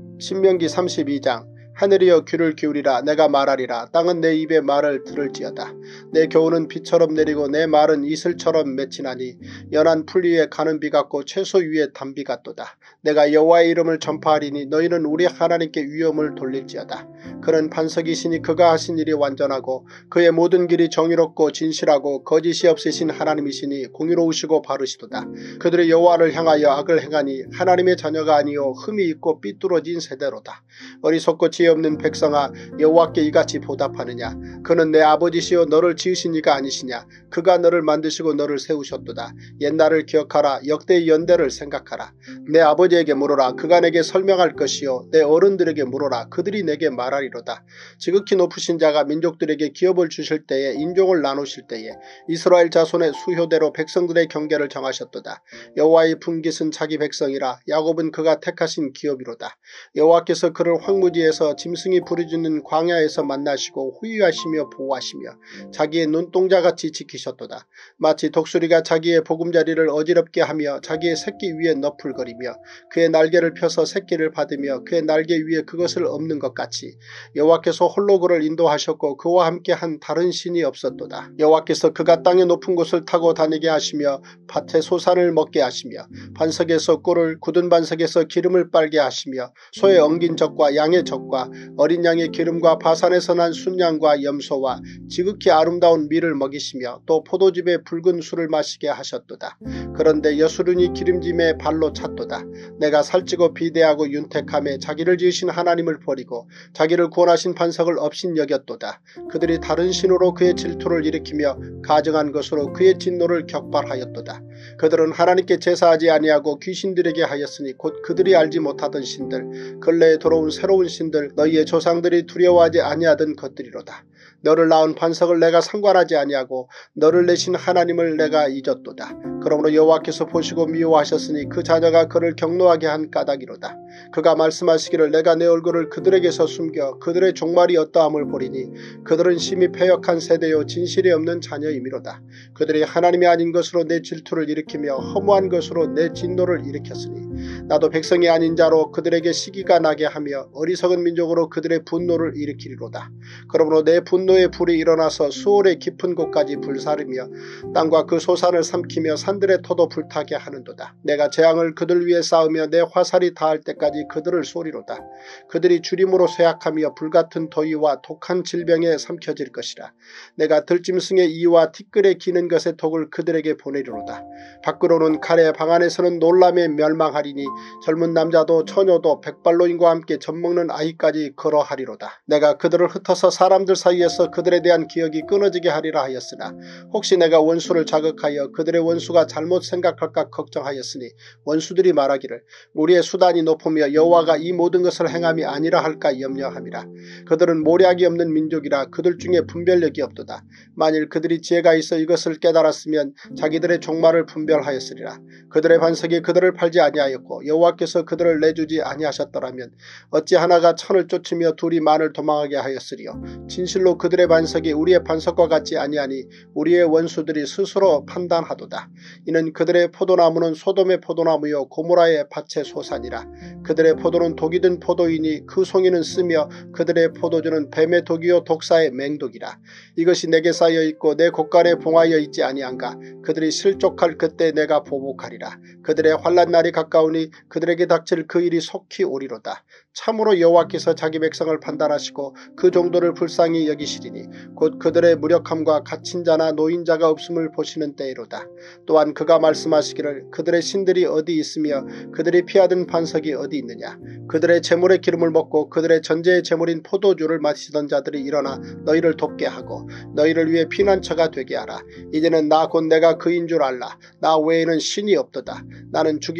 신명기 삼십이 장. 하늘이여 귀를 기울이라. 내가 말하리라. 땅은 내 입의 말을 들을지어다. 내 교훈은 비처럼 내리고 내 말은 이슬처럼 맺히나니 연한 풀 위에 가는 비 같고 채소 위에 단비 같도다. 내가 여호와의 이름을 전파하리니 너희는 우리 하나님께 위엄을 돌릴지어다. 그는 반석이시니 그가 하신 일이 완전하고 그의 모든 길이 정의롭고 진실하고 거짓이 없으신 하나님이시니 공의로우시고 바르시도다. 그들이 여호와를 향하여 악을 행하니 하나님의 자녀가 아니요 흠이 있고 삐뚤어진 세대로다. 어리석고 지혜 없는 백성아, 여호와께 이같이 보답하느냐. 그는 내 아버지시요 너를 지으신 이가 아니시냐. 그가 너를 만드시고 너를 세우셨도다. 옛날을 기억하라. 역대의 연대를 생각하라. 내 아버지에게 물어라. 그가 내게 설명할 것이요 내 어른들에게 물어라. 그들이 내게 말하리로다. 지극히 높으신 자가 민족들에게 기업을 주실 때에 인종을 나누실 때에 이스라엘 자손의 수효대로 백성들의 경계를 정하셨도다. 여호와의 분깃은 자기 백성이라. 야곱은 그가 택하신 기업이로다. 여호와께서 그를 황무지에서 짐승이 부르짖는 광야에서 만나시고 후유하시며 보호하시며 자기의 눈동자같이 지키셨도다. 마치 독수리가 자기의 보금자리를 어지럽게 하며 자기의 새끼 위에 너풀거리며 그의 날개를 펴서 새끼를 받으며 그의 날개 위에 그것을 엎는 것 같이 여호와께서 홀로 그를 인도하셨고 그와 함께 한 다른 신이 없었도다. 여호와께서 그가 땅의 높은 곳을 타고 다니게 하시며 밭에 소산을 먹게 하시며 반석에서 꿀을 굳은 반석에서 기름을 빨게 하시며 소의 엉긴 젖과 양의 젖과 어린 양의 기름과 바산에서 난 순양과 염소와 지극히 아름다운 밀을 먹이시며 또 포도즙의 붉은 술을 마시게 하셨도다. 그런데 여수run이 기름짐에 발로 찼도다. 내가 살찌고 비대하고 윤택함에 자기를 지으신 하나님을 버리고 자기를 구원하신 반석을 업신 여겼도다. 그들이 다른 신으로 그의 질투를 일으키며 가증한 것으로 그의 진노를 격발하였도다. 그들은 하나님께 제사하지 아니하고 귀신들에게 하였으니 곧 그들이 알지 못하던 신들, 근래에 돌아온 새로운 신들, 너희의 조상들이 두려워하지 아니하던 것들이로다. 너를 낳은 반석을 내가 상관하지 아니하고 너를 내신 하나님을 내가 잊었도다. 그러므로 여호와께서 보시고 미워하셨으니 그 자녀가 그를 경노하게 한 까닭이로다. 그가 말씀하시기를 내가 내 얼굴을 그들에게서 숨겨 그들의 종말이 어떠함을 보리니 그들은 심히 패역한 세대요 진실이 없는 자녀이미로다. 그들이 하나님이 아닌 것으로 내 질투를 일으키며 허무한 것으로 내 진노를 일으켰으니 나도 백성이 아닌 자로 그들에게 시기가 나게 하며 어리석은 민족으로 그들의 분노를 일으키리로다. 그러므로 내 분노의 불이 일어나서 수월의 깊은 곳까지 불사르며 땅과 그 소산을 삼키며 산들의 터도 불타게 하는도다. 내가 재앙을 그들 위에 쌓으며 내 화살이 닿을 때까지 그들을 쏘리로다. 그들이 주림으로 쇠약하며 불같은 더위와 독한 질병에 삼켜질 것이라. 내가 들짐승의 이와 티끌에 기는 것의 독을 그들에게 보내리로다. 밖으로는 칼에 방 안에서는 놀람에 멸망하리니 젊은 남자도 처녀도 백발노인과 함께 젖먹는 아이까지 걸어하리로다. 내가 그들을 흩어서 사람들 사이에서 그들에 대한 기억이 끊어지게 하리라 하였으나 혹시 내가 원수를 자극하여 그들의 원수가 잘못 생각할까 걱정하였으니 원수들이 말하기를 우리의 수단이 높으며 여호와가 이 모든 것을 행함이 아니라 할까 염려함이라. 그들은 모략이 없는 민족이라 그들 중에 분별력이 없도다. 만일 그들이 지혜가 있어 이것을 깨달았으면 자기들의 종말을 분별하였으리라. 그들의 반석이 그들을 팔지 아니하였고 여호와께서 그들을 내주지 아니하셨더라면 어찌 하나가 천을 쫓으며 둘이 만을 도망하게 하였으리요. 진실로 그들의 반석이 우리의 반석과 같지 아니하니 우리의 원수들이 스스로 판단하도다. 이는 그들의 포도나무는 소돔의 포도나무요 고모라의 밭의 소산이라. 그들의 포도는 독이 든 포도이니 그 송이는 쓰며 그들의 포도주는 뱀의 독이요 독사의 맹독이라. 이것이 내게 쌓여 있고 내 곳간에 봉하여 있지 아니한가. 그들이 실족할 그때 내가 보복하리라. 그들의 환난 날이 가까우니 그들에게 닥칠 그 일이 속히 오리로다. 참으로 여호와께서 자기 백성을 판단하시고 그 정도를 불쌍히 여기시리니 곧 그들의 무력함과 갇힌 자나 노인자가 없음을 보시는 때이로다. 또한 그가 말씀하시기를 그들의 신들이 어디 있으며 그들이 피하던 반석이 어디 있느냐. 그들의 재물의 기름을 먹고 그들의 전제의 재물인 포도주를 마시던 자들이 일어나 너희를 돕게 하고 너희를 위해 피난처가 되게 하라. 이제는 나 곧 내가 그인 줄 알라. 나 외에는 신이 없도다. 나는 죽이기도 하며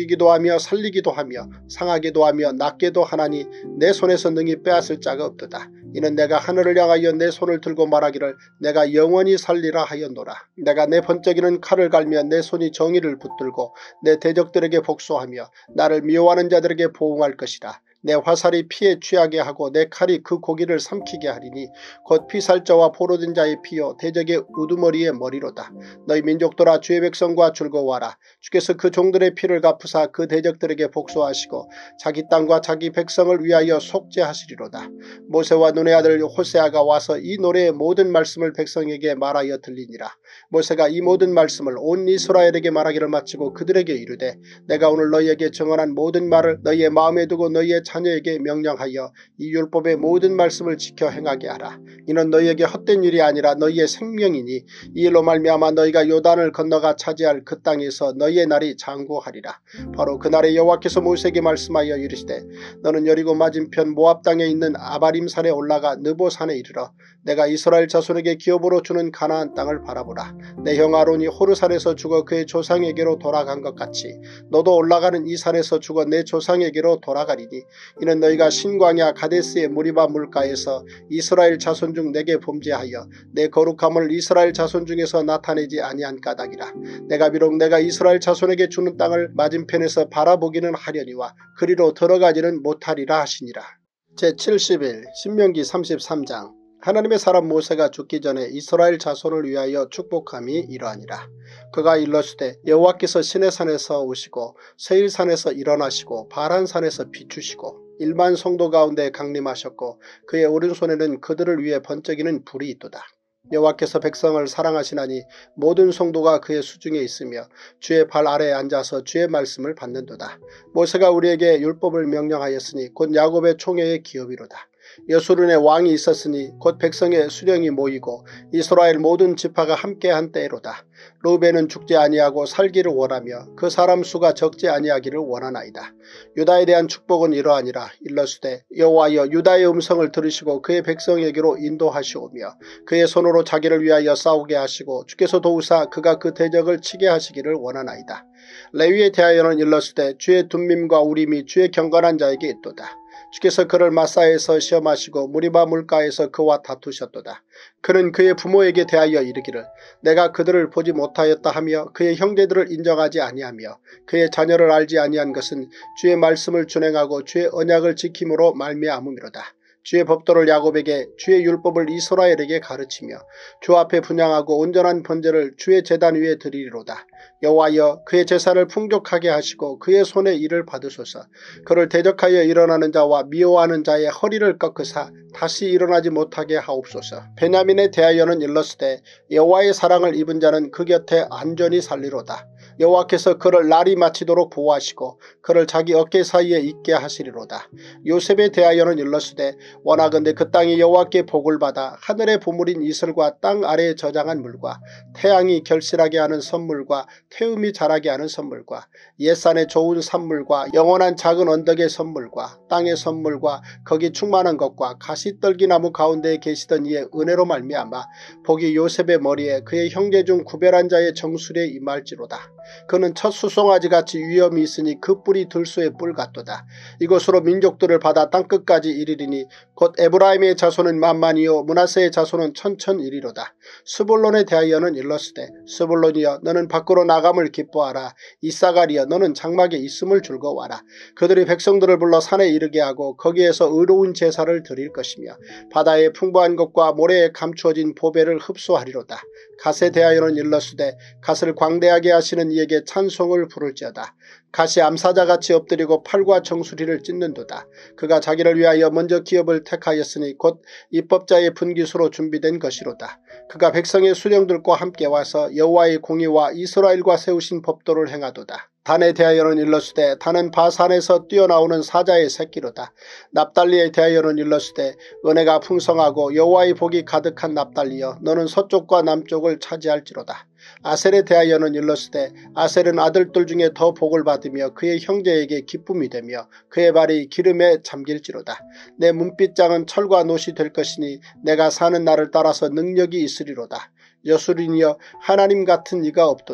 하며 살리기도 하며 상하기도 하며 낫게도 하나니 내 손에서 능히 빼앗을 자가 없도다. 이는 내가 하늘을 향하여 내 손을 들고 말하기를 내가 영원히 살리라 하였노라. 내가 내 번쩍이는 칼을 갈며 내 손이 정의를 붙들고 내 대적들에게 복수하며 나를 미워하는 자들에게 보응할 것이라. 내 화살이 피에 취하게 하고 내 칼이 그 고기를 삼키게 하리니 곧 피살자와 포로된 자의 피요 대적의 우두머리의 머리로다. 너희 민족들아 주의 백성과 즐거워하라. 주께서 그 종들의 피를 갚으사 그 대적들에게 복수하시고 자기 땅과 자기 백성을 위하여 속죄하시리로다. 모세와 눈의 아들 호세아가 와서 이 노래의 모든 말씀을 백성에게 말하여 들리니라. 모세가 이 모든 말씀을 온 이스라엘에게 말하기를 마치고 그들에게 이르되 내가 오늘 너희에게 정언한 모든 말을 너희의 마음에 두고 너희의 자녀에게 명령하여 이 율법의 모든 말씀을 지켜 행하게 하라. 이는 너희에게 헛된 일이 아니라 너희의 생명이니 이 일로 말미암아 너희가 요단을 건너가 차지할 그 땅에서 너희의 날이 장구하리라. 바로 그날에 여호와께서 모세에게 말씀하여 이르시되 너는 여리고 맞은편 모압 땅에 있는 아바림산에 올라가 느보산에 이르러 내가 이스라엘 자손에게 기업으로 주는 가나안 땅을 바라보라. 내 형 아론이 호르산에서 죽어 그의 조상에게로 돌아간 것 같이 너도 올라가는 이 산에서 죽어 내 조상에게로 돌아가리니 이는 너희가 신광야 가데스의 무리바 물가에서 이스라엘 자손 중 내게 범죄하여 내 거룩함을 이스라엘 자손 중에서 나타내지 아니한 까닭이라. 내가 비록 내가 이스라엘 자손에게 주는 땅을 맞은편에서 바라보기는 하려니와 그리로 들어가지는 못하리라 하시니라. 제칠십 일 신명기 삼십삼 장. 하나님의 사람 모세가 죽기 전에 이스라엘 자손을 위하여 축복함이 이러하니라. 그가 일러주되 여호와께서 시내산에서 오시고 세일산에서 일어나시고 바란산에서 비추시고 일만 성도 가운데 강림하셨고 그의 오른손에는 그들을 위해 번쩍이는 불이 있도다. 여호와께서 백성을 사랑하시나니 모든 성도가 그의 수중에 있으며 주의 발 아래에 앉아서 주의 말씀을 받는도다. 모세가 우리에게 율법을 명령하였으니 곧 야곱의 총회의 기업이로다. 여수론의 왕이 있었으니 곧 백성의 수령이 모이고 이스라엘 모든 지파가 함께한 때로다. 루벤은 죽지 아니하고 살기를 원하며 그 사람 수가 적지 아니하기를 원하나이다. 유다에 대한 축복은 이러하니라. 일러스되 여호와여 유다의 음성을 들으시고 그의 백성에게로 인도하시오며 그의 손으로 자기를 위하여 싸우게 하시고 주께서 도우사 그가 그 대적을 치게 하시기를 원하나이다. 레위에 대하여는 일러스되 주의 둠밈과 우림이 주의 경건한 자에게 있도다. 주께서 그를 마사에서 시험하시고 무리바 물가에서 그와 다투셨도다. 그는 그의 부모에게 대하여 이르기를 내가 그들을 보지 못하였다 하며 그의 형제들을 인정하지 아니하며 그의 자녀를 알지 아니한 것은 주의 말씀을 준행하고 주의 언약을 지킴으로 말미암음이로다. 주의 법도를 야곱에게 주의 율법을 이스라엘에게 가르치며 주 앞에 분향하고 온전한 번제를 주의 제단 위에 드리리로다. 여호와여 그의 제사를 풍족하게 하시고 그의 손에 일을 받으소서. 그를 대적하여 일어나는 자와 미워하는 자의 허리를 꺾으사 다시 일어나지 못하게 하옵소서. 베냐민에 대하여는 일러스되 여호와의 사랑을 입은 자는 그 곁에 안전히 살리로다. 여호와께서 그를 날이 마치도록 보호하시고 그를 자기 어깨 사이에 있게 하시리로다. 요셉에 대하여는 일러스되 원하건대 그 땅이 여호와께 복을 받아 하늘의 보물인 이슬과 땅 아래에 저장한 물과 태양이 결실하게 하는 선물과 태음이 자라게 하는 선물과 옛산의 좋은 산물과 영원한 작은 언덕의 선물과 땅의 선물과 거기 충만한 것과 가시떨기나무 가운데에 계시던 이의 은혜로 말미암아 복이 요셉의 머리에 그의 형제 중 구별한 자의 정수리에 임할지로다. 그는 첫 수송아지같이 위엄이 있으니 그 뿔이 들소의 뿔 같도다. 이것으로 민족들을 받아 땅끝까지 이르리니 곧 에브라임의 자손은 만만이요 므낫세의 자손은 천천이리로다. 스불론에 대하여는 일러스되 스불론이여 너는 밖으로 나감을 기뻐하라. 이사가리여 너는 장막에 있음을 즐거워하라. 그들이 백성들을 불러 산에 이르게 하고 거기에서 의로운 제사를 드릴 것이며 바다의 풍부한 것과 모래에 감추어진 보배를 흡수하리로다. 갓에 대하여는 일러스되 갓을 광대하게 하시는 이에게 찬송을 부를지어다. 갓이 암사자같이 엎드리고 팔과 정수리를 찢는도다. 그가 자기를 위하여 먼저 기업을 택하였으니 곧 입법자의 분깃으로 준비된 것이로다. 그가 백성의 수령들과 함께 와서 여호와의 공의와 이스라엘과 세우신 법도를 행하도다. 단에 대하여는 일러스되 단은 바산에서 뛰어나오는 사자의 새끼로다. 납달리에 대하여는 일러스되 은혜가 풍성하고 여호와의 복이 가득한 납달리여 너는 서쪽과 남쪽을 차지할지로다. 아셀에 대하여는 일러스되 아셀은 아들들 중에 더 복을 받으며 그의 형제에게 기쁨이 되며 그의 발이 기름에 잠길지로다. 내 문빗장은 철과 놋이 될 것이니 내가 사는 날을 따라서 능력이 있으리로다. 여수린이여 하나님 같은 이가 없도다.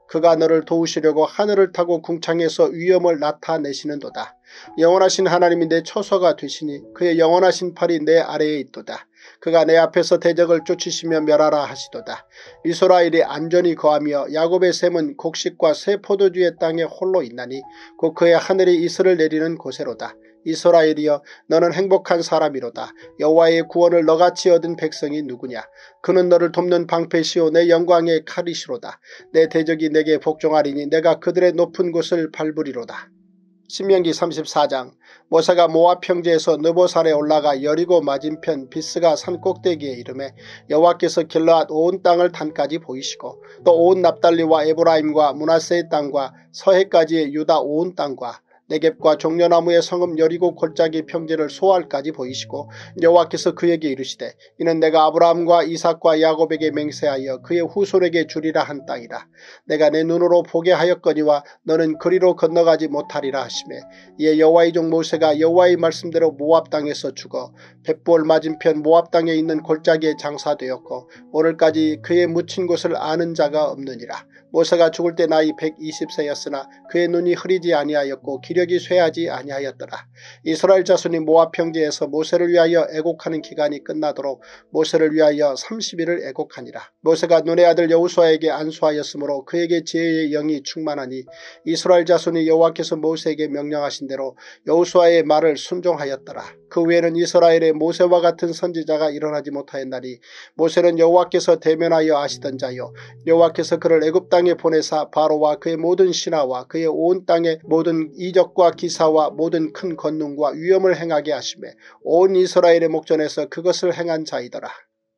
그가 너를 도우시려고 하늘을 타고 궁창에서 위엄을 나타내시는도다. 영원하신 하나님이 내 처소가 되시니 그의 영원하신 팔이 내 아래에 있도다. 그가 내 앞에서 대적을 쫓으시며 멸하라 하시도다. 이스라엘이 안전히 거하며 야곱의 샘은 곡식과 새 포도주의 땅에 홀로 있나니 곧 그의 하늘이 이슬을 내리는 곳에로다. 이스라엘이여 너는 행복한 사람이로다. 여호와의 구원을 너같이 얻은 백성이 누구냐. 그는 너를 돕는 방패시오 내 영광의 칼이시로다. 내 대적이 내게 복종하리니 내가 그들의 높은 곳을 밟으리로다. 신명기 삼십사 장. 모세가 모압 평지에서 느보산에 올라가 여리고 맞은편 비스가 산 꼭대기에 이르매 여호와께서 길르앗 온 땅을 단까지 보이시고 또 온 납달리와 에브라임과 므낫세의 땅과 서해까지의 유다 온 땅과 네겝과 종려나무의 성읍 여리고 골짜기 평지를 소알까지 보이시고 여호와께서 그에게 이르시되 이는 내가 아브라함과 이삭과 야곱에게 맹세하여 그의 후손에게 주리라 한 땅이라. 내가 내 눈으로 보게 하였거니와 너는 그리로 건너가지 못하리라 하시매 이에 여호와의 종 모세가 여호와의 말씀대로 모압 땅에서 죽어 벳볼 맞은편 모압 땅에 있는 골짜기에 장사되었고 오늘까지 그의 묻힌 곳을 아는 자가 없느니라. 모세가 죽을 때 나이 백이십 세였으나 그의 눈이 흐리지 아니하였고 기력이 쇠하지 아니하였더라. 이스라엘 자손이 모압 평지에서 모세를 위하여 애곡하는 기간이 끝나도록 모세를 위하여 삼십 일을 애곡하니라. 모세가 눈의 아들 여호수아에게 안수하였으므로 그에게 지혜의 영이 충만하니 이스라엘 자손이 여호와께서 모세에게 명령하신 대로 여호수아의 말을 순종하였더라. 그 외에는 이스라엘에 모세와 같은 선지자가 일어나지 못하였나니 모세는 여호와께서 대면하여 아시던 자요 여호와께서 그를 애굽 땅에 보내사 바로와 그의 모든 신하와 그의 온 땅의 모든 이적과 기사와 모든 큰 권능과 위엄을 행하게 하시매 온 이스라엘의 목전에서 그것을 행한 자이더라.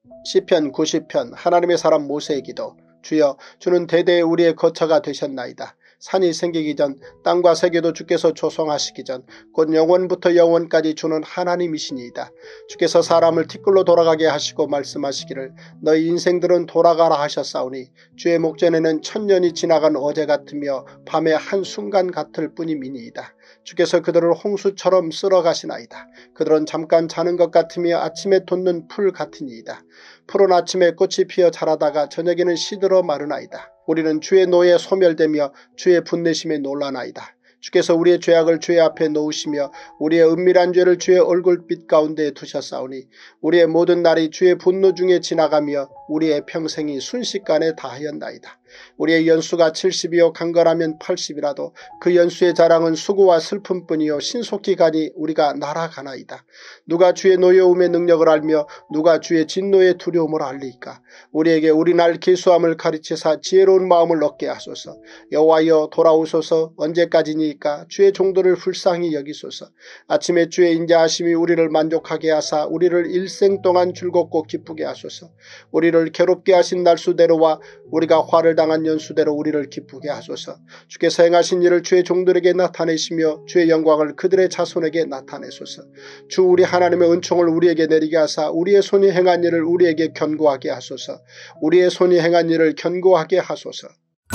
시편 구십 편. 하나님의 사람 모세의 기도. 주여 주는 대대에 우리의 거처가 되셨나이다. 산이 생기기 전 땅과 세계도 주께서 조성하시기 전 곧 영원부터 영원까지 주는 하나님이시니이다. 주께서 사람을 티끌로 돌아가게 하시고 말씀하시기를 너희 인생들은 돌아가라 하셨사오니 주의 목전에는 천년이 지나간 어제 같으며 밤의 한순간 같을 뿐임이니이다. 주께서 그들을 홍수처럼 쓸어가시나이다. 그들은 잠깐 자는 것 같으며 아침에 돋는 풀 같으니이다. 푸른 아침에 꽃이 피어 자라다가 저녁에는 시들어 마르나이다. 우리는 주의 노에 소멸되며 주의 분내심에 놀라나이다. 주께서 우리의 죄악을 주의 앞에 놓으시며 우리의 은밀한 죄를 주의 얼굴빛 가운데 두셨사오니 우리의 모든 날이 주의 분노 중에 지나가며 우리의 평생이 순식간에 다하였나이다. 우리의 연수가 칠십이요 강건하면 팔십이라도 그 연수의 자랑은 수고와 슬픔뿐이요 신속히 가니 우리가 날아가나이다. 누가 주의 노여움의 능력을 알며 누가 주의 진노의 두려움을 알리이까. 우리에게 우리 날 계수함을 가르치사 지혜로운 마음을 얻게 하소서. 여호와여 돌아오소서. 언제까지니까 주의 종들을 불쌍히 여기소서. 아침에 주의 인자하심이 우리를 만족하게 하사 우리를 일생 동안 즐겁고 기쁘게 하소서. 우리를 괴롭게 하신 날수대로와 우리가 화를 당한 연수대로 우리를 기쁘게 하소서. 주께서 행하신 일을 주의 종들에게 나타내시며 주의 영광을 그들의 자손에게 나타내소서. 주 우리 하나님의 은총을 우리에게 내리게 하사 우리의 손이 행한 일을 우리에게 견고하게 하소서. 우리의 손이 행한 일을 견고하게 하소서.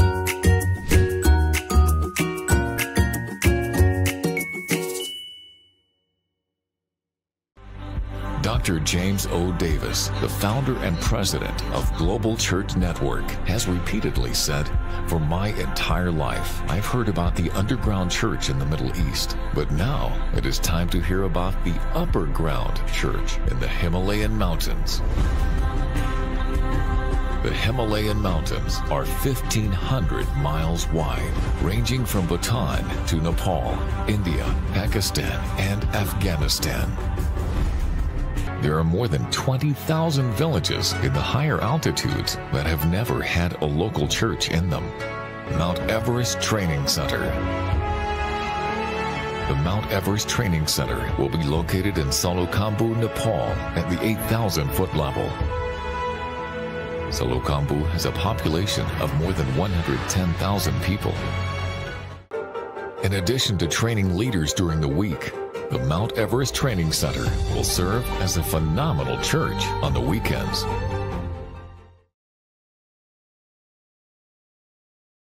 Doctor James O. Davis, the founder and president of Global Church Network, has repeatedly said, "For my entire life, I've heard about the underground church in the Middle East, but now it is time to hear about the upper ground church in the Himalayan mountains." The Himalayan mountains are fifteen hundred miles wide, ranging from Bhutan to Nepal, India, Pakistan, and Afghanistan. There are more than twenty thousand villages in the higher altitudes that have never had a local church in them. Mount Everest Training Center. The Mount Everest Training Center will be located in Solukhambhu, Nepal at the eight thousand foot level. Solukhambhu has a population of more than one hundred ten thousand people. In addition to training leaders during the week, the Mount Everest Training Center will serve as a phenomenal church on the weekends.